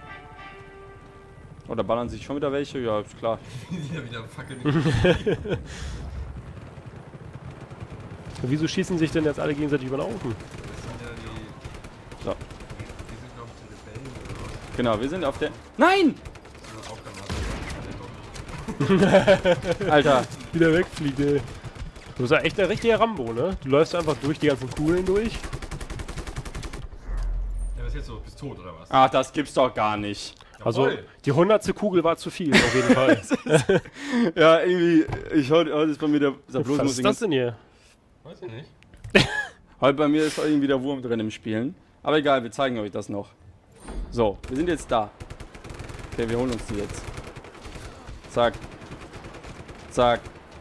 Oder ballern sich schon wieder welche? Ja, ist klar. Wieder wieder Fackeln. Wieso schießen sich denn jetzt alle gegenseitig über den Haufen? Das sind ja die. So. Die sind, glaube ich, die Rebellen oder was. Genau, wir sind auf der... Nein! Das sind Aufgaben. Alter, Wieder wegfliegt, ey. Du bist ja echt der richtige Rambo, ne? Du läufst einfach durch die ganzen Kugeln durch. Ja, was jetzt so? Bist tot oder was? ach, das gibt's doch gar nicht. Also Jawohl. die hundertste Kugel war zu viel, auf jeden Fall. Ja, irgendwie, ich heute, heute ist bei mir der... Sag bloß, Was muss ist ich das denn hier? Weiß ich nicht. Heute bei mir ist irgendwie der Wurm drin im Spielen. Aber egal, wir zeigen euch das noch. So, wir sind jetzt da. Okay, wir holen uns die jetzt. Zack. Zack.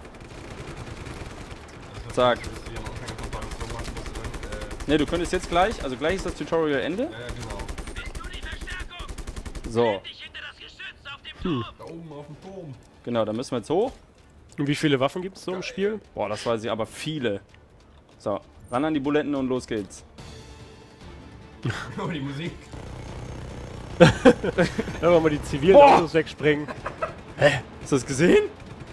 Zack. Bis du hier am Anfang von Paris so machen musst, dann, Ne, du könntest jetzt gleich, also gleich ist das Tutorial Ende. äh, ja, ja, genau. So, Da oben auf dem Turm. genau, da müssen wir jetzt hoch. Und wie viele Waffen gibt es so im Spiel? Boah, das weiß ich, aber viele. So, ran an die Buletten und los geht's. Oh, die Musik. Einfach mal die zivilen Boah! Autos wegsprengen. Hä? Hast du das gesehen?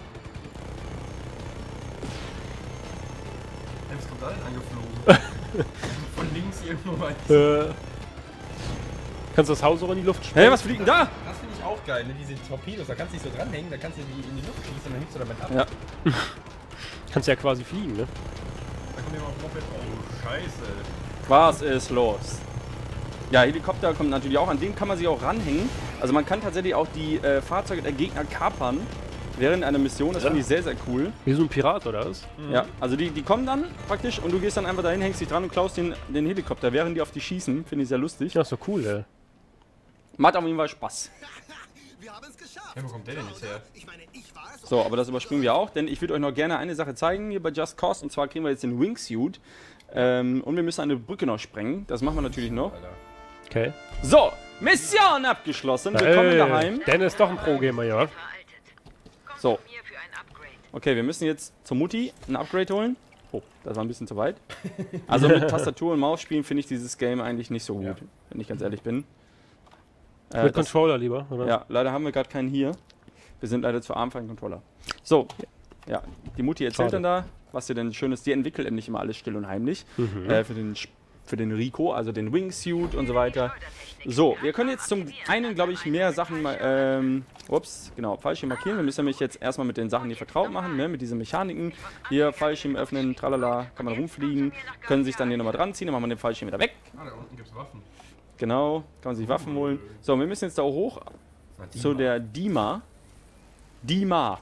Was kommt da denn angeflogen? Von links irgendwo mal. Äh, kannst du das Haus auch in die Luft Hä, sprengen? was fliegt denn da? Das finde ich auch geil, ne? Diese Torpedos, da kannst du nicht so dranhängen, da kannst du die in die Luft schießen und dann hebst du damit ab. Ja. Kannst ja quasi fliegen, ne? Da kommt jemand auf Moped. Oh, scheiße. Was ist los? Ja, Helikopter kommt natürlich auch, an den kann man sich auch ranhängen. Also man kann tatsächlich auch die äh, Fahrzeuge der Gegner kapern während einer Mission. Das finde ich sehr, sehr cool. Wie so ein Pirat, oder was? Mhm. Ja, also die, die kommen dann praktisch und du gehst dann einfach dahin, hängst dich dran und klaust den, den Helikopter, während die auf die schießen. Finde ich sehr lustig. Ja, ist doch cool, ey. Macht auf jeden Fall Spaß. Wir haben es geschafft. Ja, wo kommt der denn jetzt her? Ich meine, ich war es. So, aber das überspringen wir auch, denn ich würde euch noch gerne eine Sache zeigen hier bei Just Cause. Und zwar kriegen wir jetzt den Wingsuit. Ähm, und wir müssen eine Brücke noch sprengen. Das machen wir natürlich noch. Okay. So, Mission abgeschlossen. Willkommen daheim. Dennis ist doch ein Pro-Gamer, ja. So. Okay, wir müssen jetzt zur Mutti ein Upgrade holen. Oh, das war ein bisschen zu weit. Also mit Tastatur und Maus spielen finde ich dieses Game eigentlich nicht so gut, wenn ich ganz ehrlich bin. Äh, Mit das, Controller lieber, oder? ja, leider haben wir gerade keinen hier. Wir sind leider zu arm für einen Controller. So, ja, die Mutti erzählt Schade. dann da, was sie denn Schönes. Die entwickelt endlich immer alles still und heimlich. Mhm. Äh, für den Sp- für den Rico, also den Wingsuit und so weiter. So, wir können jetzt zum einen, glaube ich, mehr Sachen mal, ähm, ups, genau, Fallschirm markieren. Wir müssen nämlich jetzt erstmal mit den Sachen hier vertraut machen, ne, mit diesen Mechaniken. Hier Fallschirm öffnen, tralala, kann man rumfliegen, können sich dann hier nochmal dran ziehen, dann machen wir den Fallschirm wieder weg. Ah, da unten gibt's Waffen. Genau, kann man sich Waffen holen. So, wir müssen jetzt da hoch zu der Dima. Dima.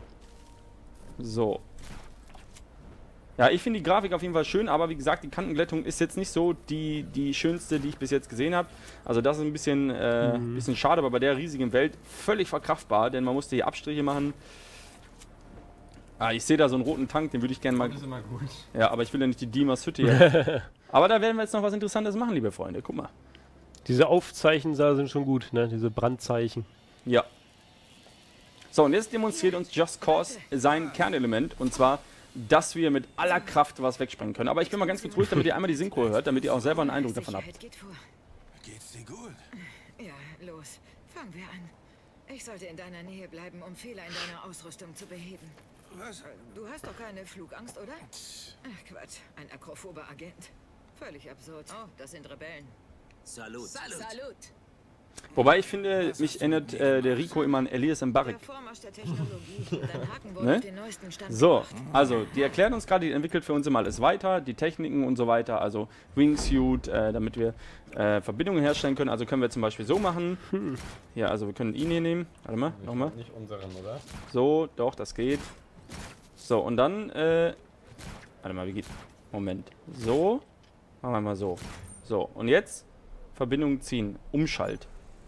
So. Ja, ich finde die Grafik auf jeden Fall schön, aber wie gesagt, die Kantenglättung ist jetzt nicht so die, die schönste, die ich bis jetzt gesehen habe. Also das ist ein bisschen, äh, Mhm. bisschen schade, aber bei der riesigen Welt völlig verkraftbar, denn man musste hier Abstriche machen. Ah, ich sehe da so einen roten Tank, den würde ich gerne mal... Das ist immer gut. Ja, aber ich will ja nicht die Dimas Hütte hier. Aber da werden wir jetzt noch was Interessantes machen, liebe Freunde. Guck mal. Diese Aufzeichen da sind schon gut, ne? Diese Brandzeichen. Ja. So, und jetzt demonstriert uns Just Cause sein Kernelement, und zwar, dass wir mit aller Kraft was wegsprengen können. Aber ich bin mal ganz kurz ruhig, damit ihr einmal die Synchro hört, damit ihr auch selber einen Eindruck davon habt. Geht vor. Geht's dir gut? Ja, los. Fangen wir an. Ich sollte in deiner Nähe bleiben, um Fehler in deiner Ausrüstung zu beheben. Was? Du hast doch keine Flugangst, oder? Ach, Quatsch. Ein akrophober Agent. Völlig absurd. Oh, das sind Rebellen. Salut. Salut. Salut. Wobei ich finde, mich erinnert äh, der Rico immer an Elias Mbarek. Der Vormarsch der Technologie. Dein Haken wurde Ne? auf den neuesten Stand So, gebracht. also, die erklären uns gerade, die entwickelt für uns immer alles weiter, die Techniken und so weiter, also Wingsuit, äh, damit wir äh, Verbindungen herstellen können. Also können wir zum Beispiel so machen. Ja, also wir können ihn hier nehmen. Warte mal, nochmal. Nicht unseren, oder? So, doch, das geht. So, und dann, äh, warte mal, wie geht? Moment. So, machen wir mal so. So, und jetzt Verbindung ziehen, Umschalt.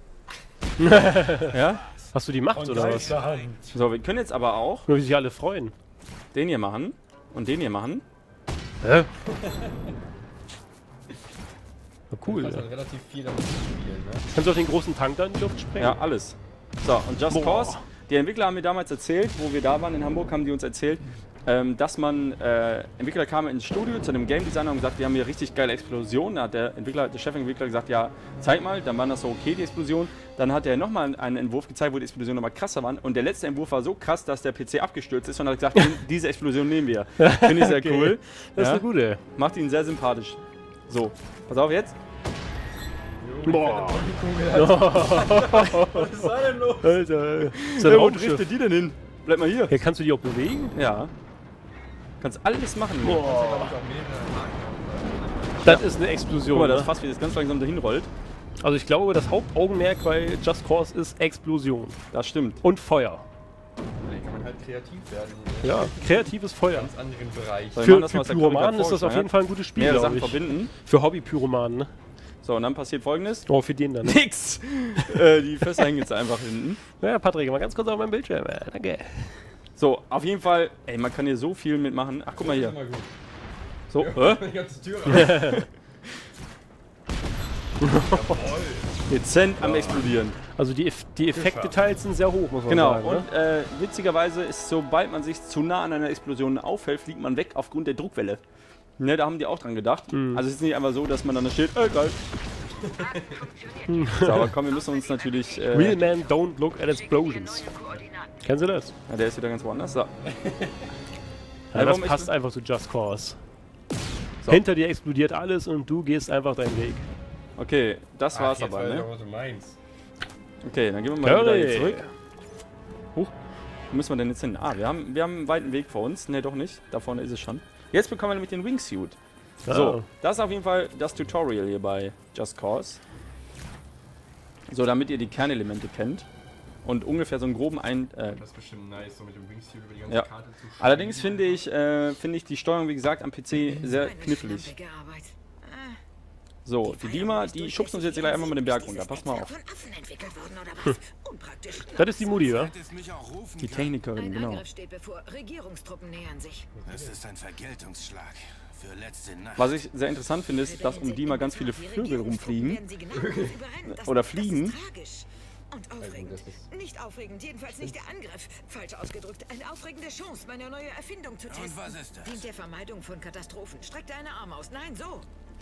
Ja? Hast du die Macht oder was? So, wir können jetzt aber auch Nur wie sich alle freuen. den hier machen und den hier machen. Hä? Na cool, Du ja. kannst halt relativ viel damit spielen, ne? Kannst du auf den großen Tank da in die Luft sprengen? Ja, alles. So, und Just Boah. Cause, die Entwickler haben mir damals erzählt, wo wir da waren in Hamburg, haben die uns erzählt, ähm, dass man, äh, Entwickler kamen ins Studio zu einem Game Designer und gesagt, wir haben hier richtig geile Explosionen. Da hat der Entwickler, der Chefentwickler gesagt, ja, zeig mal, dann war das so okay, die Explosion. Dann hat er nochmal einen Entwurf gezeigt, wo die Explosionen nochmal krasser waren. Und der letzte Entwurf war so krass, dass der P C abgestürzt ist und hat gesagt, diese Explosion nehmen wir. Finde ich sehr Okay. cool. Das ist Ja. eine gute. Macht ihn sehr sympathisch. So, pass auf jetzt. Boah. Was ist da denn los? Alter. Ist das Hey, ein wo Raumschiff? driftet die denn hin? Bleib mal hier. Ja, kannst du die auch bewegen? Ja. Kannst alles machen. Da glaub ich auch mehrere Haken. Das ist eine Explosion. Guck mal, das ne? Fass, wie das ganz langsam dahin rollt. Also ich glaube, das Hauptaugenmerk bei Just Cause ist Explosion. Das stimmt. Und Feuer. Da kann man halt kreativ werden. In Ja, kreatives Feuer. ganz anderen Bereichen. So, wir Für, machen das für mal, was der Pyromanen Kollege ist das auf vorgeschlagen jeden Fall ein gutes Spiel, Mehrere glaube Sachen ich. verbinden. Für Hobby-Pyromanen, ne? So, und dann passiert Folgendes. Oh, für den dann. Ne? Nix! äh, die Fässer hängen jetzt einfach hinten. Ja, Patrick, mal ganz kurz auf meinem Bildschirm. Ja, danke. So, auf jeden Fall, ey, man kann hier so viel mitmachen. Ach, guck mal hier. Immer gut. So, äh? Die ganze Tür rein. Dezent am Explodieren. Also die, Eff die Effektdetails sind sehr hoch, muss man Genau, sagen. Ne? und äh, witzigerweise ist, sobald man sich zu nah an einer Explosion aufhält, fliegt man weg aufgrund der Druckwelle. Ne, da haben die auch dran gedacht. Mhm. Also es ist nicht einfach so, dass man dann da steht, äh, geil. So, aber komm, wir müssen uns natürlich... Äh, Real men don't look at explosions. Kennen Sie das? Ja, der ist wieder ganz woanders. So. Ja, Ja, das warum passt ich- einfach zu Just Cause. So. Hinter dir explodiert alles und du gehst einfach deinen Weg. Okay, das war's Ach, jetzt aber, weiß ich ne? auch, was du meinst. Okay, dann gehen wir mal wieder hier Curry. zurück. Huch. Wo müssen wir denn jetzt hin? Ah, wir haben, wir haben einen weiten Weg vor uns. Ne, doch nicht. Da vorne ist es schon. Jetzt bekommen wir nämlich den Wingsuit. So, Ah. das ist auf jeden Fall das Tutorial hier bei Just Cause. So, damit ihr die Kernelemente kennt. Und ungefähr so einen groben Ein... Äh, Das ist bestimmt nice, so mit dem Wingsuit über die ganze Ja. Karte zu schwingen. allerdings finde ich, äh, finde ich die Steuerung, wie gesagt, am P C sehr Eine knifflig. schlampige Arbeit. Ah, So, die Dima, die schubsen uns jetzt gleich einfach mal den Berg runter. Pass mal auf. Von Affen entwickelt worden, oder was? Unpraktisch. Das ist die Mutti, ja? Es mich auch rufen Die kann. Technikerin, Ein genau. Angriff steht bevor. Regierungstruppen nähern sich. Es ist ein Vergeltungsschlag für letzte Nacht. Was ich sehr interessant finde, ist, dass um Dima ganz viele Vögel rumfliegen. Oder fliegen. Und aufregend. Nicht aufregend, jedenfalls nicht der Angriff. Falsch ausgedrückt. Eine aufregende Chance, meine neue Erfindung zu testen. Und was ist das? Dient der Vermeidung von Katastrophen. Streck deine Arme aus. Nein, so.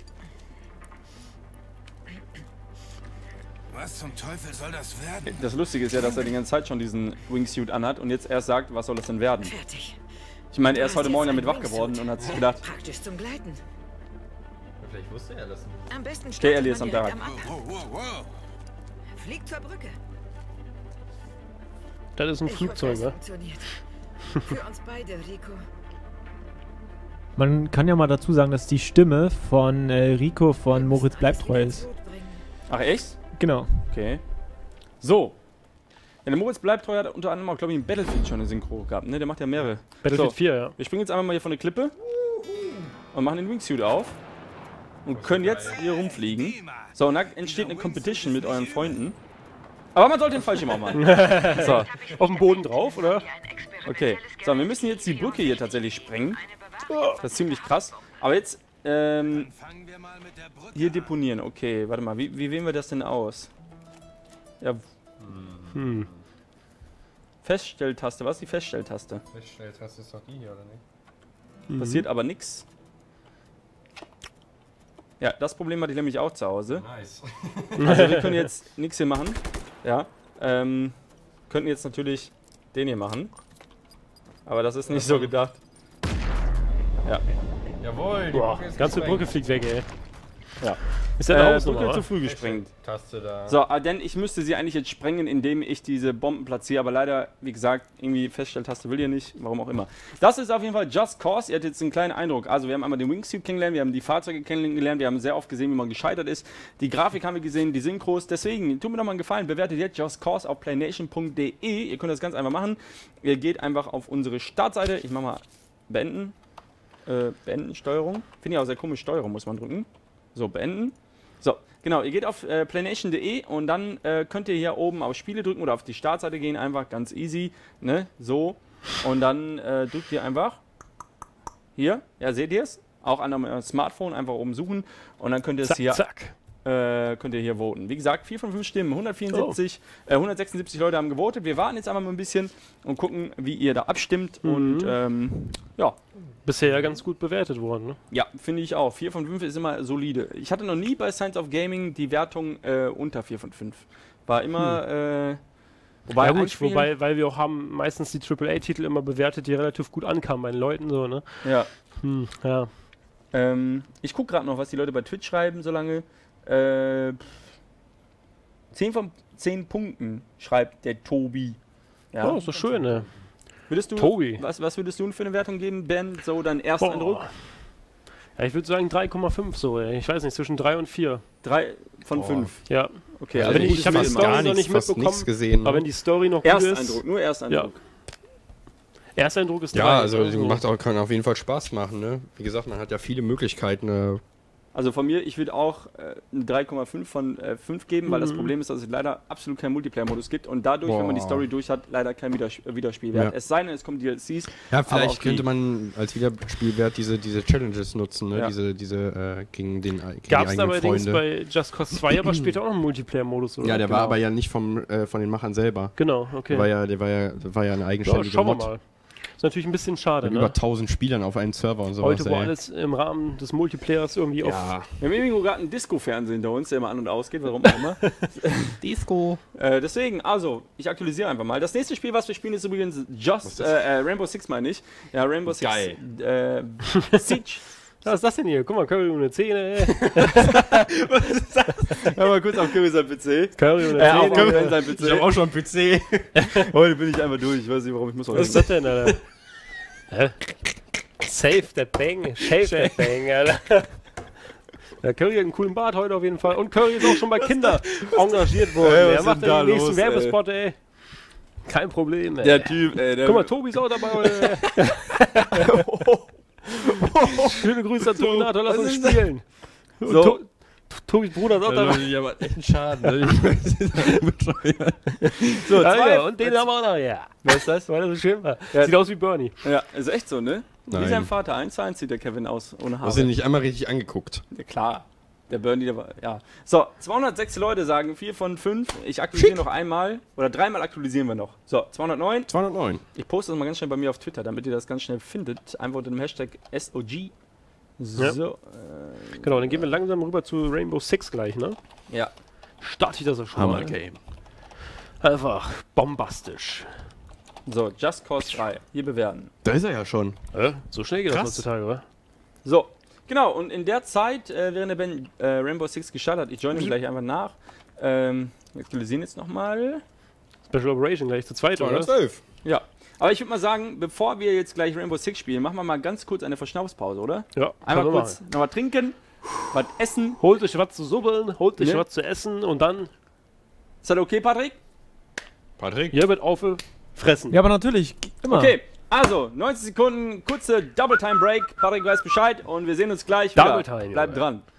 Was zum Teufel soll das werden? Das Lustige ist ja, dass er die ganze Zeit schon diesen Wingsuit anhat und jetzt erst sagt, was soll das denn werden? Fertig. Ich meine, er ist Du hast heute Morgen jetzt damit ein wach geworden Wingsuit. und hat sich gedacht, Praktisch zum Gleiten. Vielleicht wusste er das nicht. Am besten Steh startet Elias man am direkt Berg. am Abhang. Wow, wow, wow. Fliegt zur Brücke. Das ist ein Ich Flugzeug, hoffe, ne? es funktioniert. Für uns beide, Rico. Man kann ja mal dazu sagen, dass die Stimme von äh, Rico von Wir Moritz müssen bleibt alles treu wieder ist. zurückbringen. ach echt? Genau. Okay. So. Ja, der Moritz bleibt treu, hat unter anderem auch, glaube ich, im Battlefield schon eine Synchro gehabt, ne? Der macht ja mehrere. Battlefield So, vier, ja. wir springen jetzt einfach mal hier von der Klippe und machen den Wingsuit auf und können jetzt hier rumfliegen. So, und da entsteht eine Competition mit euren Freunden. Aber man sollte den Fallschirm auch machen. So, Auf dem Boden drauf, oder? okay. So, wir müssen jetzt die Brücke hier tatsächlich sprengen. Das ist ziemlich krass. Aber jetzt, ähm, Fangen wir mal mit der Brücke hier an. deponieren. Okay, warte mal, wie, wie wählen wir das denn aus? Ja, Hm. Feststelltaste. Was ist die Feststelltaste? Feststelltaste ist doch die hier, oder nicht? Passiert aber nichts. Ja, das Problem hatte ich nämlich auch zu Hause. Nice. Also wir können jetzt nichts hier machen. Ja. Ähm, könnten jetzt natürlich den hier machen. Aber das ist nicht so gedacht. Ja. Jawohl, die Boah, Brücke ist ganze gesprengt. Brücke fliegt weg, ey. Ja. Ist ja eine Äh, Hausnummer, Brücke zu oder? früh gesprengt. Taste da. So, ah, denn ich müsste sie eigentlich jetzt sprengen, indem ich diese Bomben platziere, aber leider, wie gesagt, irgendwie Feststelltaste will ihr nicht, warum auch immer. Das ist auf jeden Fall Just Cause, ihr hattet jetzt einen kleinen Eindruck. Also wir haben einmal den Wingsuit kennengelernt, wir haben die Fahrzeuge kennengelernt, wir haben sehr oft gesehen, wie man gescheitert ist. Die Grafik haben wir gesehen, die Synchros, deswegen, tut mir doch mal einen Gefallen, bewertet jetzt Just Cause auf playnation punkt de. Ihr könnt das ganz einfach machen. Ihr geht einfach auf unsere Startseite, ich mach mal beenden, äh, beenden, Steuerung. Finde ich auch sehr komisch, Steuerung muss man drücken. So, beenden. So, genau, ihr geht auf äh, playnation punkt de und dann äh, könnt ihr hier oben auf Spiele drücken oder auf die Startseite gehen, einfach ganz easy, ne, so. Und dann äh, drückt ihr einfach hier, ja, seht ihr es? Auch an eurem Smartphone einfach oben suchen und dann könnt ihr es Zack, hier, zack. äh, könnt ihr hier voten. Wie gesagt, vier von fünf Stimmen, hundertvierundsiebzig, äh, hundertsechsundsiebzig Leute haben gewotet. Wir warten jetzt einfach mal ein bisschen und gucken, wie ihr da abstimmt und ähm, ja. Bisher ja ganz gut bewertet worden, ne? Ja, finde ich auch. vier von fünf ist immer solide. Ich hatte noch nie bei Science of Gaming die Wertung äh, unter vier von fünf. War immer, äh, wobei, Ja gut, Einspielen- wobei, weil wir auch haben meistens die Triple A Titel immer bewertet, die relativ gut ankamen bei den Leuten, so, ne? Ja. Hm, ja. Ähm, ich gucke gerade noch, was die Leute bei Twitch schreiben, solange. Äh, zehn von zehn Punkten schreibt der Tobi. Ja. Oh, ist doch schön, ne? Würdest du, Tobi. Was, was würdest du für eine Wertung geben, Ben? So dein erster Eindruck? Boah. Ja, ich würde sagen drei Komma fünf so, ey. Ich weiß nicht, zwischen drei und vier. drei von Boah. fünf. Ja. Okay, Also also ich gutes hab die Mittelmaß. Story gar noch nichts, nicht fast mitbekommen, nichts gesehen. Aber wenn die Story noch gut ist. Ersteindruck, nur Ersteindruck. Ersteindruck ist Ja, drei, also ne? So. macht auch, kann auf jeden Fall Spaß machen, ne? Wie gesagt, man hat ja viele Möglichkeiten. Äh, Also von mir, ich würde auch äh, eine drei Komma fünf von äh, fünf geben, weil das Mhm. Problem ist, dass es leider absolut keinen Multiplayer-Modus gibt und dadurch, wenn man die Boah. Story durch hat, leider kein Widers Wiederspielwert. Ja. Es sei denn, es kommen D L Cs. ja, aber vielleicht auch könnte die- man als Wiederspielwert diese, diese Challenges nutzen, ne? Ja. Diese, diese äh, gegen, den, gegen die Gab es eigenen allerdings Freunde. bei Just Cause zwei aber später auch noch einen Multiplayer-Modus, oder? Ja, der genau. war aber ja nicht vom, äh, von den Machern selber. Genau, okay. Der war ja, der war ja, der war ja eine Ja, eigenständige schauen wir Mod. mal. Ist natürlich ein bisschen schade, Mit ne? über tausend Spielern auf einem Server und sowas. Heute, wo ey. alles im Rahmen des Multiplayers irgendwie auf... Ja. Wir haben irgendwo gerade einen Disco-Fernseher hinter uns, der immer an und ausgeht, warum auch immer. Disco. Äh, deswegen, also, ich aktualisiere einfach mal. Das nächste Spiel, was wir spielen, ist übrigens Just, äh, äh, Rainbow Six, meine ich. Ja, Rainbow Six. Geil. Äh, Siege. Was ist das denn hier? Guck mal, Curry ohne Zähne. Was ist das? Hör mal kurz auf Curry sein P C. Curry ohne Äh, auf Zähne. Curry sein P C. Ich hab auch schon einen P C. Heute bin ich einfach durch. Ich weiß nicht, warum ich muss heute. Was ist das denn, Alter? Hä? Save that bang. Shave that bang, Alter. Ja, Curry hat einen coolen Bart heute auf jeden Fall. Und Curry ist auch schon bei Kindern engagiert worden. Ey, was Er macht ist denn da den nächsten los, Werbespot, ey. ey. Kein Problem, ey. Der Typ, ey. Der Guck mal, Tobi ist auch dabei heute. Schöne Grüße an Terminator, lass uns spielen. So. To Tobis Bruder ist auch dabei. Ja, aber echt ein Schaden. Ne? so, Ah, zwei. ja, und den haben wir auch noch, ja. Was ist das? Weil er so schön war. Ja. Sieht aus wie Bernie. Ja, ist echt so, ne? Wie Nein. sein Vater. eins zu eins sieht der Kevin aus, ohne Haare. Hast du ihn nicht einmal richtig angeguckt? Ja, klar. Der Bernie, der war, ja. So, zweihundertsechs Leute sagen vier von fünf. Ich aktualisiere noch einmal. Oder dreimal aktualisieren wir noch. So, zweihundertneun. zweihundertneun. Ich poste das mal ganz schnell bei mir auf Twitter, damit ihr das ganz schnell findet. Einfach unter dem Hashtag S O G. So. Ja. Äh, Genau, dann gehen wir langsam rüber zu Rainbow Six gleich, ne? ja. Starte ich das auch schon Hammer mal. Game. Einfach bombastisch. So, Just Cause drei. Hier bewerten. Da ist er ja schon. Äh? So schnell geht Krass. das heutzutage, oder? So, genau. Und in der Zeit, äh, während der Ben äh, Rainbow Six gestartet hat, ich joine ihm gleich einfach nach. Ähm, wir aktualisieren jetzt nochmal. Special Operation gleich zu zweit, oder? zweihundertzwölf. Ja. Aber ich würde mal sagen, bevor wir jetzt gleich Rainbow Six spielen, machen wir mal ganz kurz eine Verschnaufspause, oder? Ja, Einmal können wir kurz nochmal trinken, was essen. Holt euch was zu subbeln, holt euch Ne? was zu essen und dann, Ist das okay, Patrick? Patrick? hier wird auf fressen. Ja, aber natürlich, immer. Okay, also neunzig Sekunden, kurze Double Time Break. Patrick weiß Bescheid und wir sehen uns gleich wieder. Double Time, Bleibt Junge. dran.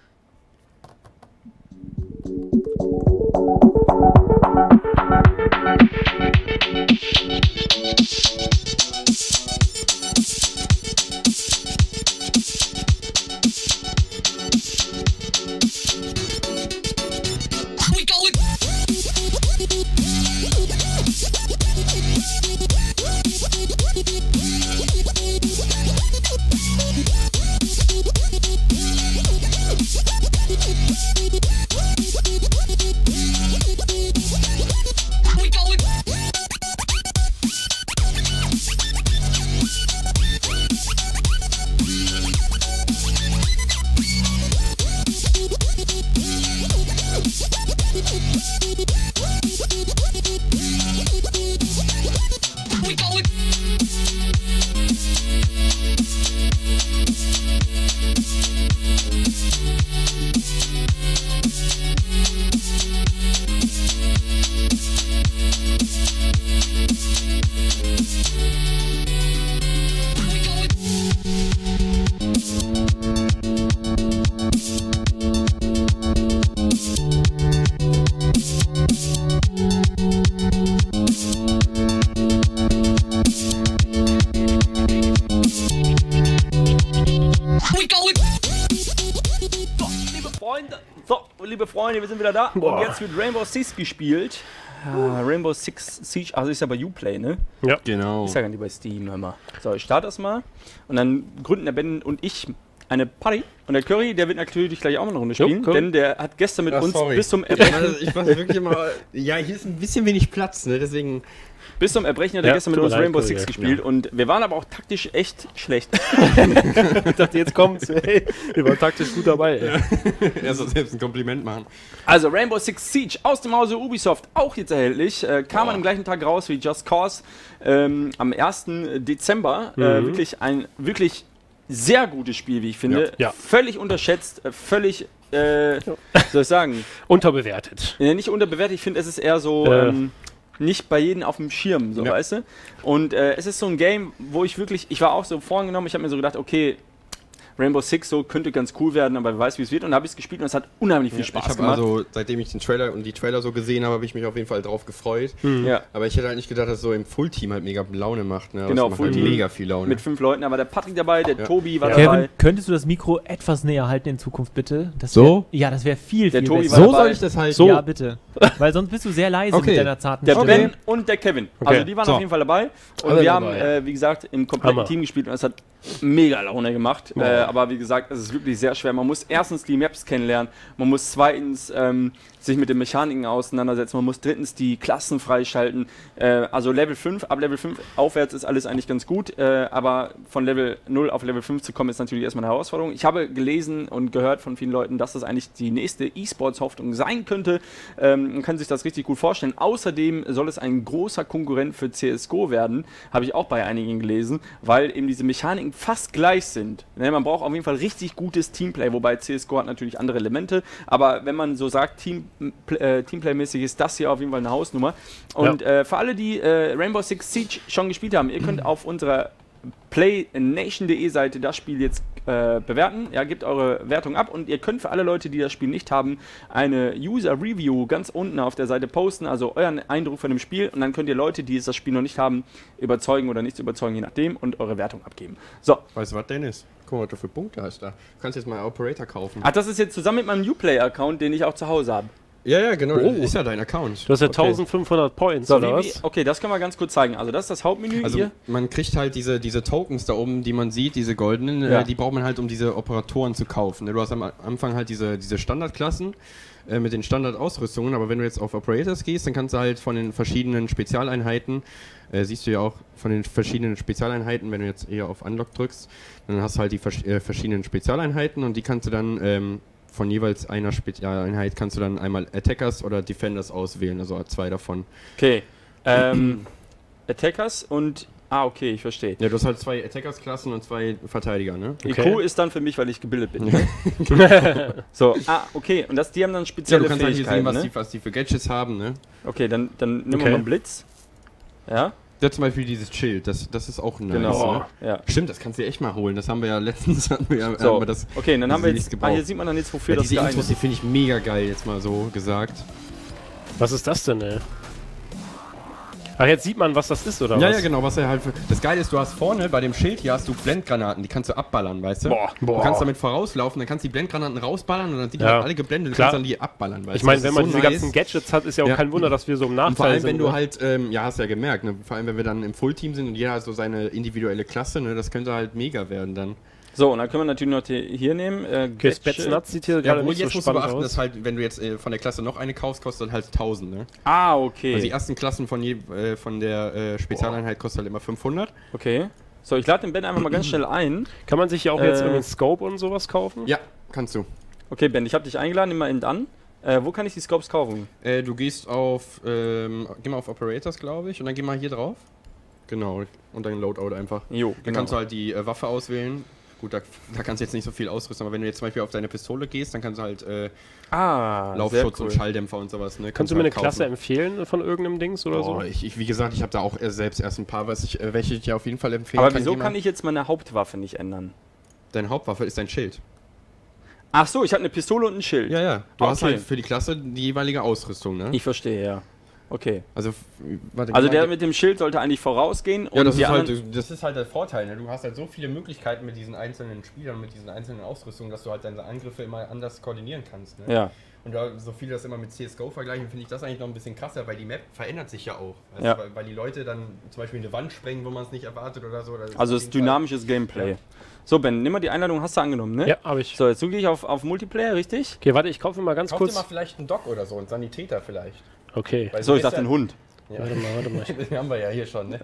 liebe Freunde, wir sind wieder da. Boah. Und jetzt wird Rainbow Six gespielt. Ja, Rainbow Six Siege, also ist ja bei Uplay, ne? Ja. Genau. Ist ja gar nicht bei Steam, hör mal. So, ich starte das mal. Und dann gründen der Ben und ich eine Party. Und der Curry, der wird natürlich gleich auch mal eine Runde Jo, spielen. Curry. denn der hat gestern mit Ach, uns sorry. bis zum Ich Erbrechen, weiß, ich weiß wirklich immer, ja, hier ist ein bisschen wenig Platz, ne? Deswegen. bis zum Erbrechen hat er Ja, gestern mit tut mir uns leid, Rainbow Curry, Six ja. gespielt. Und wir waren aber auch taktisch echt schlecht. Ich dachte, jetzt kommt's. Hey, wir waren taktisch gut dabei. Ey. Er soll selbst ein Kompliment machen. Also Rainbow Six Siege aus dem Hause Ubisoft, auch jetzt erhältlich. Äh, kam Boah. an dem gleichen Tag raus wie Just Cause ähm, am ersten Dezember. Äh, Mhm. wirklich ein wirklich sehr gutes Spiel, wie ich finde. Ja. Ja. Völlig unterschätzt, äh, völlig, äh, wie soll ich sagen, Unterbewertet. äh, nicht unterbewertet. Ich finde, es ist eher so Äh. ähm, nicht bei jedem auf dem Schirm, so Ja. weißt du. Und äh, es ist so ein Game, wo ich wirklich, ich war auch so vorgenommen, ich habe mir so gedacht, okay, Rainbow Six so könnte ganz cool werden, aber wer weiß, wie es wird. Und da habe ich es gespielt und es hat unheimlich viel Ich Spaß habe gemacht. also, seitdem ich den Trailer und die Trailer so gesehen habe, habe ich mich auf jeden Fall drauf gefreut. ja. Aber ich hätte halt nicht gedacht, dass es so im Fullteam halt mega Laune macht. Ne? Aber Genau, es macht halt Fullteam. mega viel Laune. Mit fünf Leuten, da war der Patrick dabei, der Ja. Tobi war Ja. dabei. Kevin, könntest du das Mikro etwas näher halten in Zukunft, bitte? Das So? Wär, ja, das wäre viel, Der viel Tobi besser. war so dabei. soll ich das halt. So. Ja, bitte. Weil sonst bist du sehr leise Okay. mit deiner zarten Der Stimme. Ben und der Kevin. Okay. Also die waren So. auf jeden Fall dabei. Und Alle wir dabei, haben, ja. äh, wie gesagt, im kompletten Hammer. Team gespielt und es hat mega Laune gemacht. Äh, aber wie gesagt, es ist wirklich sehr schwer. Man muss erstens die Maps kennenlernen, man muss zweitens ähm, sich mit den Mechaniken auseinandersetzen, man muss drittens die Klassen freischalten. Äh, also Level fünf, ab Level fünf aufwärts ist alles eigentlich ganz gut, äh, aber von Level null auf Level fünf zu kommen ist natürlich erstmal eine Herausforderung. Ich habe gelesen und gehört von vielen Leuten, dass das eigentlich die nächste E-Sports-Hoffnung sein könnte. Ähm, man kann sich das richtig gut vorstellen. Außerdem soll es ein großer Konkurrent für C S G O werden, habe ich auch bei einigen gelesen, weil eben diese Mechaniken fast gleich sind. Ne, man braucht auf jeden Fall richtig gutes Teamplay, wobei C S G O hat natürlich andere Elemente, aber wenn man so sagt, Team, äh, Teamplay-mäßig ist das hier auf jeden Fall eine Hausnummer. Und Ja. äh, für alle, die äh, Rainbow Six Siege schon gespielt haben, ihr könnt auf unserer play nation punkt de Seite das Spiel jetzt äh, bewerten. Ja, gebt eure Wertung ab und ihr könnt für alle Leute, die das Spiel nicht haben, eine User Review ganz unten auf der Seite posten, also euren Eindruck von dem Spiel, und dann könnt ihr Leute, die das Spiel noch nicht haben, überzeugen oder nicht überzeugen, je nachdem, und eure Wertung abgeben. So. Weißt du, was Dennis? Guck mal, was du für Punkte hast da. Du kannst jetzt mal Operator kaufen. Ach, das ist jetzt zusammen mit meinem Uplay-Account, den ich auch zu Hause habe. Ja, ja, genau. Oh. Das ist ja dein Account. Du hast ja Okay. eintausendfünfhundert Points, So, oder wie, wie, was? okay, das können wir ganz kurz zeigen. Also das ist das Hauptmenü Also hier. man kriegt halt diese, diese Tokens da oben, die man sieht, diese goldenen, Ja. äh, die braucht man halt, um diese Operatoren zu kaufen. Ne? Du hast am Anfang halt diese, diese Standardklassen äh, mit den Standardausrüstungen, aber wenn du jetzt auf Operators gehst, dann kannst du halt von den verschiedenen Spezialeinheiten, äh, siehst du ja auch von den verschiedenen Spezialeinheiten, wenn du jetzt eher auf Unlock drückst, dann hast du halt die vers äh, verschiedenen Spezialeinheiten und die kannst du dann ähm, von jeweils einer Spezialeinheit kannst du dann einmal Attackers oder Defenders auswählen, also zwei davon. Okay. Ähm, Attackers und... Ah, okay, ich verstehe. Ja, du hast halt zwei Attackers-Klassen und zwei Verteidiger, ne? I Okay. Q ist dann für mich, weil ich gebildet bin. So, ah, okay. Und das, die haben dann Ja, spezielle du kannst halt hier Fähigkeiten, sehen, was, ne? die, was die für Gadgets haben, ne? Okay, dann, dann nehmen wir Okay. mal einen Blitz. Ja, Ja, zum Beispiel dieses Schild, das, das ist auch nice, genau. ne? Ja. Stimmt, das kannst du dir echt mal holen. Das haben wir ja letztens, hatten wir ja, So, haben wir das, okay, dann das haben wir nicht jetzt... Ah, gebraucht. hier sieht man dann jetzt, wofür ja, das diese geeignet Infos, die ist. finde ich mega geil, jetzt mal so gesagt. Was ist das denn, ey? Ach, jetzt sieht man, was das ist, oder Ja, was? ja, genau, was er halt für, das Geile ist, du hast vorne bei dem Schild hier hast du Blendgranaten, die kannst du abballern, weißt du? Boah, boah. Du kannst damit vorauslaufen, dann kannst du die Blendgranaten rausballern und dann sind die Ja, halt alle geblendet, du klar. kannst dann die abballern, weißt Ich meine, Das wenn ist man so diese nice. ganzen Gadgets hat, ist ja auch Ja. kein Wunder, dass wir so im Nachteil Und vor allem, sind. wenn du ne? halt, ähm, ja, hast ja gemerkt, ne? Vor allem, wenn wir dann im Fullteam sind und jeder hat so seine individuelle Klasse, ne? Das könnte halt mega werden dann. So, und dann können wir natürlich noch die hier nehmen. Äh, Okay, Gadget. Spetsnaz sieht hier Ja, gerade wo nicht so jetzt musst du spannend beachten, aus. dass halt, wenn du jetzt äh, von der Klasse noch eine kaufst, kostet das halt tausend, ne? Ah, okay. Also die ersten Klassen von, je, äh, von der äh, Spezialeinheit kostet halt immer fünfhundert. Okay. So, ich lade den Ben einfach mal ganz schnell ein. Kann man sich ja auch jetzt Äh, irgendwie einen Scope und sowas kaufen? Ja, kannst du. Okay, Ben, ich habe dich eingeladen, nimm mal eben an. Äh, wo kann ich die Scopes kaufen? Äh, du gehst auf, ähm, geh mal auf Operators, glaube ich, und dann geh mal hier drauf. Genau, und dann Loadout einfach. Jo, Dann kannst du halt die äh, Waffe auswählen. Gut, da, da kannst du jetzt nicht so viel ausrüsten, aber wenn du jetzt zum Beispiel auf deine Pistole gehst, dann kannst du halt äh, Ah, Laufschutz sehr cool. und Schalldämpfer und sowas, ne? Kannst du mir eine halt kaufen. Klasse empfehlen von irgendeinem Dings oder Boah, so? ich, ich, wie gesagt, ich habe da auch äh, selbst erst ein paar, was ich, äh, welche ich dir auf jeden Fall empfehlen Aber kann. wieso Geh mal- kann ich jetzt meine Hauptwaffe nicht ändern? Deine Hauptwaffe ist dein Schild. Ach so, ich habe eine Pistole und ein Schild. Ja, ja. Du hast Okay. halt für die Klasse die jeweilige Ausrüstung, ne? Ich verstehe, ja. Okay. Also, f- warte, Also geh mal- der mit dem Schild sollte eigentlich vorausgehen. Ja, und das die ist, halt, anderen- das ist halt der Vorteil, ne? Du hast halt so viele Möglichkeiten mit diesen einzelnen Spielern, mit diesen einzelnen Ausrüstungen, dass du halt deine Angriffe immer anders koordinieren kannst, ne? Ja. Und da so viele das immer mit C S G O vergleichen, finde ich das eigentlich noch ein bisschen krasser, weil die Map verändert sich ja auch. Also Ja. weil, weil die Leute dann zum Beispiel eine Wand sprengen, wo man es nicht erwartet oder so. Oder Also auf es ist jeden Fall- dynamisches Gameplay. Ja. So, Ben, nimm mal die Einladung, hast du angenommen, ne? Ja, habe ich. So, jetzt gehe ich auf, auf Multiplayer, richtig? Okay, warte, ich kaufe mal ganz Kauf dir kurz. mal vielleicht einen Doc oder so, einen Sanitäter vielleicht. Okay. Weil So, ich ist dachte ja- ein Hund. Ja. Warte mal, warte mal. Den haben wir ja hier schon, ne?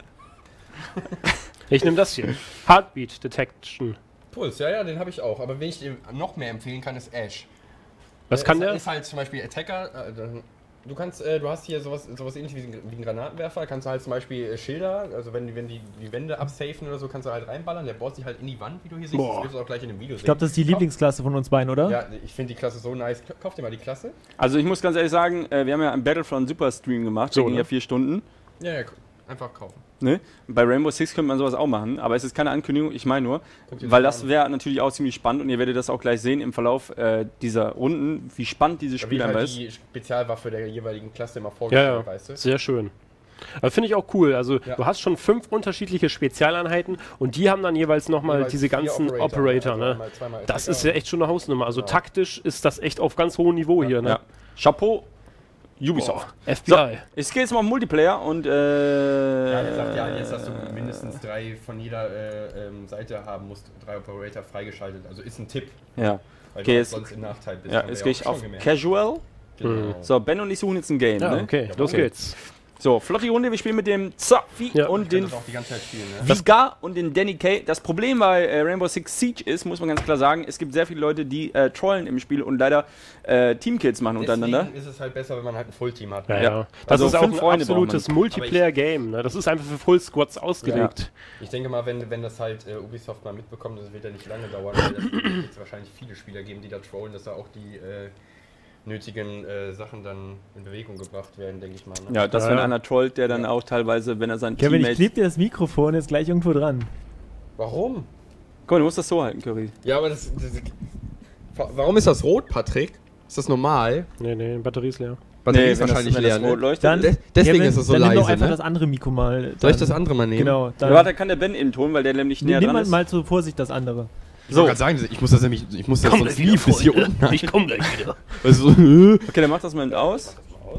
Ich nehme das hier. Heartbeat Detection. Puls, ja, ja, den habe ich auch. Aber wen ich dir noch mehr empfehlen kann, ist Ash. Was kann ist, der? Ist halt zum Beispiel Attacker. Äh, dann- du kannst, äh, du hast hier sowas, sowas ähnlich wie, ein- wie ein Granatenwerfer. Kannst du halt zum Beispiel äh, Schilder, also wenn die, wenn die die Wände absafen oder so, kannst du halt reinballern. Der bohrt sich halt in die Wand, wie du hier siehst. Boah. Das wirst du auch gleich in dem Video Ich glaube, das ist die Lieblingsklasse von uns beiden, oder? Ja, ich finde die Klasse so nice. K- Kauf dir mal die Klasse. Also ich muss ganz ehrlich sagen, äh, wir haben ja einen Battlefront Super Stream gemacht, So, so, ging ne? ja vier Stunden. Ja, ja, k- einfach kaufen. Ne? Bei Rainbow Six könnte man sowas auch machen, aber es ist keine Ankündigung, ich meine nur, Guck dir weil das das an. wäre natürlich auch ziemlich spannend und ihr werdet das auch gleich sehen im Verlauf äh, dieser Runden, wie spannend dieses Da Spiel wird einfach halt ist. die Spezialwaffe der jeweiligen Klasse immer Ja, vorgestellt, ja. weißt du? Sehr schön. Aber finde ich auch cool. Also Ja. du hast schon fünf unterschiedliche Spezialeinheiten und die haben dann jeweils nochmal Jeweils diese vier ganzen Operator, Operator, also ne? einmal zweimal Das Attacker ist ja echt schon eine Hausnummer. Also Genau. taktisch ist das echt auf ganz hohem Niveau hier, ne? Ja. Chapeau, Ubisoft. F B I. So, ich gehe jetzt mal auf Multiplayer und äh, Ja, der sagt ja jetzt, dass du mindestens drei von jeder äh, ähm, Seite haben musst, drei Operator freigeschaltet. Also ist ein Tipp. Ja. Weil Okay, du jetzt, sonst im Nachteil bist. ja, haben wir jetzt ja gehe auch ich schon auf gemerkt. Casual. Genau. So, Ben und ich suchen jetzt ein Game. Ja, ne? okay, los Okay. geht's. So, flotte Runde, wir spielen mit dem Zafi Ja. und Ich kann den das auch die ganze Zeit spielen, ne? Viga und den Danny K. Das Problem bei äh, Rainbow Six Siege ist, muss man ganz klar sagen, es gibt sehr viele Leute, die äh, trollen im Spiel und leider äh, Teamkills machen untereinander. Deswegen ist es halt besser, wenn man halt ein Fullteam hat. Ja, ne? ja. Das Also ist auch fünf ein Freunde absolutes braucht Multiplayer-Game. Ne? Das ist einfach für Full Squads ausgelegt. Ich denke mal, wenn, wenn das halt äh, Ubisoft mal mitbekommt, das wird ja nicht lange dauern, weil es wird wahrscheinlich viele Spieler geben, die da trollen, dass da auch die äh, nötigen äh, Sachen dann in Bewegung gebracht werden, denke ich mal. Ne? Ja, dass Ja, wenn ja. einer trollt, der dann auch teilweise, wenn er sein Kevin, ich Teammate... klebe dir das Mikrofon jetzt gleich irgendwo dran. Warum? Guck mal, du musst das so halten, Curry. Ja, aber das, das... Warum ist das rot, Patrick? Ist das normal? Nee, nee, die Batterie ist leer. Batterie Nee, ist wenn das- wahrscheinlich wenn das leer, rot ne? leuchtet. Dann, De- deswegen Kevin, ist es so dann nimm doch leise, einfach ne? das andere Mikro mal. Soll ich dann- das andere mal nehmen? Genau. Ja, Dann warte, kann der Ben eben tun, weil der nämlich näher nimm dran mal, ist. mal zur Vorsicht das andere. Ich So. wollte gerade sagen, ich muss das nämlich, ich muss das Komm sonst gleich wieder, bis hier Freunde. unten. Ich komm gleich wieder. Also, Okay, dann macht das mal eben aus.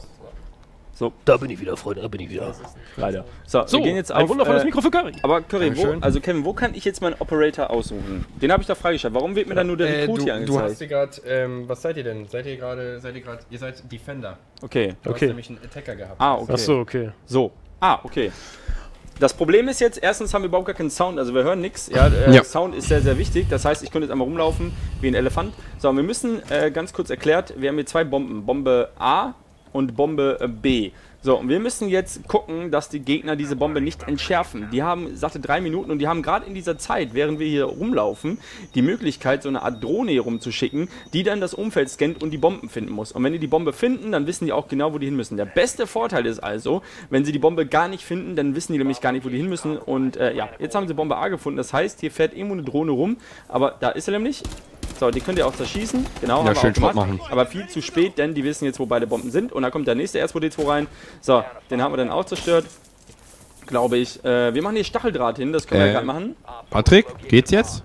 So, Da bin ich wieder, Freunde, da bin ich wieder. leider. So, So, wir gehen jetzt ein auf... wundervolles äh, Mikro für Curry. Aber Curry, wo, Dankeschön. also Kevin, wo kann ich jetzt meinen Operator aussuchen? Den habe ich doch freigeschaltet. Warum wird mir dann nur der äh, Recruit du, hier du angezeigt? hast dir gerade, ähm, was seid ihr denn? Seid ihr gerade, seid ihr gerade, ihr seid Defender. Okay. Du Okay. hast nämlich einen Attacker gehabt. Ah, okay. Achso, okay. So. Ah, okay. Das Problem ist jetzt, erstens haben wir überhaupt gar keinen Sound, also wir hören nichts. Ja, äh, Ja. Sound ist sehr, sehr wichtig. Das heißt, ich könnte jetzt einmal rumlaufen wie ein Elefant. So, und wir müssen äh, ganz kurz erklärt, wir haben hier zwei Bomben. Bombe A und Bombe äh, B. So, und wir müssen jetzt gucken, dass die Gegner diese Bombe nicht entschärfen. Die haben, sagte drei Minuten und die haben gerade in dieser Zeit, während wir hier rumlaufen, die Möglichkeit, so eine Art Drohne hier rumzuschicken, die dann das Umfeld scannt und die Bomben finden muss. Und wenn die die Bombe finden, dann wissen die auch genau, wo die hin müssen. Der beste Vorteil ist also, wenn sie die Bombe gar nicht finden, dann wissen die nämlich gar nicht, wo die hin müssen. Und äh, ja, jetzt haben sie Bombe A gefunden. Das heißt, hier fährt irgendwo eine Drohne rum, aber da ist sie nämlich. So, die könnt ihr auch zerschießen. Genau, Ja, haben wir schön auch gemacht. Schrott machen. Aber viel zu spät, denn die wissen jetzt, wo beide Bomben sind. Und da kommt der nächste R zwei D zwei rein. So, den haben wir dann auch zerstört. Glaube ich. Äh, wir machen hier Stacheldraht hin, das können wir Äh, gerade machen. Patrick, geht's jetzt?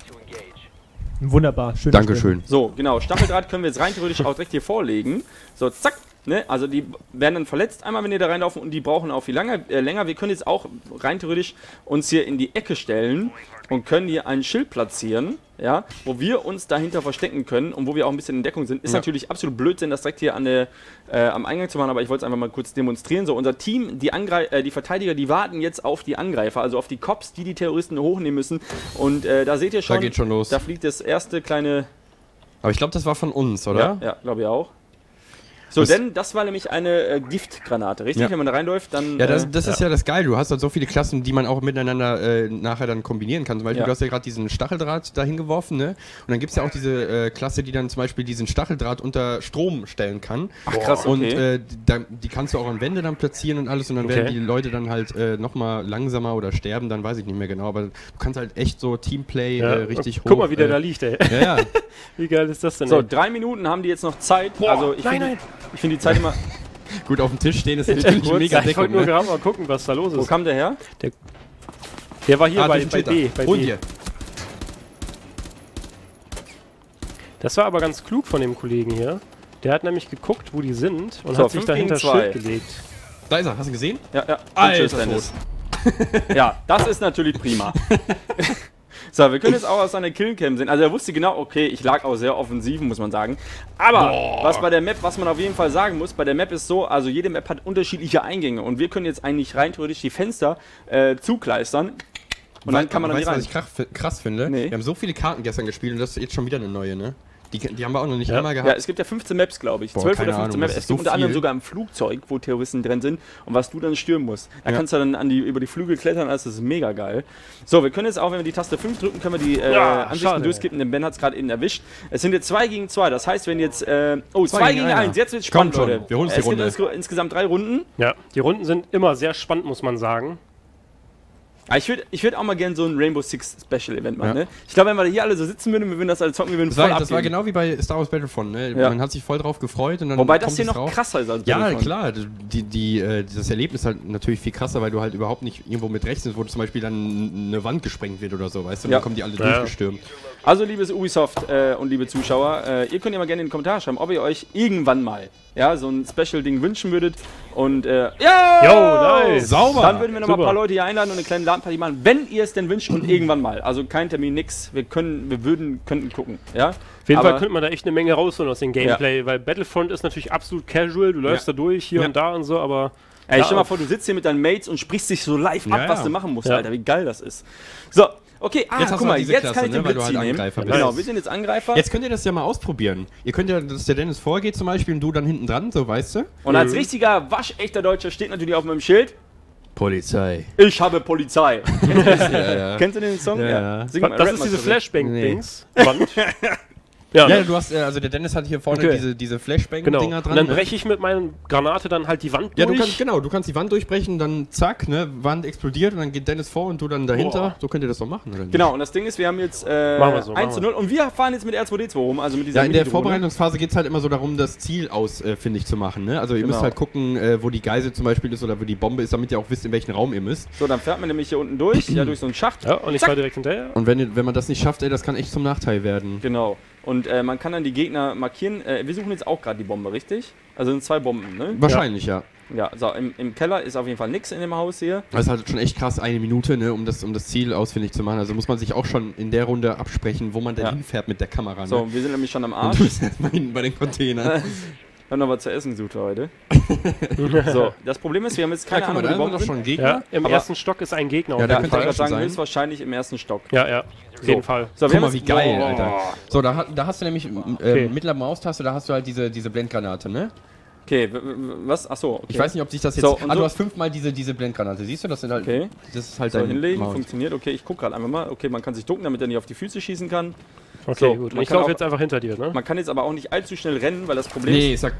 Wunderbar, schön. Dankeschön. So, genau. Stacheldraht können wir jetzt rein theoretisch auch direkt hier vorlegen. So, zack. Ne? Also die werden dann verletzt einmal, wenn die da reinlaufen und die brauchen auch viel lange, äh, länger. Wir können jetzt auch rein theoretisch uns hier in die Ecke stellen und können hier ein Schild platzieren, ja, wo wir uns dahinter verstecken können und wo wir auch ein bisschen in Deckung sind. Ist Ja. natürlich absolut Blödsinn, das direkt hier an der, äh, am Eingang zu machen, aber ich wollte es einfach mal kurz demonstrieren. So, unser Team, die, Angreif äh, die Verteidiger, die warten jetzt auf die Angreifer, also auf die Cops, die die Terroristen hochnehmen müssen. Und äh, da seht ihr schon, Da geht schon los. da fliegt das erste kleine... Aber ich glaube, das war von uns, oder? Ja, ja glaube ich auch. So, Das- denn das war nämlich eine äh, Giftgranate, richtig? Ja. Wenn man da reinläuft, dann... Ja, das, äh, das ist ja das Geile. Du hast halt so viele Klassen, die man auch miteinander äh, nachher dann kombinieren kann. Zum Beispiel, Ja. du hast ja gerade diesen Stacheldraht dahin geworfen, ne? Und dann gibt es ja auch diese äh, Klasse, die dann zum Beispiel diesen Stacheldraht unter Strom stellen kann. Ach krass, Und okay. äh, die, da, die kannst du auch an Wände dann platzieren und alles und dann Okay. werden die Leute dann halt äh, nochmal langsamer oder sterben, dann weiß ich nicht mehr genau. Aber du kannst halt echt so Teamplay Ja. äh, richtig hoch. Guck mal, wie der äh, da liegt, ey. Ja, ja. Wie geil ist das denn, so, ey? drei Minuten haben die jetzt noch Zeit. Boah, also ich nein, finde nein. ich find die Zeit immer... Gut, auf dem Tisch stehen ist natürlich kurz. mega Ja, ich Deckung. wollte nur Ne? gerade mal gucken, was da los Wo ist. kam der her? Der war hier Ah, bei, durch den bei Gitter. B. Bei Hol B. dir. Das war aber ganz klug von dem Kollegen hier. Der hat nämlich geguckt, wo die sind und So, hat sich fünf dahinter gegen zwei. Schild gelegt. Da ist er, hast du gesehen? Ja, ja. Alter, Tschüss, Dennis. Ja, das ist natürlich prima. So, wir können jetzt auch aus seiner Killcam sehen. Also er wusste genau, okay, ich lag auch sehr offensiv, muss man sagen. Aber was bei der Map, was man auf jeden Fall sagen muss, bei der Map ist so, also jede Map hat unterschiedliche Eingänge und wir können jetzt eigentlich rein theoretisch die Fenster äh, zukleistern. Und dann kann man dann weißt, hier was rein. ich krach, krass finde? Nee. Wir haben so viele Karten gestern gespielt und das ist jetzt schon wieder eine neue, ne? Die, die haben wir auch noch nicht Ja. einmal Ja, gehabt. es gibt ja fünfzehn Maps, glaube ich. Boah, zwölf keine oder fünfzehn Ahnung, Maps. das Es ist gibt so unter anderem viel. sogar ein Flugzeug, wo Terroristen drin sind und was du dann stürmen musst. Da Ja. kannst du dann an die, über die Flügel klettern, also das ist mega geil. So, wir können jetzt auch, wenn wir die Taste fünf drücken, können wir die äh, Ja, Ansichten schade. durchskippen, denn Ben hat es gerade eben erwischt. Es sind jetzt zwei gegen zwei, das heißt, wenn jetzt, äh, oh, Zwei zwei gegen gegen einer. eins, jetzt wird es spannend, Kommt schon, Leute. wir holen uns Äh, die es gibt Runde. insge insgesamt drei Runden. Ja, die Runden sind immer sehr spannend, muss man sagen. Aber ich würde ich würd auch mal gerne so ein Rainbow Six Special Event machen, Ja. ne? Ich glaube, wenn wir hier alle so sitzen würden, wir würden das alle zocken, wir würden Das voll war, das war abgehen. genau wie bei Star Wars Battlefront, ne? Ja. Man hat sich voll drauf gefreut und dann Wobei das kommt hier es noch raus. krasser ist als Ja, Battlefront. klar, die, die, äh, das Erlebnis ist halt natürlich viel krasser, weil du halt überhaupt nicht irgendwo mit rechnest, wo zum Beispiel dann eine Wand gesprengt wird oder so, weißt du? Und Ja. dann kommen die alle Ja. durchgestürmt. Also, liebes Ubisoft äh, und liebe Zuschauer, äh, ihr könnt ja mal gerne in den Kommentaren schreiben, ob ihr euch irgendwann mal ja, so ein Special-Ding wünschen würdet. Und, äh, ja! Jo, nice. Sauber! Dann würden wir noch mal ein Super. paar Leute hier einladen und eine kleine LAN-Party machen, wenn ihr es denn wünscht und irgendwann mal. Also kein Termin, nix. Wir können, wir würden, könnten gucken, ja? Auf jeden Aber- Fall könnte man da echt eine Menge rausholen aus dem Gameplay, weil Battlefront ist natürlich absolut casual, du läufst Ja. da durch, hier Ja. und da und so, aber... Ey, Ja, stell mal auf- vor, du sitzt hier mit deinen Mates und sprichst dich so live Ja, ab, was ja. du machen musst, Ja. Alter. Wie geil das ist. So, okay, ah, Jetzt hast guck du mal, halt diese jetzt Klasse, kann ich ne, den weil du Blitz halt nehmen. Angreifer bist. Genau, wir sind jetzt Angreifer. Jetzt könnt ihr das ja mal ausprobieren. Ihr könnt ja, dass der Dennis vorgeht zum Beispiel und du dann hinten dran, so weißt du? Und als richtiger, waschechter Deutscher steht natürlich auf meinem Schild, Polizei. ich habe Polizei. ja, ja. Kennst du den Song? Ja, ja. Sing mal, Das rap ist mal diese zurück. Flashbang-Dings. Wand. Ja, Ja, ne? du hast, äh, also der Dennis hat hier vorne Okay. diese, diese Flashbang-Dinger genau. dran. Und dann ne? breche ich mit meiner Granate dann halt die Wand Ja, durch. du kannst, genau, du kannst die Wand durchbrechen, dann zack, ne, Wand explodiert und dann geht Dennis vor und du dann dahinter. Boah. So könnt ihr das doch machen, oder nicht? Genau, und das Ding ist, wir haben jetzt äh, Machen wir so, machen eins zu null und wir fahren jetzt mit R zwei D zwei rum, also mit dieser Ja, in der Minidrohne. Vorbereitungsphase geht es halt immer so darum, das Ziel ausfindig zu machen, ne? Also ihr Genau. müsst halt gucken, äh, wo die Geisel zum Beispiel ist oder wo die Bombe ist, damit ihr auch wisst, in welchen Raum ihr müsst. So, dann fährt man nämlich hier unten durch, ja, durch so einen Schacht. Ja, und ich Zack. war direkt hinterher. Und wenn, ihr- wenn man das nicht schafft, ey, das kann echt zum Nachteil werden. Genau. Und äh, man kann dann die Gegner markieren. Äh, wir suchen jetzt auch gerade die Bombe, richtig? Also sind zwei Bomben, ne? Wahrscheinlich, ja. Ja, so, im, im Keller ist auf jeden Fall nichts in dem Haus hier. Das ist halt schon echt krass, eine Minute, ne, um das, um das Ziel ausfindig zu machen. Also muss man sich auch schon in der Runde absprechen, wo man denn Ja. hinfährt mit der Kamera, ne? So, wir sind nämlich schon am Und Arsch. du bist erstmal hinten bei den Containern. Wir haben noch was zu essen gesucht für heute. So, das Problem ist, wir haben jetzt keine Ja, guck mal, Ahnung, wo da die haben wir Bomben doch sind. schon einen Gegner. Ja, im Aber- ersten Stock ist ein Gegner. Ja, auf da Ja, jeden ich könnte wollte Fall. er gerade sagen, schon sein. höchstwahrscheinlich im ersten Stock. Ja, ja, auf So. jeden Fall. So, Guck wir haben mal, wie jetzt- geil, Boah. Alter. So, da, hat- da hast du nämlich äh, mit der Maustaste, da hast du halt diese, diese Blendgranate, ne? Okay, w- w- was? Achso, okay. Ich weiß nicht, ob sich das jetzt... So, und ah, du so- hast fünfmal diese, diese Blendgranate, siehst du? Das sind halt... Okay. Das ist halt So, dein hinlegen, Maus. funktioniert. Okay, ich gucke gerade einfach mal. Okay, man kann sich ducken, damit er nicht auf die Füße schießen kann. Okay, So, gut. man Ich kann laufe auch- jetzt einfach hinter dir, ne? Man kann jetzt aber auch nicht allzu schnell rennen, weil das Problem Nee, ist, ich sag...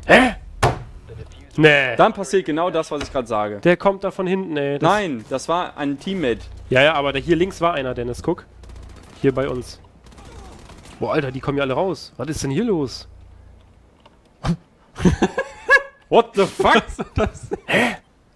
Nee. dann passiert genau das, was ich gerade sage. Der kommt da von hinten, ey. Das- Nein, das war ein Teammate. Ja, ja, aber da hier links war einer, Dennis, guck. Hier bei uns. Boah, Alter, die kommen ja alle raus. Was ist denn hier los? What the fuck? Hä?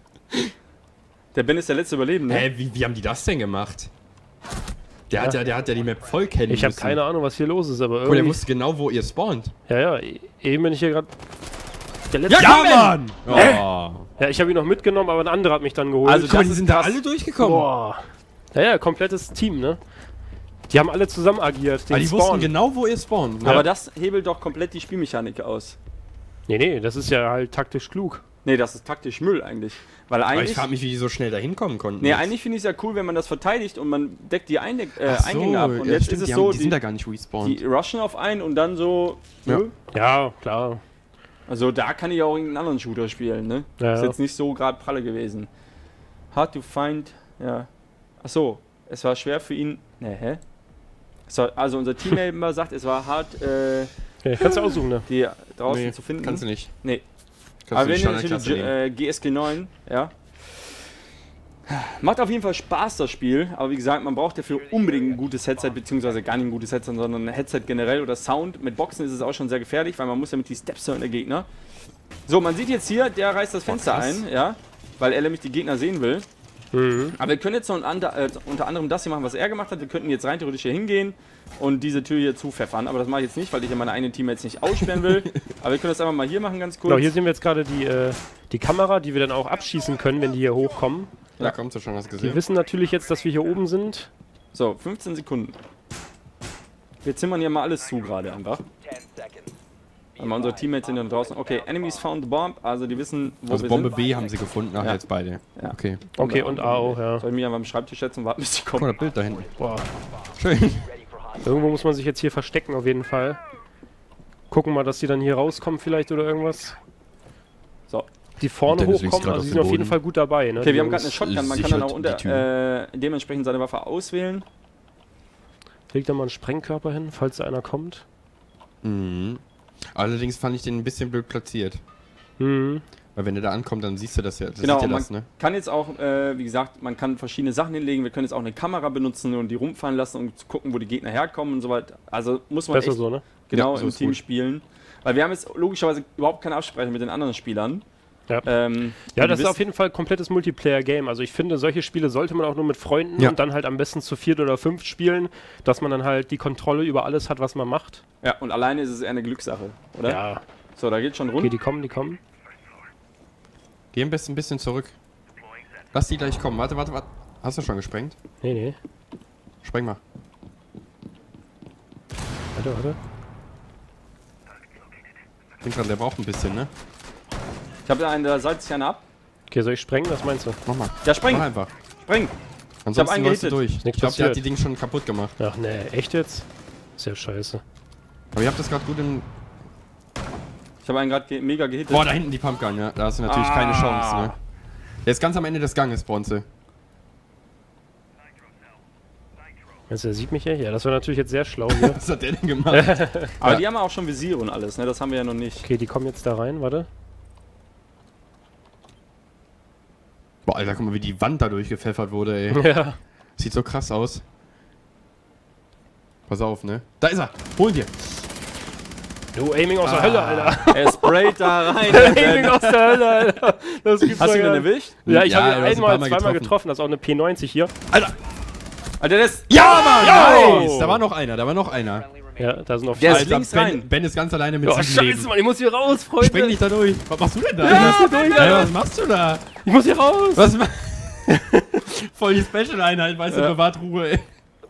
Der Ben ist der letzte Überlebende. Hä, wie, wie haben die das denn gemacht? Der, hat, ja, der hat ja die Map voll kennen Ich habe müssen. keine Ahnung, was hier los ist, aber Und er irgendwie... wusste genau, wo ihr spawnt. Ja, ja, e- eben bin ich hier gerade... Der letzte... Mann! Oh. Ja, ich habe ihn noch mitgenommen, aber ein anderer hat mich dann geholt. Also Guck mal, das die ist sind da krass. alle durchgekommen. Boah. Ja, ja, komplettes Team, ne? Die haben alle zusammen agiert. Den Aber die Spawn. wussten genau, wo ihr spawnt. Ne? Aber das hebelt doch komplett die Spielmechanik aus. Nee, nee, das ist ja halt taktisch klug. Nee, das ist taktisch Müll eigentlich. Weil Aber ich eigentlich. frage mich, wie die so schnell da hinkommen konnten. Nee, jetzt. eigentlich finde ich es ja cool, wenn man das verteidigt und man deckt die Eindeck, äh, Ach so, Eingänge ab. Und ja, jetzt stimmt, ist es die so, haben, die, sind da die, gar nicht respawned. die rushen auf einen und dann so. Ja. nö. Ja, klar. Also da kann ich auch irgendeinen anderen Shooter spielen, ne? Ja, Ist ja. jetzt nicht so gerade pralle gewesen. Hard to find, ja. Achso, es war schwer für ihn. Ne, hä? Es war, also unser Teammate sagt, es war hart, äh, Ja, kannst du aussuchen, ne? die draußen Nee, zu finden. kannst du nicht. Nee. Kannst Aber du wir die nehmen natürlich Standardklasse nehmen. äh, G S G neun, ja. Macht auf jeden Fall Spaß, das Spiel, aber wie gesagt, man braucht dafür unbedingt ein gutes Headset, beziehungsweise gar nicht ein gutes Headset, sondern ein Headset generell oder Sound. Mit Boxen ist es auch schon sehr gefährlich, weil man muss ja mit die Steps hören der Gegner. So, man sieht jetzt hier, der reißt das Fenster krass. ein, ja, weil er nämlich die Gegner sehen will. Mhm. Aber wir können jetzt noch unter, äh, unter anderem das hier machen, was er gemacht hat. Wir könnten jetzt rein theoretisch hier hingehen und diese Tür hier zupfeffern, aber das mache ich jetzt nicht, weil ich ja meine eigenen Teammates nicht aussperren will. Aber wir können das einfach mal hier machen, ganz kurz. Genau, hier sehen wir jetzt gerade die, äh, die Kamera, die wir dann auch abschießen können, wenn die hier hochkommen. Da kommst du schon, hast du Die gesehen. wissen natürlich jetzt, dass wir hier oben sind. So, fünfzehn Sekunden. Wir zimmern hier mal alles zu gerade einfach. Aber unsere Teammates sind ja draußen. Okay, Enemies found the bomb. Also die wissen, wo Also wir Bombe sind. B haben sie gefunden, ach Ja. jetzt beide. Ja. Okay. Okay, und A auch, ja. Soll ich mich einfach am Schreibtisch setzen und warten, bis die Guck kommen? mal, das Bild da hinten. Boah. Schön. Irgendwo muss man sich jetzt hier verstecken, auf jeden Fall. Gucken mal, dass die dann hier rauskommen vielleicht oder irgendwas. So. Die vorne Dennis liegt hochkommen, gerade also auf die dem sind auf jeden Boden. Fall gut dabei, ne? Okay, Die wir haben gerade eine Jungs. Shotgun. Man kann sichert dann auch die unter, Tür. äh, dementsprechend seine Waffe auswählen. Leg da mal einen Sprengkörper hin, falls da einer kommt. Mhm. Allerdings fand ich den ein bisschen blöd platziert. Mhm. Weil wenn der da ankommt, dann siehst du das ja. Das Genau, sieht ja man das, ne? kann jetzt auch, äh, wie gesagt, man kann verschiedene Sachen hinlegen. Wir können jetzt auch eine Kamera benutzen und die rumfahren lassen, um zu gucken, wo die Gegner herkommen und so weiter. Also muss man Besser echt so, ne? genau Ja, so im ist Team gut. spielen. Weil wir haben jetzt logischerweise überhaupt keine Absprache mit den anderen Spielern. Ja, Ähm, ja und das ihr ist auf wisst- jeden Fall ein komplettes Multiplayer-Game. Also ich finde, solche Spiele sollte man auch nur mit Freunden Ja. und dann halt am besten zu viert oder fünf spielen, dass man dann halt die Kontrolle über alles hat, was man macht. Ja, und alleine ist es eher eine Glückssache, oder? Ja. So, da geht schon rund. Okay, die kommen, die kommen. Geh am besten ein bisschen zurück. Lass die gleich kommen. Warte, warte, warte. Hast du schon gesprengt? Nee, nee. Spreng mal. Warte, warte. Denk dran, der braucht ein bisschen, ne? Ich habe da einen, da salzt sich einer ab. Okay, soll ich sprengen? Was meinst du? Mach mal. Ja, spring! Mach einfach. Spring! Ansonsten einen läufst du gehittet. durch. Ist Ich nichts glaube, der hat die passiert. Dinge schon kaputt gemacht. Ach nee, echt jetzt? Ist ja scheiße. Aber ihr habt das gerade gut im... Ich habe einen gerade ge mega gehittet. Boah, da hinten die Pumpgun, ja. Da hast du natürlich Ah. keine Chance, ne? Der ist ganz am Ende des Ganges, Bronze. Meinst du, der sieht mich hier? Ja, das war natürlich jetzt sehr schlau hier. Was hat der denn gemacht? Aber Ja. die haben ja auch schon Visiere und alles, ne? Das haben wir ja noch nicht. Okay, die kommen jetzt da rein, warte. Boah, Alter, guck mal, wie die Wand da durchgepfeffert wurde, ey. Ja. Sieht so krass aus. Pass auf, ne? Da ist er! Hol dir! Du, Aiming aus der Hölle, Alter. Er sprayt da rein. Aiming aus der Hölle, Alter. Das gibt's Hast doch du ihn gar denn nicht. erwischt? Ja, ich Ja, habe du ihn hast ein einmal, paar Mal zweimal getroffen. getroffen. Das ist auch eine P neunzig hier. Alter! Alter, der ist. Ja, Mann! Ja! Nice! Da war noch einer, da war noch einer. Ja, da sind noch Der vier. ist links ben, rein. Ben ist ganz alleine mit Oh, sieben scheiße, Leben. Mann, ich muss hier raus, Freunde. Spring dich da durch. Was machst du denn da? Ja, was, durch, Ey, Alter. was machst du da? Ich muss hier raus. Was ma Voll die Special-Einheit, weißt du, bewahrt Ruhe, ey.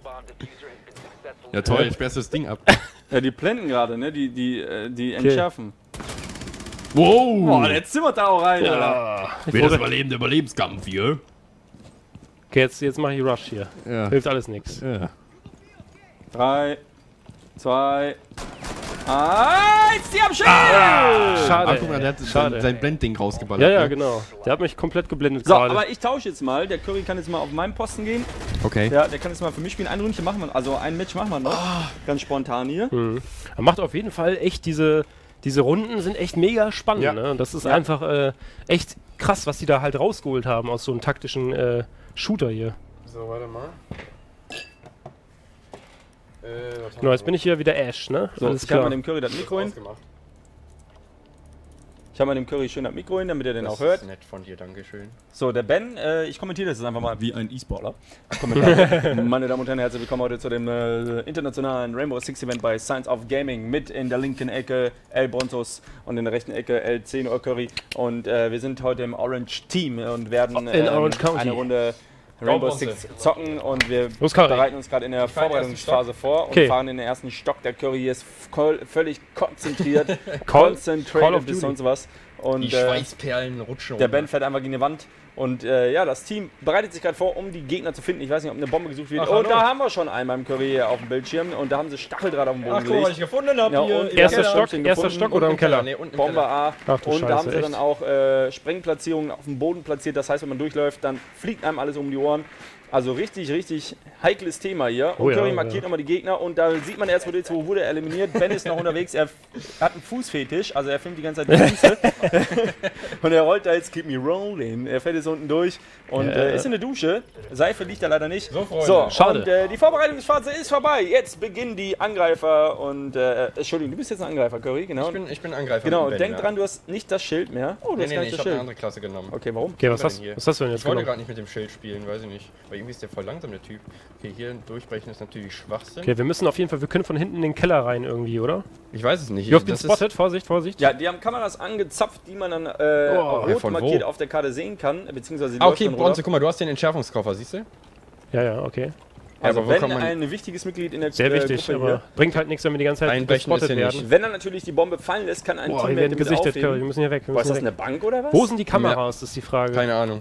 Ja toll, sperrst du das Ding ab. Ja, die blenden gerade, ne? Die, die, äh, die entschärfen. Wow! Boah, der zimmert da auch rein, Alter. Ja. Wie das Überleben der Überlebenskampf hier. Okay, jetzt, jetzt mache ich Rush hier. Ja. Hilft alles nichts. Ja. Drei, zwei, eins, die am Schild! Schade. Ah, guck mal, der hat Schade. sein, sein Blendding rausgeballert. Ja, ja, ne? genau. Der hat mich komplett geblendet So, gerade. aber ich tausche jetzt mal. Der Curry kann jetzt mal auf meinen Posten gehen. Okay. Ja, der kann jetzt mal für mich spielen. Ein Rundchen machen wir, also ein Match machen wir noch. Ganz spontan hier. Mhm. Er macht auf jeden Fall echt diese, diese Runden sind echt mega spannend. Ja. Ne? Und das ist Ja. einfach äh, echt krass, was die da halt rausgeholt haben aus so einem taktischen äh, Shooter hier. So, warte mal. Äh, was Genau, jetzt bin ich hier wieder Ash, ne? So, Alles ich habe klar. mal dem Curry das Mikro hin. ausgemacht. Ich habe mal dem Curry schön das Mikro hin, damit er den Das auch hört. ist nett von dir, dankeschön. So, der Ben, äh, ich kommentiere das jetzt einfach mal wie ein E-Sportler. Meine Damen und Herren, herzlich willkommen heute zu dem äh, internationalen Rainbow Six Event bei Science of Gaming. Mit in der linken Ecke El Bronzos und in der rechten Ecke El zehn Uhr Curry. Und äh, wir sind heute im Orange Team und werden In ähm, Orange County. eine Runde Rainbow Bronze. Six zocken. Und wir Los, Curry. bereiten uns gerade in der fahr in den ersten Vorbereitungsphase vor und Okay. fahren in den ersten Stock. Der Curry ist voll, völlig konzentriert, Call- concentrated Call of bis Duty. sonst was. Und, Die äh, Schweißperlen rutschen der runter. Ben fährt einfach gegen die Wand und äh, ja, das Team bereitet sich gerade vor, um die Gegner zu finden. Ich weiß nicht, ob eine Bombe gesucht wird. Ach, oh, hallo. da haben wir schon einen beim Curry hier auf dem Bildschirm und da haben sie Stacheldraht auf dem Boden Ach, guck mal, was ich gelegt. gefunden habe Ja, hier. und im Erster Keller. Stock, den erster gefunden. Stock oder im Keller? Nee, unten im Bombe Keller. A. Ach du Und da haben Scheiße, sie dann echt? auch äh, Sprengplatzierungen auf dem Boden platziert. Das heißt, wenn man durchläuft, dann fliegt einem alles um die Ohren. Also richtig, richtig heikles Thema hier. Und Oh ja, Curry ja. markiert nochmal die Gegner und da sieht man erst, wo, jetzt, wo wurde er eliminiert. Ben ist noch unterwegs, er, er hat einen Fußfetisch, also er filmt die ganze Zeit die Füße. Und er rollt da jetzt Keep Me Rolling. Er fährt jetzt unten durch und Ja. äh, ist in der Dusche. Seife liegt da leider nicht. So, Freunde. So, Schade. und äh, die Vorbereitungsphase ist vorbei. Jetzt beginnen die Angreifer und äh, Entschuldigung, du bist jetzt ein Angreifer, Curry, genau. Ich bin, ich bin Angreifer. Genau, mit Ben, denk ja. dran, du hast nicht das Schild mehr. Oh, du Nee, hast nee, gar nee, nicht ich das habe eine Schild. andere Klasse genommen. Okay, warum? Okay, was denn hast, hier? was hast du denn jetzt Ich wollte genommen? gerade nicht mit dem Schild spielen, weiß ich nicht. Weil irgendwie ist der voll langsam, der Typ. Okay, hier durchbrechen ist natürlich Schwachsinn. Okay, wir müssen auf jeden Fall, wir können von hinten in den Keller rein irgendwie, oder? Ich weiß es nicht. You have been Das ist- spotted, Vorsicht, Vorsicht. Ja, die haben Kameras angezapft, die man dann äh, Oh, auch ja, rot von markiert wo? auf der Karte sehen kann, beziehungsweise die Ah, okay, läuft dann Bronze, runter. guck mal, du hast den Entschärfungskoffer, siehst du? Ja, ja, okay. Also aber wo wenn kann man- ein wichtiges Mitglied in der Sehr äh, wichtig, Gruppe aber hier, bringt halt nichts, wenn wir die ganze Zeit Einbrechen gespottet ist ja nicht. werden. wenn er natürlich die Bombe fallen lässt, kann ein Boah, wir Teammate werden mit gesichtet, Curry, wir aufheben. müssen hier weg. Wir Boah, ist müssen das hier eine weg. Bank oder was? Wo sind die Kameras, ist die Frage. Keine Ahnung.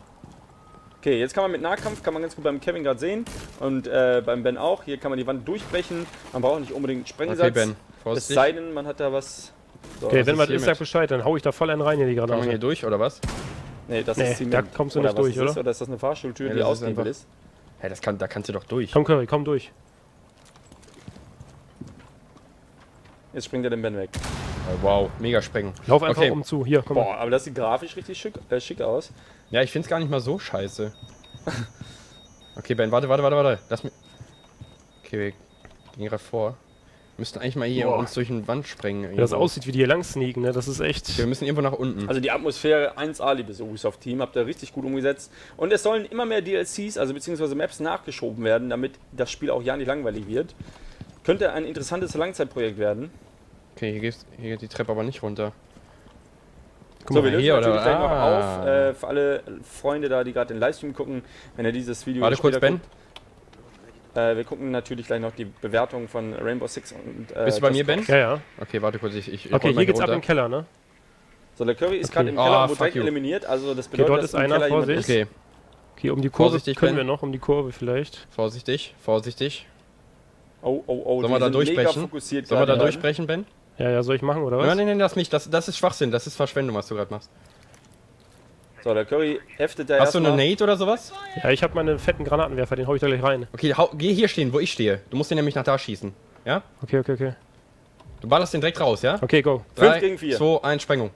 Okay, jetzt kann man mit Nahkampf, kann man ganz gut beim Kevin gerade sehen und äh, beim Ben auch. Hier kann man die Wand durchbrechen. Man braucht nicht unbedingt einen Sprengsatz. Okay, Ben, Es vorsichtig. sei denn, man hat da was... So, Okay, was wenn ist was ist, hiermit? sag Bescheid, dann hau ich da voll einen rein hier die Kann man hier Granate. durch, oder was? nee, das Nee, ist Zement. da kommst du Oder nicht was durch, das ist, oder? Oder ist das eine Fahrstuhltür, Ja, die das ist ausgehebelt einfach- ist? Hä, das kann, da kannst du doch durch. Komm Curry, komm durch. Jetzt springt er den Ben weg. Oh, wow, mega sprengen. Lauf einfach Okay. um zu. Hier, komm mal. Boah, aber das sieht grafisch richtig schick, äh, schick aus. Ja, ich find's gar nicht mal so scheiße. Okay, Ben, warte, warte, warte, warte. Lass mich. Okay, wir gehen gerade vor. Wir müssten eigentlich mal hier Boah. uns durch eine Wand sprengen. Wie das irgendwo. aussieht, wie die hier lang sneaken, ne? Das ist echt... Wir müssen irgendwo nach unten. Also die Atmosphäre eins A, liebes Ubisoft-Team, habt ihr richtig gut umgesetzt. Und es sollen immer mehr D L Cs, also beziehungsweise Maps nachgeschoben werden, damit das Spiel auch ja nicht langweilig wird. Könnte ein interessantes Langzeitprojekt werden. Okay, hier, geht's, hier geht die Treppe aber nicht runter. So, wir mal, lösen hier, natürlich oder? gleich noch Ah. auf, äh, für alle Freunde da, die gerade den Livestream gucken, wenn ihr dieses Video Warte kurz, später Ben. guckt. Äh, wir gucken natürlich gleich noch die Bewertung von Rainbow Six und äh, Bist du bei mir, Just Ben? Cause. Ja, ja. Okay, warte kurz, ich, ich Okay, roll mal hier geht's ab runter. in den Keller, ne? So, der Curry ist Okay. gerade im Ah, Keller und wurde fuck direkt you. eliminiert, also das Okay, bedeutet, dort dass ist im einer, Keller jemand Vorsicht. ist. Okay, Okay, um die Kurve Vorsichtig, können Ben. wir noch, um die Kurve vielleicht. vorsichtig, vorsichtig. Oh, oh, oh, Sollen die wir da sind mega durchbrechen? fokussiert Sollen wir da gerade. durchbrechen, Ben? Ja, ja, soll ich machen, oder was? Nein, nein, nein, lass mich. Das, das ist Schwachsinn, das ist Verschwendung, was du gerade machst. So, der Curry heftet da Hast du eine erstmal. Nate oder sowas? Ja, ich habe meine fetten Granatenwerfer, den hau ich da gleich rein. Okay, hau, geh hier stehen, wo ich stehe. Du musst den nämlich nach da schießen. Ja? Okay, okay, okay. Du ballerst den direkt raus, ja? Okay, go. Fünf gegen vier. zwei, eins, Sprengung.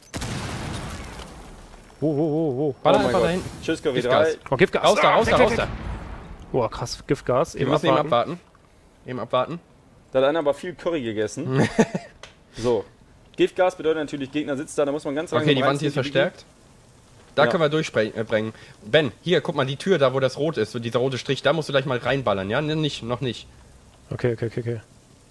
Wo, wo, wo, wo? Baller Oh mein einfach Gott. da hinten. Tschüss, Curry Giftgas. drei. Oh, Giftgas. Raus da, Ah, raus weg, da, weg, raus weg. da. Boah, krass, Giftgas. Wir Eben müssen eben abwarten. abwarten. Eben abwarten. Da hat einer aber viel Curry gegessen. So. Giftgas bedeutet natürlich, Gegner sitzt da, da muss man ganz langsam Okay, die Wand hier ist reinziehen, verstärkt. Da Ja. können wir durchbringen. Ben, hier, guck mal, die Tür, da wo das rot ist, so dieser rote Strich, da musst du gleich mal reinballern, ja? Ne, nicht, noch nicht. Okay, okay, okay, okay.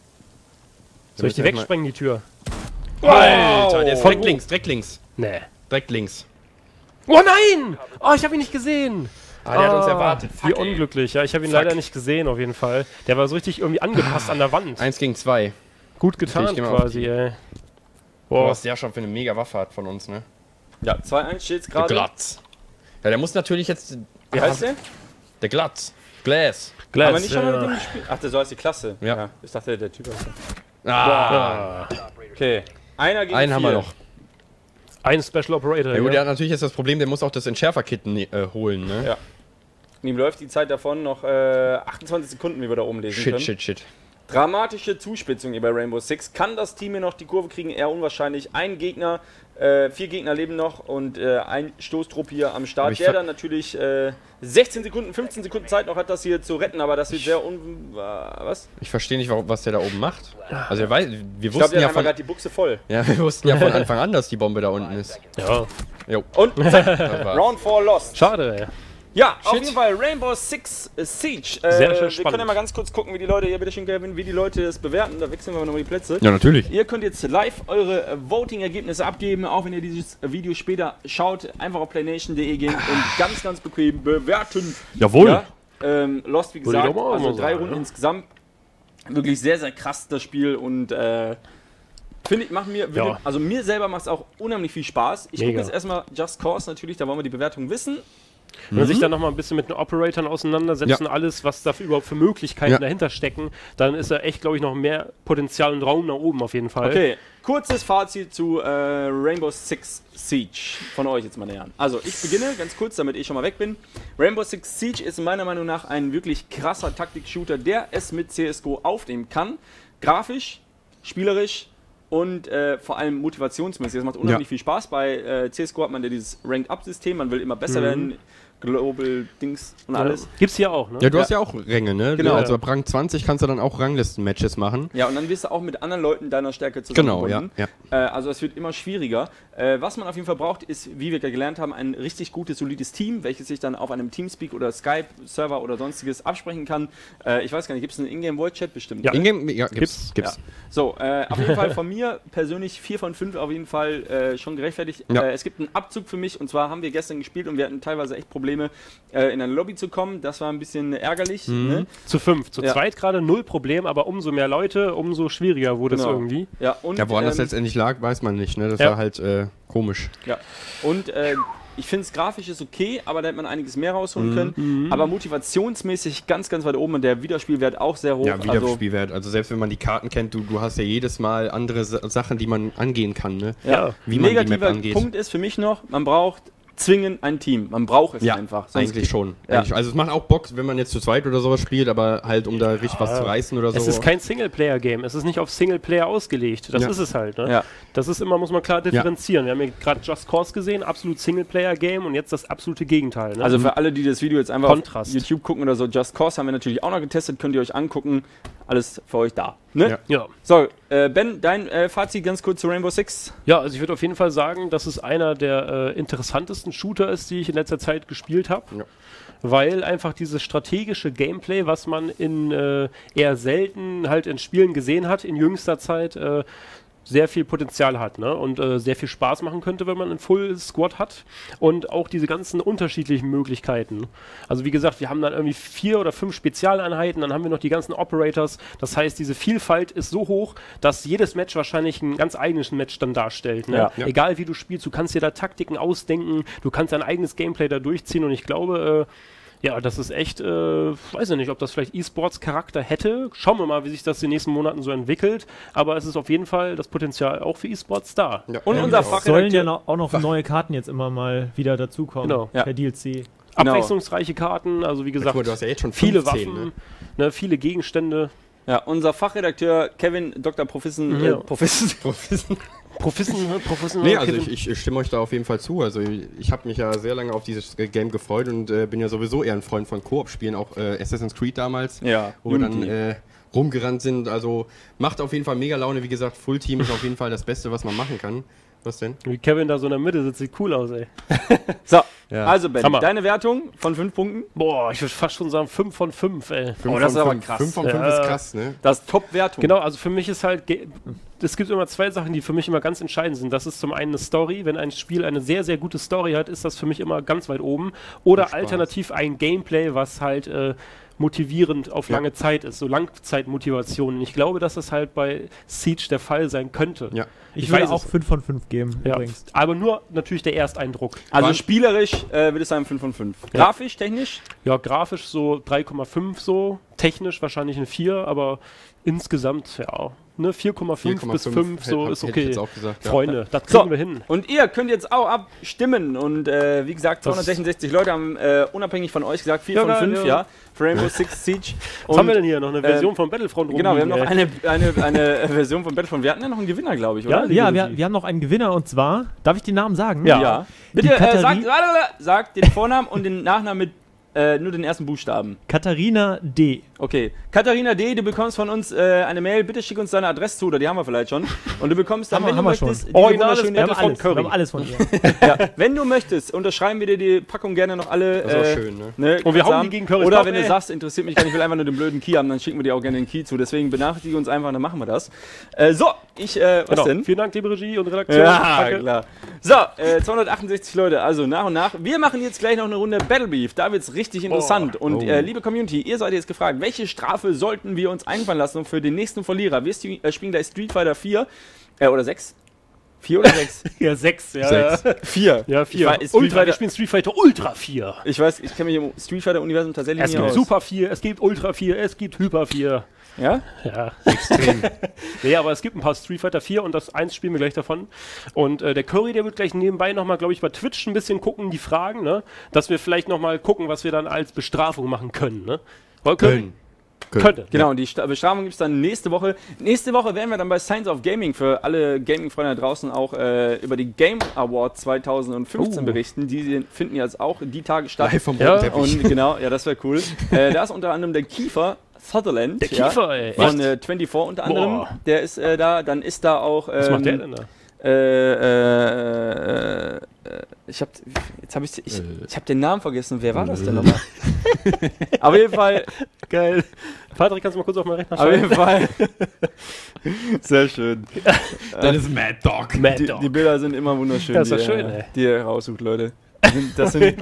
Wir Soll ich die müssen erst mal- wegsprengen, die Tür? Alter, der ist Von direkt wo? links, direkt links. Nee. Direkt links. Oh nein! Oh, ich habe ihn nicht gesehen. Ah, der hat uns erwartet. Wie Fuck, ey. unglücklich. Ja, ich habe ihn Fuck. leider nicht gesehen, auf jeden Fall. Der war so richtig irgendwie angepasst an der Wand. Eins gegen zwei. Gut Okay, getan ich geh mal auf quasi, die. ey. Boah, Boah. was der schon für eine mega Waffe hat von uns, ne? Ja, zwei eins steht's Der gerade. Glatz. Ja, der muss natürlich jetzt... Wie heißt der? Der Glatz. Glass. Glass, Haben wir nicht schon mal ja. mit dem gespielt? Ach, der so heißt die Klasse. Ja. Ich dachte, der Typ heißt der. Ah. Ah. Okay. Einer gegen Einen haben wir vier. noch. Ein Special Operator. Ja gut, ja. der hat natürlich jetzt das Problem, der muss auch das Entschärferkit ne äh, holen, ne? Ja. Und ihm läuft die Zeit davon noch äh, achtundzwanzig Sekunden, wie wir da oben lesen Shit, können. shit, shit. Dramatische Zuspitzung hier bei Rainbow Six. Kann das Team hier noch die Kurve kriegen? Eher unwahrscheinlich. Ein Gegner, äh, vier Gegner leben noch und äh, ein Stoßtrupp hier am Aber Start, ich der ver- dann natürlich äh, sechzehn Sekunden, fünfzehn Sekunden Zeit noch hat, das hier zu retten, aber das wird sehr un... Äh, was? Ich verstehe nicht, warum, was der da oben macht. Also wir, weiß, wir Ich glaube, wussten der ja hat von... gerade die Buchse voll. Ja, wir wussten ja von Anfang an, dass die Bombe da unten ist. Ja. Jo. Und Das war's. Round vier lost. Schade, ey. Ja, auf Shit. jeden Fall Rainbow Six äh, Siege. Äh, Sehr schön wir spannend. können ja mal ganz kurz gucken, wie die Leute, ja bitte schön, Kevin, wie die Leute es bewerten. Da wechseln wir nochmal die Plätze. Ja, natürlich. Ihr könnt jetzt live eure äh, Voting-Ergebnisse abgeben, auch wenn ihr dieses äh, Video später schaut. Einfach auf playnation punkt de gehen und ganz, ganz bequem bewerten. Jawohl. Ja, ähm, Lost, wie Würde ich gesagt, auch mal also sagen, drei ja. Runden insgesamt. Wirklich sehr, sehr krass, das Spiel. Und äh, finde ich, macht mir, Ja. also mir selber macht es auch unheimlich viel Spaß. Ich gucke Mega. jetzt erstmal Just Cause natürlich, da wollen wir die Bewertung wissen. Wenn man sich dann nochmal ein bisschen mit den Operatoren auseinandersetzt Ja. und alles, was da für überhaupt für Möglichkeiten Ja. dahinter stecken, dann ist da echt, glaube ich, noch mehr Potenzial und Raum nach oben auf jeden Fall. Okay, kurzes Fazit zu äh, Rainbow Six Siege von euch jetzt, meine Herren. Also, ich beginne ganz kurz, damit ich schon mal weg bin. Rainbow Six Siege ist meiner Meinung nach ein wirklich krasser Taktik-Shooter, der es mit C S G O aufnehmen kann. Grafisch, spielerisch und äh, vor allem motivationsmäßig. Das macht unheimlich Ja. viel Spaß. Bei äh, C S G O hat man ja dieses Ranked-Up-System, man will immer besser Mhm. werden, Global Dings und alles. Ja. Gibt's hier auch, ne? Ja, du Ja. hast ja auch Ränge, ne? Genau. Also ab Rang zwanzig kannst du dann auch Ranglisten-Matches machen. Ja, und dann wirst du auch mit anderen Leuten deiner Stärke Genau, zusammengebunden. ja, Äh, also es wird immer schwieriger. Äh, was man auf jeden Fall braucht, ist, wie wir gelernt haben, ein richtig gutes, solides Team, welches sich dann auf einem Teamspeak oder Skype-Server oder sonstiges absprechen kann. Äh, ich weiß gar nicht, gibt es einen Ingame-Voice-Chat bestimmt? Ja. Ingame, ja, gibt's. gibt's. Ja. So, äh, auf jeden Fall von mir persönlich vier von fünf auf jeden Fall äh, schon gerechtfertigt. Ja. Äh, es gibt einen Abzug für mich und zwar haben wir gestern gespielt und wir hatten teilweise echt Probleme, äh, in eine Lobby zu kommen. Das war ein bisschen ärgerlich. Mhm. Ne? Zu fünf. Zu Ja. zweit gerade null Problem, aber umso mehr Leute, umso schwieriger wurde Genau. es irgendwie. Ja, und, Ja, woran das ähm, letztendlich lag, weiß man nicht, ne? Das Ja. war halt äh, komisch. Ja, und äh, ich finde es grafisch ist okay, aber da hätte man einiges mehr rausholen Mhm. können. Aber motivationsmäßig ganz, ganz weit oben und der Wiederspielwert auch sehr hoch. Ja, Wiederspielwert. Also selbst wenn man die Karten kennt, du, du hast ja jedes Mal andere Sa Sachen, die man angehen kann, ne? Also, ja. Wie man die Map Negativer angeht. Punkt ist für mich noch, man braucht zwingend ein Team. Man braucht es Ja, einfach. Sonst eigentlich geht- schon. Ja. Eigentlich, also es macht auch Bock, wenn man jetzt zu zweit oder sowas spielt, aber halt um da richtig was zu reißen oder so. Es ist kein Singleplayer-Game. Es ist nicht auf Singleplayer ausgelegt. Das Ja. ist es halt. Ne? Ja. Das ist immer, muss man klar differenzieren. Wir haben ja gerade Just Cause gesehen, absolut Singleplayer-Game und jetzt das absolute Gegenteil. Ne? Also für alle, die das Video jetzt einfach Kontrast. auf YouTube gucken oder so, Just Cause haben wir natürlich auch noch getestet, könnt ihr euch angucken. Alles für euch da. Ne? Ja. ja. So, äh, Ben, dein äh, Fazit ganz kurz zu Rainbow Six? Ja, also ich würde auf jeden Fall sagen, dass es einer der äh, interessantesten Shooter ist, die ich in letzter Zeit gespielt habe. Ja. Weil einfach dieses strategische Gameplay, was man in äh, eher selten halt in Spielen gesehen hat, in jüngster Zeit, äh, sehr viel Potenzial hat, ne? Und äh, sehr viel Spaß machen könnte, wenn man einen Full Squad hat und auch diese ganzen unterschiedlichen Möglichkeiten. Also wie gesagt, wir haben dann irgendwie vier oder fünf Spezialeinheiten, dann haben wir noch die ganzen Operators. Das heißt, diese Vielfalt ist so hoch, dass jedes Match wahrscheinlich einen ganz eigenen Match dann darstellt. Ne? Ja. Ja. Egal wie du spielst, du kannst dir da Taktiken ausdenken, du kannst dein eigenes Gameplay da durchziehen und ich glaube, äh, ja, das ist echt, äh, weiß ich nicht, ob das vielleicht E-Sports-Charakter hätte. Schauen wir mal, wie sich das in den nächsten Monaten so entwickelt. Aber es ist auf jeden Fall das Potenzial auch für E-Sports da. Ja. Und Ja, unser genau. Es sollen ja Fachredakteur... noch, auch noch neue Karten jetzt immer mal wieder dazukommen. Genau. Ja. Per D L C. Genau. Abwechslungsreiche Karten, also wie gesagt, Guck mal, du hast ja jetzt schon viele fünfzehn, Waffen, ne? ne, viele Gegenstände. Ja, unser Fachredakteur Kevin, Doktor Profissen... Ja. Äh, Profissen... Profession, Profession. Nee, also ich, ich stimme euch da auf jeden Fall zu. Also ich habe mich ja sehr lange auf dieses Game gefreut und äh, bin ja sowieso eher ein Freund von Koop-Spielen, auch äh, Assassin's Creed damals, Ja, wo wir dann Unity. äh, rumgerannt sind. Also macht auf jeden Fall mega Laune. Wie gesagt, Full-Team ist auf jeden Fall das Beste, was man machen kann. Was denn? Wie Kevin da so in der Mitte sitzt, sieht cool aus, ey. So, Ja. also Ben, Hammer. deine Wertung von fünf Punkten? Boah, ich würde fast schon sagen fünf von fünf, ey. Oh, das ist aber fünf, krass. fünf von fünf Ja. ist krass, ne? Das ist Top-Wertung. Genau, also für mich ist halt, ge- es gibt immer zwei Sachen, die für mich immer ganz entscheidend sind. Das ist zum einen eine Story. Wenn ein Spiel eine sehr, sehr gute Story hat, ist das für mich immer ganz weit oben. Oder Und Spaß. alternativ ein Gameplay, was halt äh, motivierend auf Ja. lange Zeit ist, so Langzeitmotivation. Und ich glaube, dass das halt bei Siege der Fall sein könnte. Ja. Ich, Ich würde weiß auch es. fünf von fünf geben, Ja, übrigens. aber nur natürlich der Ersteindruck. Also Wann- spielerisch äh, würde ich sagen fünf von fünf. Grafisch, technisch? Ja, grafisch so drei Komma fünf so, technisch wahrscheinlich eine vier, aber insgesamt, ja, ne, vier Komma fünf bis fünf so hätte- ist hätte ich okay. jetzt auch gesagt, ja. Freunde, das kriegen So. wir hin. Und ihr könnt jetzt auch abstimmen und äh, wie gesagt, zweihundertsechsundsechzig Leute haben äh, unabhängig von euch gesagt vier Ja, von geil, fünf, ja. ja, für Rainbow Six Siege. Was haben wir denn hier? Noch eine Version ähm, von Battlefront Genau, wir haben noch rumliegen, ey. eine, eine, eine Version von Battlefront. Wir hatten ja noch einen Gewinner, glaube ich, Ja, oder? die- Ja, wir, wir haben noch einen Gewinner und zwar, darf ich den Namen sagen? Ja. Ja. Die Bitte äh, Katharin- sagt, warte, warte, sagt den Vornamen und den Nachnamen mit äh, nur den ersten Buchstaben. Katharina D. Okay. Katharina D., du bekommst von uns äh, eine Mail. Bitte schick uns deine Adresse zu, oder die haben wir vielleicht schon. Und du bekommst dann, Haben wir- wenn haben du wir schon. möchtest, die Originales wunderschöne- Wir haben, Battlefront alles, wir Curry. haben alles von ihr. ja, wenn du möchtest, unterschreiben wir dir die Packung gerne noch alle. Das ist auch äh, schön, ne? Ne, Und wir kurz hauen haben. die gegen Currys Oder Kopf, wenn du ey. sagst, interessiert mich gar nicht, ich will einfach nur den blöden Key haben, dann schicken wir dir auch gerne den Key zu. Deswegen benachrichtige uns einfach, dann machen wir das. Äh, so, ich, äh, was Genau. denn? Vielen Dank, liebe Regie und Redaktion. Ja, Danke. klar. So, äh, zweihundertachtundsechzig Leute, also nach und nach. Wir machen jetzt gleich noch eine Runde Battle Beef. Da wird es richtig interessant. Und Oh. äh, liebe Community, ihr seid jetzt gefragt, welche Strafe sollten wir uns einfallen lassen für den nächsten Verlierer? Wir sti- äh, spielen gleich Street Fighter vier. Äh, oder sechs? vier oder sechs? Ja, sechs, ja. Sechs. vier. Ja, Ich vier. weiß, Street Ultra, Fighter- wir spielen Street Fighter Ultra vier. Ich weiß, ich kenne mich im Street Fighter-Universum tatsächlich Es nicht gibt aus. Super vier, es gibt Ultra vier, es gibt Hyper vier. Ja? Ja, extrem. Nee, aber es gibt ein paar Street Fighter vier und das eins spielen wir gleich davon. Und äh, der Curry, der wird gleich nebenbei nochmal, glaube ich, bei Twitch ein bisschen gucken, die Fragen, ne? Dass wir vielleicht nochmal gucken, was wir dann als Bestrafung machen können, ne? Weil können. Könnte. Genau, und die Sta- Bestrafung gibt es dann nächste Woche. Nächste Woche werden wir dann bei Science of Gaming für alle Gaming-Freunde da draußen auch äh, über die Game Award zweitausendfünfzehn Oh. berichten. Die finden jetzt auch die Tage statt. Live vom Ja, Bodenteppich. Und genau, ja, das wäre cool. äh, da ist unter anderem der Kiefer Sutherland. Der Kiefer, ja, ey. Von Echt? äh, vierundzwanzig unter anderem. Boah. Der ist äh, da. Dann ist da auch. Ähm, Was macht der denn da? Äh, äh, äh, ich hab, jetzt habe ich, ich, ich hab den Namen vergessen. Wer war das denn nochmal? Auf jeden Fall, Geil. Patrick, kannst du mal kurz auf meinen Rechner auf jeden schauen? Fall. Sehr schön. Das ist Mad Dog. Mad Die, Dog. die Bilder sind immer wunderschön, Das ist die, doch schön, ihr- ey. die ihr raussucht, Leute. Das sind, das sind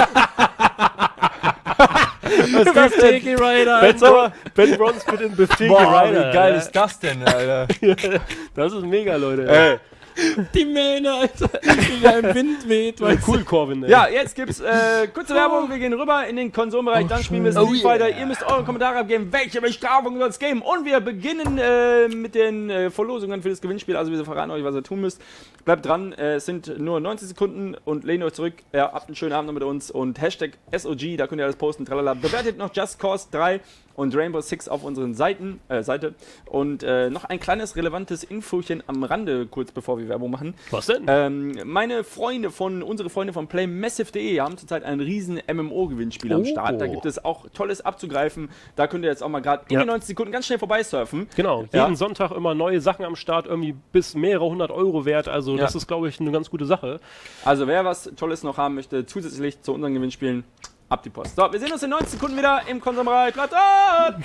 was ist das denn? Sticky Rider. Ben, Bro ben Bronze mit dem Befehl Boah, Rider. wie geil ja. ist das denn, Alter? Das ist mega, Leute. Ey, Die Mähne, Alter. Die da im Wind weht. Ja, cool, Corvin, ey. Ja, jetzt gibt's äh, kurze Werbung. Wir gehen rüber in den Konsolenbereich. Oh, dann spielen wir schön. Street Oh, Fighter. yeah. Ihr müsst eure Kommentare abgeben, welche Bestrafung soll es geben. Und wir beginnen äh, mit den äh, Verlosungen für das Gewinnspiel. Also wir verraten euch, was ihr tun müsst. Bleibt dran. Äh, es sind nur neunzig Sekunden und lehnt euch zurück. Ja, habt einen schönen Abend noch mit uns. Und Hashtag S O G, da könnt ihr alles posten. Tralala. Bewertet noch Just Cause drei und Rainbow Six auf unseren Seiten, äh, Seite. Und äh, noch ein kleines relevantes Infochen am Rande, kurz bevor wir Werbung machen. Was denn? Ähm, meine Freunde von, unsere Freunde von playmassive punkt de haben zurzeit ein riesen M M O-Gewinnspiel am Oh. Start. Da gibt es auch Tolles abzugreifen. Da könnt ihr jetzt auch mal gerade in Ja. den neunzig Sekunden ganz schnell vorbeisurfen. Genau, Ja. jeden Sonntag immer neue Sachen am Start, irgendwie bis mehrere hundert Euro wert. Also Ja. das ist, glaube ich, eine ganz gute Sache. Also wer was Tolles noch haben möchte, zusätzlich zu unseren Gewinnspielen, ab die Post. So, wir sehen uns in neunzig Sekunden wieder im Konsumbereich. Bleibt dran!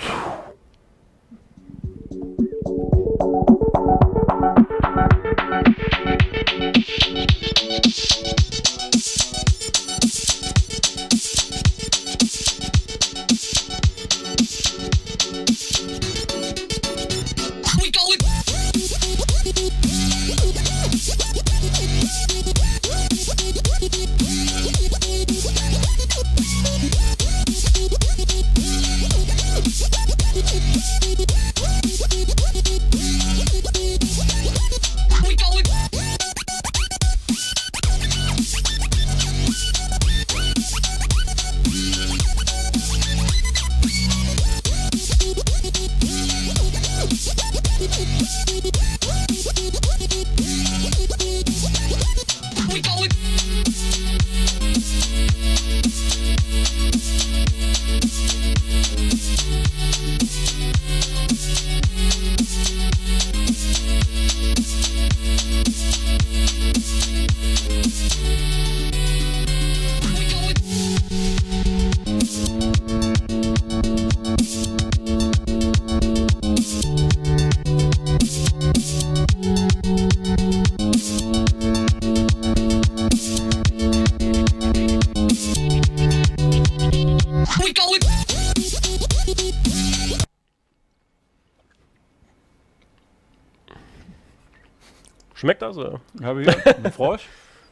Schmeckt das, oder? Habe ich hier einen Frosch.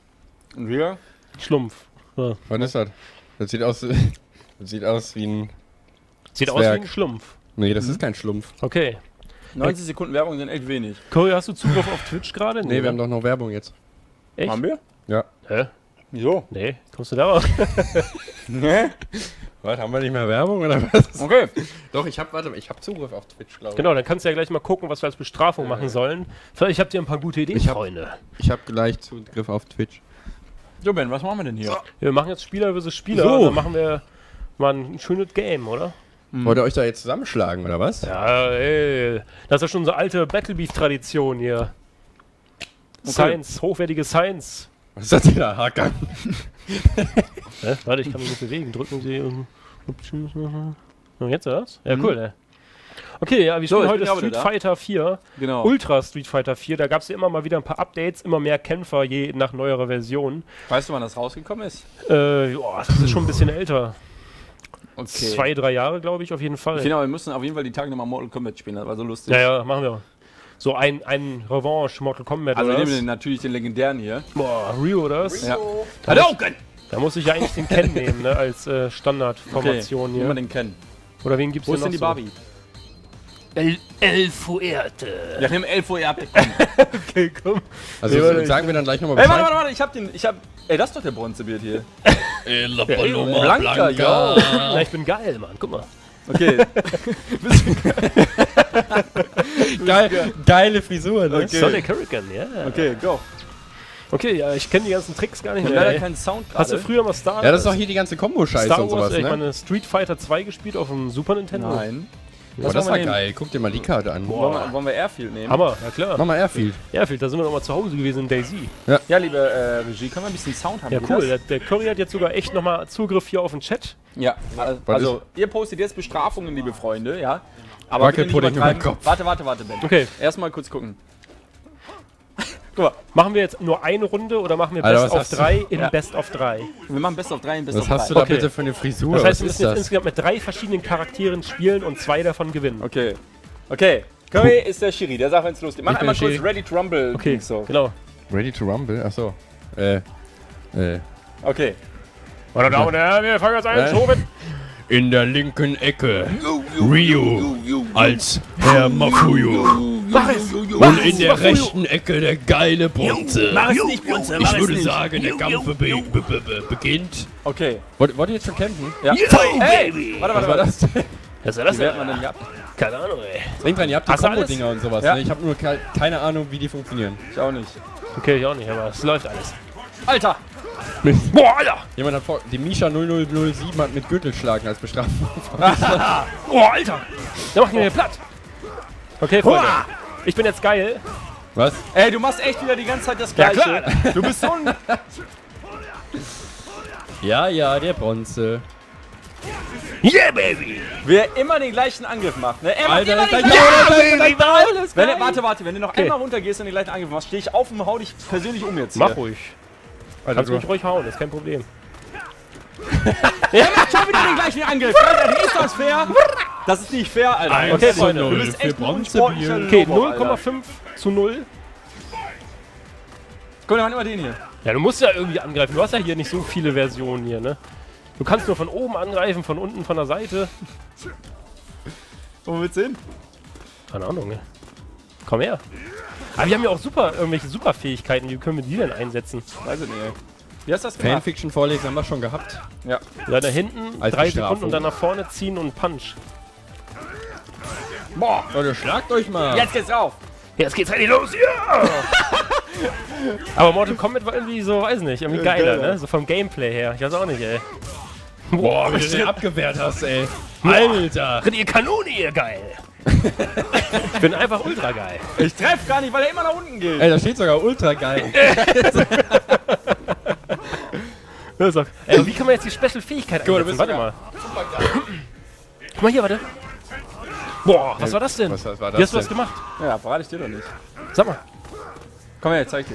Und wir? Schlumpf. Ja. Was ist das? Das sieht aus, das sieht aus wie ein Sieht aus Zwerg. wie ein Schlumpf. Nee, das ist kein Schlumpf. Okay. neunzig Sekunden Werbung sind echt wenig. Cory, hast du Zugriff auf Twitch gerade? Nee, wir haben doch noch Werbung jetzt. Echt? Haben wir? Ja. Hä? Wieso? Nee, kommst du da raus? Nee? Was, haben wir nicht mehr Werbung oder was? Okay. Doch, ich hab, warte mal, ich hab Zugriff auf Twitch, glaube ich. Genau, dann kannst du ja gleich mal gucken, was wir als Bestrafung machen sollen. Vielleicht habt ihr ein paar gute Ideen, Ich hab- Freunde. Ich hab gleich Zugriff auf Twitch. So, Ben, was machen wir denn hier? Wir machen jetzt Spieler versus Spieler. So. Dann machen wir mal ein schönes Game, oder? Wollt ihr euch da jetzt zusammenschlagen, oder was? Ja, ey. Das ist ja schon so alte Battlebeef-Tradition hier. Science, hochwertige Science. Was ist das denn da, Hakan? Hä? Warte, ich kann mich nicht bewegen. Drücken Sie. um- Und jetzt das? Ja, cool, ne? Okay, ja, wir So, spielen ich heute bin ja wieder Street da. Fighter vier. Genau. Ultra Street Fighter vier. Da gab es ja immer mal wieder ein paar Updates, immer mehr Kämpfer, je nach neuerer Version. Weißt du, wann das rausgekommen ist? Äh, joa, das ist schon ein bisschen älter. Okay. Zwei, drei Jahre, glaube ich, auf jeden Fall. Genau, wir müssen auf jeden Fall die Tage nochmal Mortal Kombat spielen, das war so lustig. Ja, ja, machen wir. So ein, ein Revanche Mortal Kombat Also wir oder nehmen was? den, natürlich den legendären hier. Boah, Rio oder was? Ja. Da muss, Hadouken! da muss ich ja eigentlich den Ken nehmen, ne, als äh, Standardformation Wie hier. man den kennen. Oder wen gibt's Wo denn ist noch denn die so? Barbie? El, El Fuerte. Ja, nimm elf Uhr ab. Okay, komm. Also Nee, warte, sagen wir dann gleich nochmal Ey, warte, warte, warte, ich hab den, ich hab, ey, das ist doch der Bronzebeard hier. Ey, La Paloma Blanca, ja. Na, ich bin geil, Mann. Guck mal. Okay. Geil, geile Frisur, ne? Okay. Sonic Hurricane, ja. Okay, go. Okay, ja, ich kenne die ganzen Tricks gar nicht Ich hab mehr. leider ey. keinen Sound Hast du gerade. früher mal Star Ja, das ist doch hier die ganze Kombo-Scheiße Star und Wars, sowas, ich ne? meine Street Fighter zwei gespielt auf dem Super Nintendo? Nein. Boah, Was das wollen war wir geil. Guck dir mal die Karte an. Wollen wir, wollen wir Airfield nehmen? Hammer, ja klar. Mach mal Airfield. Airfield, da sind wir noch mal zu Hause gewesen in Daisy. Ja, liebe äh, Regie, können wir ein bisschen Sound haben? Ja, Geht cool. das? Der, der Curry hat jetzt sogar echt nochmal Zugriff hier auf den Chat. Ja, also, Was also ihr postet jetzt Bestrafungen, liebe Freunde, ja. Aber bitte nicht Wackelpudding in meinem übertreiben. Kopf. Warte, warte, warte, Ben. Okay. Erstmal kurz gucken. Guck mal, Machen wir jetzt nur eine Runde oder machen wir Alter, Best was of hast du? drei in Ja. Best of drei? wir machen Best of drei in Best Was of hast du drei. da Okay. bitte für eine Frisur? Das heißt, wir Was müssen ist jetzt das? insgesamt mit drei verschiedenen Charakteren spielen und zwei davon gewinnen. Okay. Okay. Curry ist der Schiri, der sagt, wenn es losgeht. Mach Ich bin einmal der kurz Schiri. Ready to Rumble. Okay, So. genau. Ready to Rumble? Achso. Äh. Äh. Okay. Meine Damen und Herren, wir fangen jetzt an. Äh. Schoben. In der linken Ecke Ryu als Herr Mafuyu. Und in der rechten Ecke der geile Bronze. Mach es nicht, Bronze, mach Ich es würde nicht. sagen, der Kampf be be be be beginnt. Okay. Wollt, wollt ihr jetzt schon kämpfen? Ja. Hey! Warte, Was warte, war warte. das? Was ist das Wie wehrt man denn hier ab? Keine Ahnung, ey. Denk dran, ihr habt die Hast du alles? Combo-Dinger und sowas. Ja. Ne? Ich habe nur ke keine Ahnung, wie die funktionieren. Ich auch nicht. Okay, ich auch nicht, aber es läuft alles. Alter! Boah, Alter! Jemand hat vor. Die Misha null null null sieben hat mit Gürtelschlagen als Bestrafung. Boah, Alter! Der macht mir platt. Okay, Freunde. Ich bin jetzt geil. Was? Ey, du machst echt wieder die ganze Zeit das Ja, Gleiche. klar. Du bist so ein... Ja, ja, der Bronze. Yeah, baby! Wer immer den gleichen Angriff macht, ne? Er macht Alter, immer das den ist gleichen gleich Angriff. Wenn du, warte, warte, wenn du noch Okay. einmal runtergehst und den gleichen Angriff machst, stehe ich auf und hau dich persönlich um jetzt. Mach hier. ruhig. Alter, Kannst du- mich ruhig hauen, ist kein Problem. Er macht schon wieder den gleichen Angriff. Alter, ist das fair? Das ist nicht fair, Alter. Okay, Freunde. Du bist echt nur ein sportlicher Okay, Lobo, null Alter. Komma fünf zu null. Komm, wir machen immer den hier. Ja, du musst ja irgendwie angreifen. Du hast ja hier nicht so viele Versionen hier, ne? Du kannst nur von oben angreifen, von unten, von der Seite. Wo willst du hin? Keine Ahnung, ne? Komm her. Aber wir haben ja auch super, irgendwelche Superfähigkeiten. Wie können wir die denn einsetzen? Weiß ich nicht, ey. Wie hast du das gemacht? Fanfiction vorlesen haben wir schon gehabt. Ja. Ja, da hinten Als drei Bestrafung. Sekunden und dann nach vorne ziehen und Punch. Boah. Leute, schlagt euch mal. Jetzt geht's auf. Jetzt geht's richtig los, ja! Aber Mortal Kombat war irgendwie so, weiß nicht, irgendwie Ja, geiler, geiler. ne? So vom Gameplay her. Ich weiß auch nicht, ey. Boah, wie du den abgewehrt hast, ey. Alter. Ihr Kanone, ihr geil! Ich bin einfach ultra geil. Ich treff gar nicht, weil er immer nach unten geht. Ey, da steht sogar ultra geil. Ey, wie kann man jetzt die Special-Fähigkeit Guck mal, du einsetzen? bist Warte sogar mal. Guck mal hier, warte. Boah, was war das denn? Was, was war Wie das hast du das denn? gemacht? Ja, verrate ich dir doch nicht. Sag mal. Komm her, zeig dir.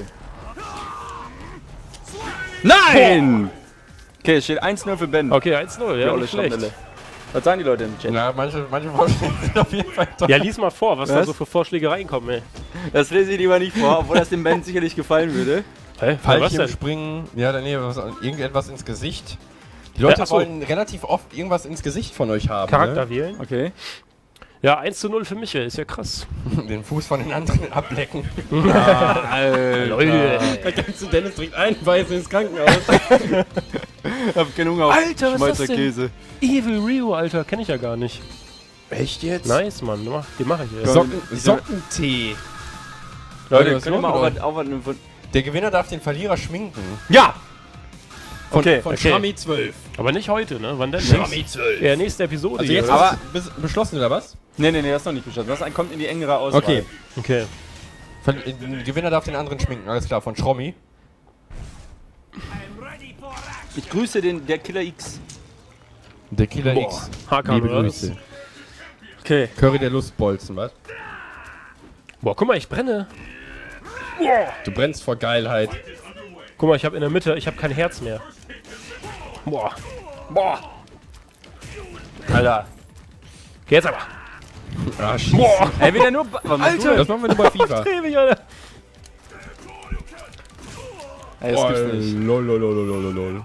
Nein! Okay, es steht eins null für Ben. Okay, eins null, ja, Olle nicht schlecht. Schandelle. Was sagen die Leute im Chat? Na, manche, manche Vorschläge sind auf jeden Fall toll. Ja, lies mal vor, was, da Was? so für Vorschläge reinkommen, ey. Das lese ich lieber nicht vor, obwohl das dem Ben sicherlich gefallen würde. Hä? Was Fallschirm denn? springen, ja, dann nee, was, irgendetwas ins Gesicht. Die Leute Ja, ach so. wollen relativ oft irgendwas ins Gesicht von euch haben. Charakter wählen? Okay. Ja, eins zu null für mich, ey. Ist ja krass. Ne? Den Fuß von den anderen ablecken. Alter. Leute. Da kannst du Dennis direkt einweisen ins Krankenhaus. Ich hab genug auf Alter, was ist Schmalzer das denn? Käse. Evil Rio, Alter, kenn ich ja gar nicht. Echt jetzt? Nice, Mann. Den mach, den mach ich, ey. Socken, Sockentee. Leute, was können wir ist mal los auch mit was, auch was von... Der Gewinner darf den Verlierer schminken. Ja! Von, Okay, von okay. Schrammi zwölf. Aber nicht heute, ne? Wann denn? Schrammi zwölf. Ja, nächste Episode. Also jetzt hier, aber- oder? ist es bis- beschlossen, oder was? Nee, nee, nee, das ist noch nicht beschlossen. Das kommt in die engere Auswahl. Okay. Okay. Ver- Der Gewinner darf den anderen schminken, alles klar, von Schrommi. Ich grüße den, der Killer X. Der Killer Boah. X. Hakan, Liebe oder? Grüße. Okay. Curry der Lustbolzen, was? Boah, guck mal, ich brenne. Du brennst vor Geilheit. Guck mal, ich habe in der Mitte, ich habe kein Herz mehr. Boah. Boah! Alter. Okay, jetzt aber. Ah, shit. Boah. Ey, wieder nur... Was machst du denn? Das machen wir nur bei FIFA. Dreh mich, Alter. Ey, das gibt's nicht. Lolololololol.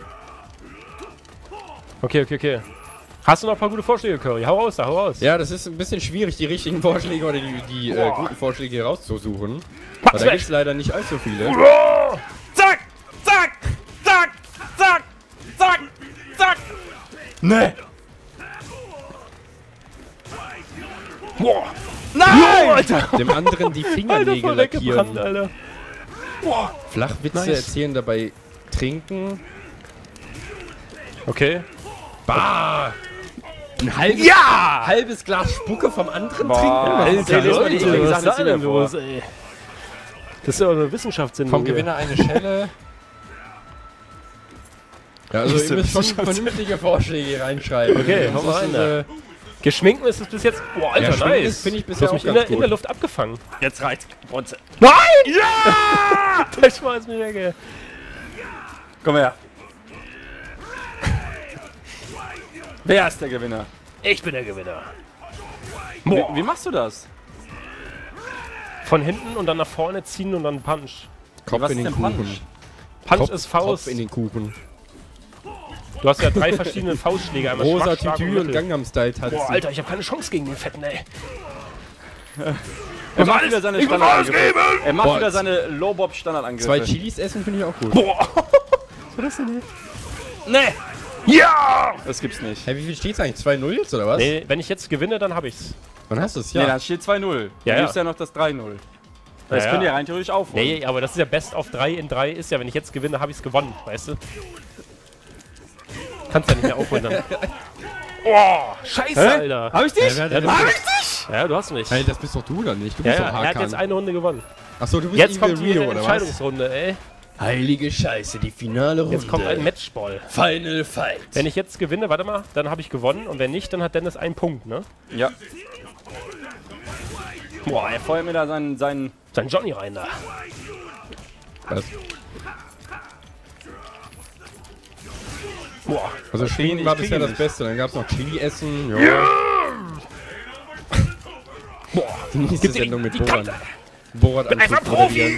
Okay, okay, okay. Hast du noch ein paar gute Vorschläge, Curry? Hau raus da, hau raus. Ja, das ist ein bisschen schwierig, die richtigen Vorschläge oder die, die äh, guten Vorschläge hier rauszusuchen. Pass Aber da weg. gibt es leider nicht allzu viele. Oh. Zack! Zack! Zack! Zack! Zack! Zack! Nee! Boah. Nein! Alter. Dem anderen die Alter, Fingernägel voll weggebrannt, lackieren. Alter. Boah. Flachwitze Nice. erzählen, dabei trinken. Okay. Bah! Ein halbes, Ja! halbes Glas Spucke vom anderen Boah. trinken? Alter, lest mal die ekligen was Sachen ist da jetzt denn wieder vor. los, ey? Das ist ja auch eine Wissenschaftssendung. Vom hier. Gewinner eine Schelle. Ja, also ihr müsst schon vernünftige Vorschläge hier reinschreiben. Okay, Das hau mal ist, rein da. äh, Geschminkt ist es bis jetzt. Boah, Alter, Ja, schminken nice. ist, finde ich, Du bisher hast auch mich in ganz der, in der gut. Luft abgefangen. Jetzt reicht's. Bronze. Nein! Ja! Der schmeißt mich weg, ey. Komm her. Wer ist der Gewinner? Ich bin der Gewinner. Wie, Boah. wie machst du das? Von hinten und dann nach vorne ziehen und dann Punch. Kopf was in ist den denn Punch? Kuchen. Punch Kopf, ist Faust. Kopf in den Kuchen. Du hast ja drei verschiedene Faustschläge. Einmal Rosa schwach, stark Tütü und mittel. Gangnam Style tanzen. Boah, Alter, ich habe keine Chance gegen den Fetten, ey. Er macht wieder seine Standardangriffe. Er macht Boah, wieder seine Low-Bob-Standardangriffe. Zwei Chilis essen finde ich auch gut. Boah. Was war das denn, ey? Nee! Ja! Das gibt's nicht. Hey, wie viel steht's eigentlich? zwei null jetzt oder was? Nee, wenn ich jetzt gewinne, dann hab ich's. Wann hast du es? Ja. Ja. Nee, dann steht zwei null. Ja, Du ja. gibst ja noch das drei null. Das Ja, könnt ihr ja. rein theoretisch aufholen. Nee, aber das ist ja Best of drei in drei ist ja, wenn ich jetzt gewinne, habe ich's gewonnen, weißt du? Kannst ja nicht mehr aufholen dann. Oh, scheiße, Hä? Alter. Hab ich dich? Ja, Ja, du Hab hast ich dich? Ja, du hast mich. Hey, das bist doch du dann nicht. Du Ja, bist ja, doch er hat Hakan. jetzt eine Runde gewonnen. Achso, du bist Jetzt Evil kommt die Rio, oder was? Entscheidungsrunde, ey. Heilige Scheiße, die finale Runde. Jetzt kommt ein Matchball. Final Fight. Wenn ich jetzt gewinne, warte mal, dann habe ich gewonnen. Und wenn nicht, dann hat Dennis einen Punkt, ne? Ja. Boah, er feuert mir da seinen, seinen... Sein Johnny rein da. Was? Boah. Also ich Schwingen war kriege bisher das nicht. Beste. Dann gab's noch Chili essen. Ja. Boah. Die nächste Gibt's Sendung mit die Borat. Kante. Borat Bin einfach anzumoderieren.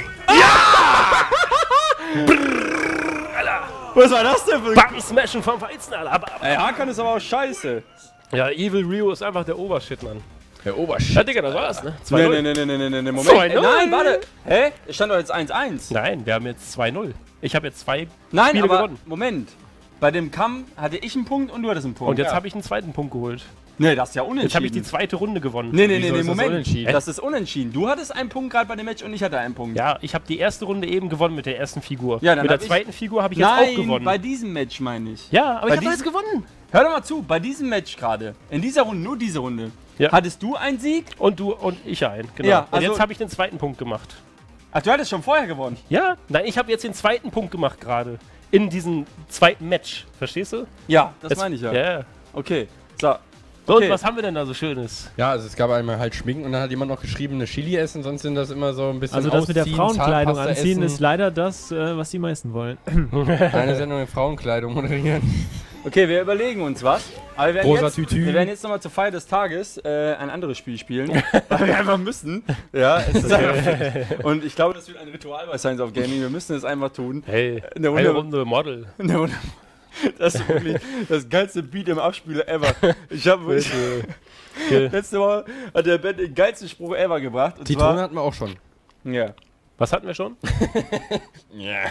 Was war das denn für ein... Button smashen vom Weizen, Alter. Ey, Hakan ist aber auch scheiße. Ja, Evil Rio ist einfach der Obershit, Mann. Der Obershit. Ja, Digga, das war's, ne? zwei Nee, null. nee, nee, nee, nee, nee, nee, Moment. zwei Ey, null. nein, warte. Hä? Es stand doch jetzt eins eins. Nein, wir haben jetzt zwei null. Ich habe jetzt zwei Nein, Spiele aber gewonnen. Moment. Bei dem Kamm hatte ich einen Punkt und du hattest einen Punkt. Und jetzt ja. habe ich einen zweiten Punkt geholt. Nee, das ist ja unentschieden. Jetzt habe ich die zweite Runde gewonnen. Nee, nee, nee, Wieso nee, ist das Moment. unentschieden? Das ist unentschieden. Du hattest einen Punkt gerade bei dem Match und ich hatte einen Punkt. Ja, ich habe die erste Runde eben gewonnen mit der ersten Figur. Ja, dann mit der hab ich- zweiten Figur habe ich jetzt Nein, auch gewonnen. bei diesem Match meine ich. Ja, aber bei ich habe diesem- jetzt gewonnen. Hör doch mal zu, bei diesem Match gerade, in dieser Runde, nur diese Runde, Ja. hattest du einen Sieg? Und du und ich einen, genau. Ja, und also- jetzt habe ich den zweiten Punkt gemacht. Ach, du hattest schon vorher gewonnen. Ja, nein, ich habe jetzt den zweiten Punkt gemacht gerade. In diesem zweiten Match. Verstehst du? Ja, das Jetzt- meine ich ja. Ja, ja. Okay, so. So, Okay. und was haben wir denn da so Schönes? Ja, also es gab einmal halt Schminken und dann hat jemand noch geschrieben, eine Chili essen, sonst sind das immer so ein bisschen Also das mit der ausziehen, Frauenkleidung Zahnpasta anziehen essen. ist leider das, äh, was die meisten wollen. Eine Sendung in Frauenkleidung moderieren. Okay, wir überlegen uns was. Aber wir werden Rosa jetzt, Tütü. wir werden jetzt nochmal zur Feier des Tages äh, ein anderes Spiel spielen, weil wir einfach müssen. Ja, es ist einfach, und ich glaube, das wird ein Ritual bei Science of Gaming. Wir müssen es einfach tun. Hey, Eine eine Runde- Runde Model. Eine Runde- Das ist wirklich das geilste Beat im Abspieler ever. Ich habe letzte Mal hat der Ben den geilsten Spruch ever gebracht. Und Die zwar, Tone hatten wir auch schon. ja. Was hatten wir schon? Ja.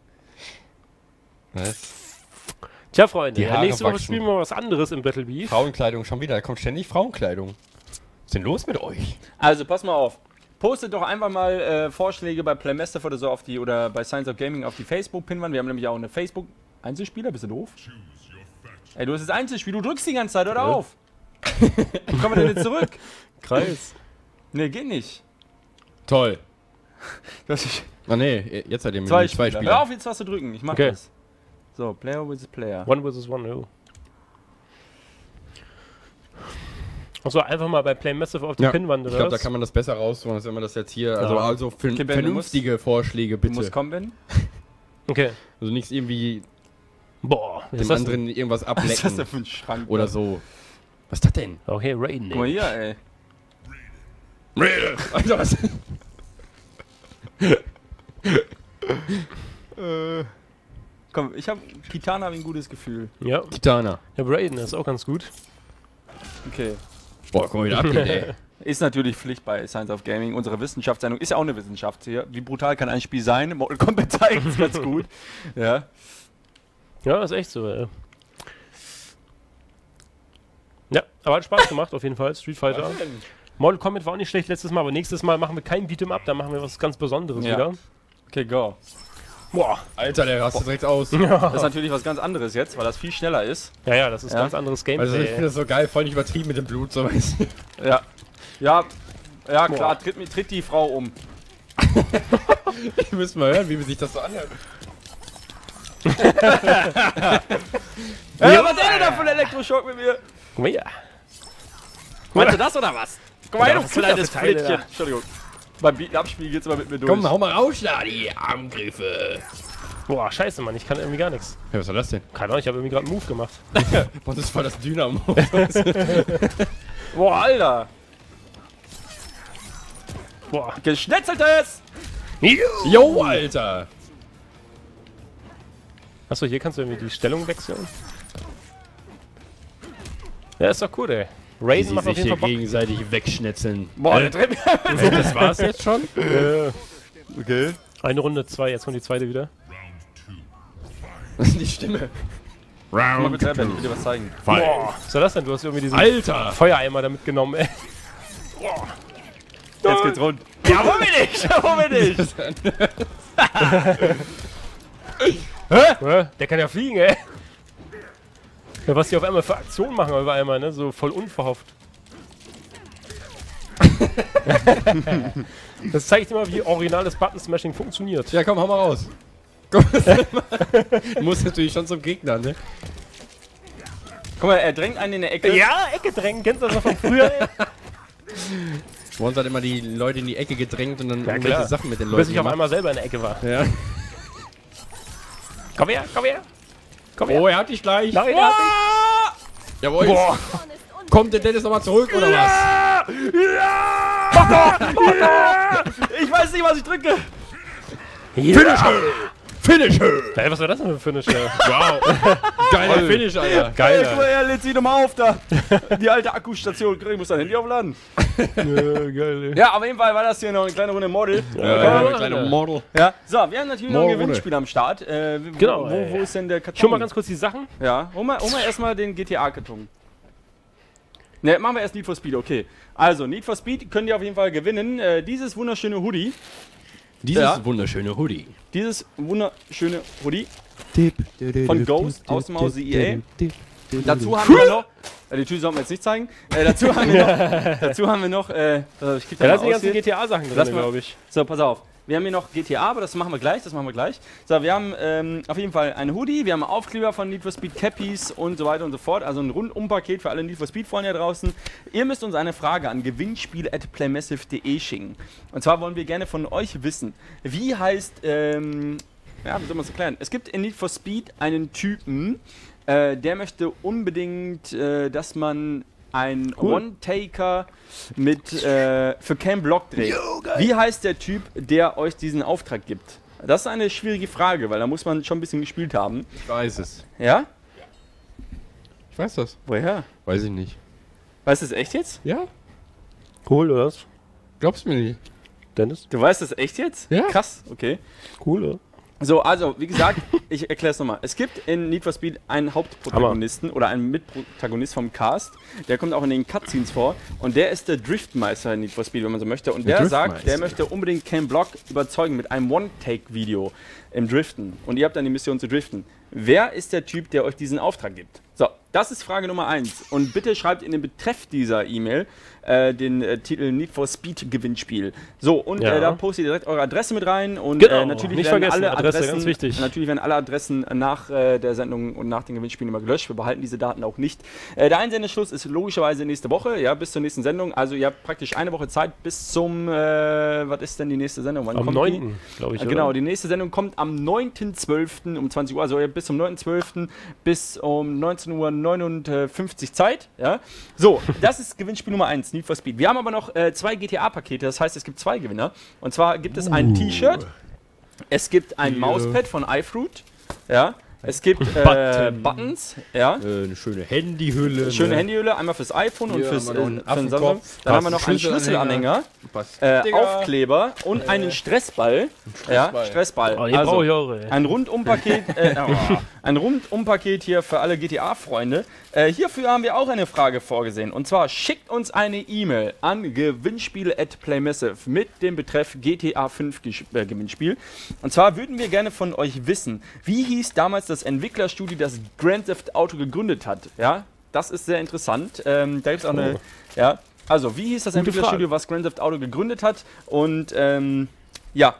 Was? Tja, Freunde, Die ja, Haare nächste Woche wachsen. spielen wir was anderes im Battle Beef. Frauenkleidung schon wieder, da kommt ständig Frauenkleidung. Was ist denn los mit euch? Also pass mal auf. Postet doch einfach mal äh, Vorschläge bei Playmaster oder so auf die oder bei Science of Gaming auf die Facebook-Pinwand. Wir haben nämlich auch eine Facebook-Einzelspieler. Bist du doof? Ey, du hast das Einzelspiel. Du drückst die ganze Zeit, oder auf? Wie kommen wir denn jetzt zurück? Kreis. Nee, geht nicht. Toll. Das ist Ah ne, jetzt hat ihr zwei, zwei, zwei Spieler. Spieler. Hör auf, jetzt was zu drücken. Ich mach Okay. das. So, Player versus Player. One versus one, oh. Achso, einfach mal bei Play Massive auf die Ja, Pinwand, ich oder glaube, da was? kann man das besser rausholen, als wenn man das jetzt hier. Also, Ja. also für, Okay, Ben, du vernünftige Vorschläge, Du bitte. musst kommen, Ben. Okay. Also nichts irgendwie Boah, was dem ist das anderen irgendwas Was ist das denn ablecken. für ein Schrank? Oder so. Was ist das denn? denn? Okay, Raiden. Guck mal hier, ey. Alter, was? Äh, komm, ich hab Kitana hab ein gutes Gefühl. Ja, Kitana. ja, Raiden ist auch ganz gut. Okay. Boah, guck mal wieder ab, ey. Ist natürlich Pflicht bei Science of Gaming. Unsere Wissenschaftssendung ist ja auch eine Wissenschaft hier. Wie brutal kann ein Spiel sein? Mortal Kombat zeigt es ganz gut. Ja. Ja, ist echt so, ey. Ja, aber hat Spaß gemacht, auf jeden Fall. Street Fighter. Mortal Kombat war auch nicht schlecht letztes Mal, aber nächstes Mal machen wir kein Beat'em Up, da machen wir was ganz Besonderes Ja. wieder. Okay, go. Boah. Alter, der rastet direkt aus. Das ist natürlich was ganz anderes jetzt, weil das viel schneller ist. Ja, ja, das ist Ja. ganz anderes Gameplay. Also ich finde das so geil, voll nicht übertrieben mit dem Blut, so weißt du. Ja. Ja, ja Boah. klar, tritt, mi- tritt die Frau um. Ich müsste mal hören, wie sich das so anhört. Ey, was war der denn da für ein Elektroschock mit mir? Guck mal hier. Meinst du das oder was? Guck mal, Ja, du was sind kleines das für Teile Flittchen. da? Entschuldigung. Beim Beaten-Up-Spiel geht's immer mit mir durch. Komm, hau mal raus, da, die Armgriffe. Boah, scheiße, Mann, ich kann irgendwie gar nichts. Ja, was war das denn? Keine Ahnung, ich habe irgendwie gerade einen Move gemacht. Was ist voll das Dynamo? Boah, Alter. Boah. Geschnetzeltes! Jo, Alter! Achso, hier kannst du irgendwie die Stellung wechseln. Ja, ist doch cool, ey. Raiden macht auf jeden Fall Bock. gegenseitig wegschnetzeln. Boah, äh, der so, das war's jetzt schon? Äh, Okay. eine Runde, zwei, jetzt kommt die zweite wieder. Das ist die Stimme. Mal bitte, Rebel, ich will dir was zeigen. Boah, was soll das denn? Du hast irgendwie diesen Alter! Feuereimer da mitgenommen, ey. Jetzt geht's rund. Ja, hol mich nicht! Hol mich nicht! Hä? Der kann ja fliegen, ey. Ja, was die auf einmal für Aktionen machen über einmal, ne? So voll unverhofft. Das zeigt immer, wie originales Button-Smashing funktioniert. Ja, komm, hau mal raus. Komm, du musst natürlich schon zum Gegner, ne? Guck mal, er drängt einen in der Ecke. Ja, Ecke drängen, kennst du das noch von früher, ey? Bei uns hat immer die Leute in die Ecke gedrängt und dann Ja, irgendwelche klar. Sachen mit den Bis Leuten ich auf gemacht. einmal selber in der Ecke war. Ja. Komm her, komm her! Komm her! Oh, er hat dich gleich. Nein, er hat mich. Jawohl. Boah! Kommt der Dennis nochmal zurück, oder was? Ja! Ja! Ja! Ich weiß nicht, was ich drücke. Finisher! Finisher! Ey, was war das denn für ein Finisher? Wow! Geiler Finish, Alter. Ey, Geil, guck mal, er lädt sie nochmal auf da. Die alte Akkustation. Ich muss dein Handy aufladen. ja, geil, ey. Ja, auf jeden Fall war das hier noch eine kleine Runde Model. Ja, Ja, ja, kleiner Model. Ja, so, wir haben natürlich noch ein Morgen, Gewinnspiel am Start. Äh, wo, Genau, Wo, wo ey. ist denn der Karton? Schon mal ganz kurz die Sachen. Ja, hol mal, hol mal erstmal den G T A-Karton. Ne, machen wir erst Need for Speed, okay. Also, Need for Speed könnt ihr auf jeden Fall gewinnen. Äh, dieses wunderschöne Hoodie. Dieses Ja. wunderschöne Hoodie. Dieses wunderschöne Hoodie von Ghost aus dem Hause E A. Dazu haben wir noch. Äh, die Tür sollten wir jetzt nicht zeigen. Äh, dazu haben wir noch. dazu haben wir noch. Äh, ich krieg Ja, da da sind die mal ganzen aus hier. G T A-Sachen Lass drin, mal- glaube ich. So, pass auf. Wir haben hier noch G T A, aber das machen wir gleich, das machen wir gleich. So, wir haben ähm, auf jeden Fall ein Hoodie, wir haben Aufkleber von Need for Speed, Cappies und so weiter und so fort. Also ein Rundumpaket für alle Need for Speed Freunde da draußen. Ihr müsst uns eine Frage an gewinnspiel at playmassive punkt de schicken. Und zwar wollen wir gerne von euch wissen, wie heißt, ähm, ja, wie soll man es erklären? Es gibt in Need for Speed einen Typen, äh, der möchte unbedingt, äh, dass man ein Cool. One-Taker mit äh, für Cam Block dreht. Wie heißt der Typ, der euch diesen Auftrag gibt? Das ist eine schwierige Frage, weil da muss man schon ein bisschen gespielt haben. Ich weiß es. Ja? Ich weiß das. Woher? Weiß ich nicht. Weißt du es echt jetzt? Ja? Cool, oder? was? Glaubst du mir nicht? Dennis? Du weißt es echt jetzt? Ja. Krass, okay. Cool, oder? So, also, wie gesagt, ich erkläre es nochmal. Es gibt in Need for Speed einen Hauptprotagonisten oder einen Mitprotagonist vom Cast. Der kommt auch in den Cutscenes vor. Und der ist der Driftmeister in Need for Speed, wenn man so möchte. Und Der der sagt, Driftmeister. der möchte unbedingt Cam Block überzeugen mit einem One-Take-Video im Driften. Und ihr habt dann die Mission zu driften. Wer ist der Typ, der euch diesen Auftrag gibt? So, das ist Frage Nummer eins. Und bitte schreibt in den Betreff dieser E-Mail äh, den äh, Titel Need for Speed Gewinnspiel. So, und Ja. äh, da postet ihr direkt eure Adresse mit rein. Und Genau, äh, natürlich nicht werden vergessen, alle Adresse, Adressen, ganz wichtig. natürlich werden alle Adressen nach äh, der Sendung und nach den Gewinnspielen immer gelöscht. Wir behalten diese Daten auch nicht. Äh, der Einsendeschluss ist logischerweise nächste Woche, ja, bis zur nächsten Sendung. Also ihr habt praktisch eine Woche Zeit bis zum, äh, was ist denn die nächste Sendung? Wann Am kommt neunten, glaube ich. die? Äh, genau, die nächste Sendung kommt am neunten zwölften um zwanzig Uhr. Also ihr habt bis zum neunten zwölften bis um neunzehn Uhr neunundfünfzig Zeit. Ja. So, das ist Gewinnspiel Nummer eins, Need for Speed. Wir haben aber noch äh, zwei G T A-Pakete, das heißt, es gibt zwei Gewinner. Und zwar gibt es ein T-Shirt, es gibt ein Mauspad von iFruit, ja. Es gibt äh, Button. Buttons, ja. Äh, eine schöne Handyhülle. Schöne ne? Handyhülle, einmal fürs iPhone und Hier fürs, haben wir noch einen äh, für den Affenkopf, Samsung. Dann haben wir noch einen Schlüsselanhänger, Schlüsselanhänger, ein paar äh, Sticker. Aufkleber und einen Stressball. Ja, Stressball. Oh, den Also, brauche ich auch, ey. ein Rundumpaket, äh, oh, ein Rundumpaket hier für alle G T A-Freunde. Äh, hierfür haben wir auch eine Frage vorgesehen. Und zwar schickt uns eine E-Mail an gewinnspiele at playmassive mit dem Betreff G T A fünf Gesch- äh, Gewinnspiel. Und zwar würden wir gerne von euch wissen, wie hieß damals das Entwicklerstudio, das Grand Theft Auto gegründet hat. Ja, das ist sehr interessant. Ähm, da gibt es auch eine, ja, also wie hieß das Gute Entwicklerstudio, Frage. was Grand Theft Auto gegründet hat? Und ähm, ja,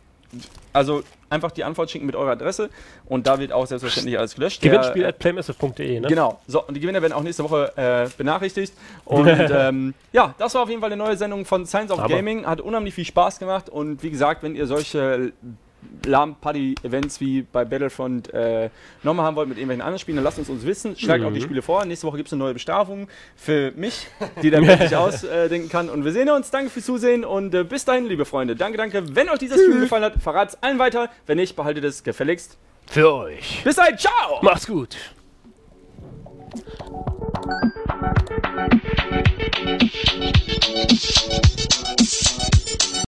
also einfach die Antwort schicken mit eurer Adresse und da wird auch selbstverständlich alles gelöscht. Der, Gewinnspiel at playmassive punkt de, ne? Genau. So, und die Gewinner werden auch nächste Woche äh, benachrichtigt. Und ähm, ja, das war auf jeden Fall eine neue Sendung von Science of Aber- Gaming. Hat unheimlich viel Spaß gemacht. Und wie gesagt, wenn ihr solche LAN-Party-Events wie bei Battlefront äh, nochmal haben wollt mit irgendwelchen anderen Spielen, dann lasst uns uns wissen. Schlagt Mhm. auch die Spiele vor. Nächste Woche gibt es eine neue Bestrafung für mich, die dann wirklich ausdenken kann. Und wir sehen uns. Danke fürs Zusehen und äh, bis dahin, liebe Freunde. Danke, danke. Wenn euch dieser Stream gefallen hat, verratet es allen weiter. Wenn nicht, behaltet es gefälligst für euch. Bis dahin, ciao! Macht's gut.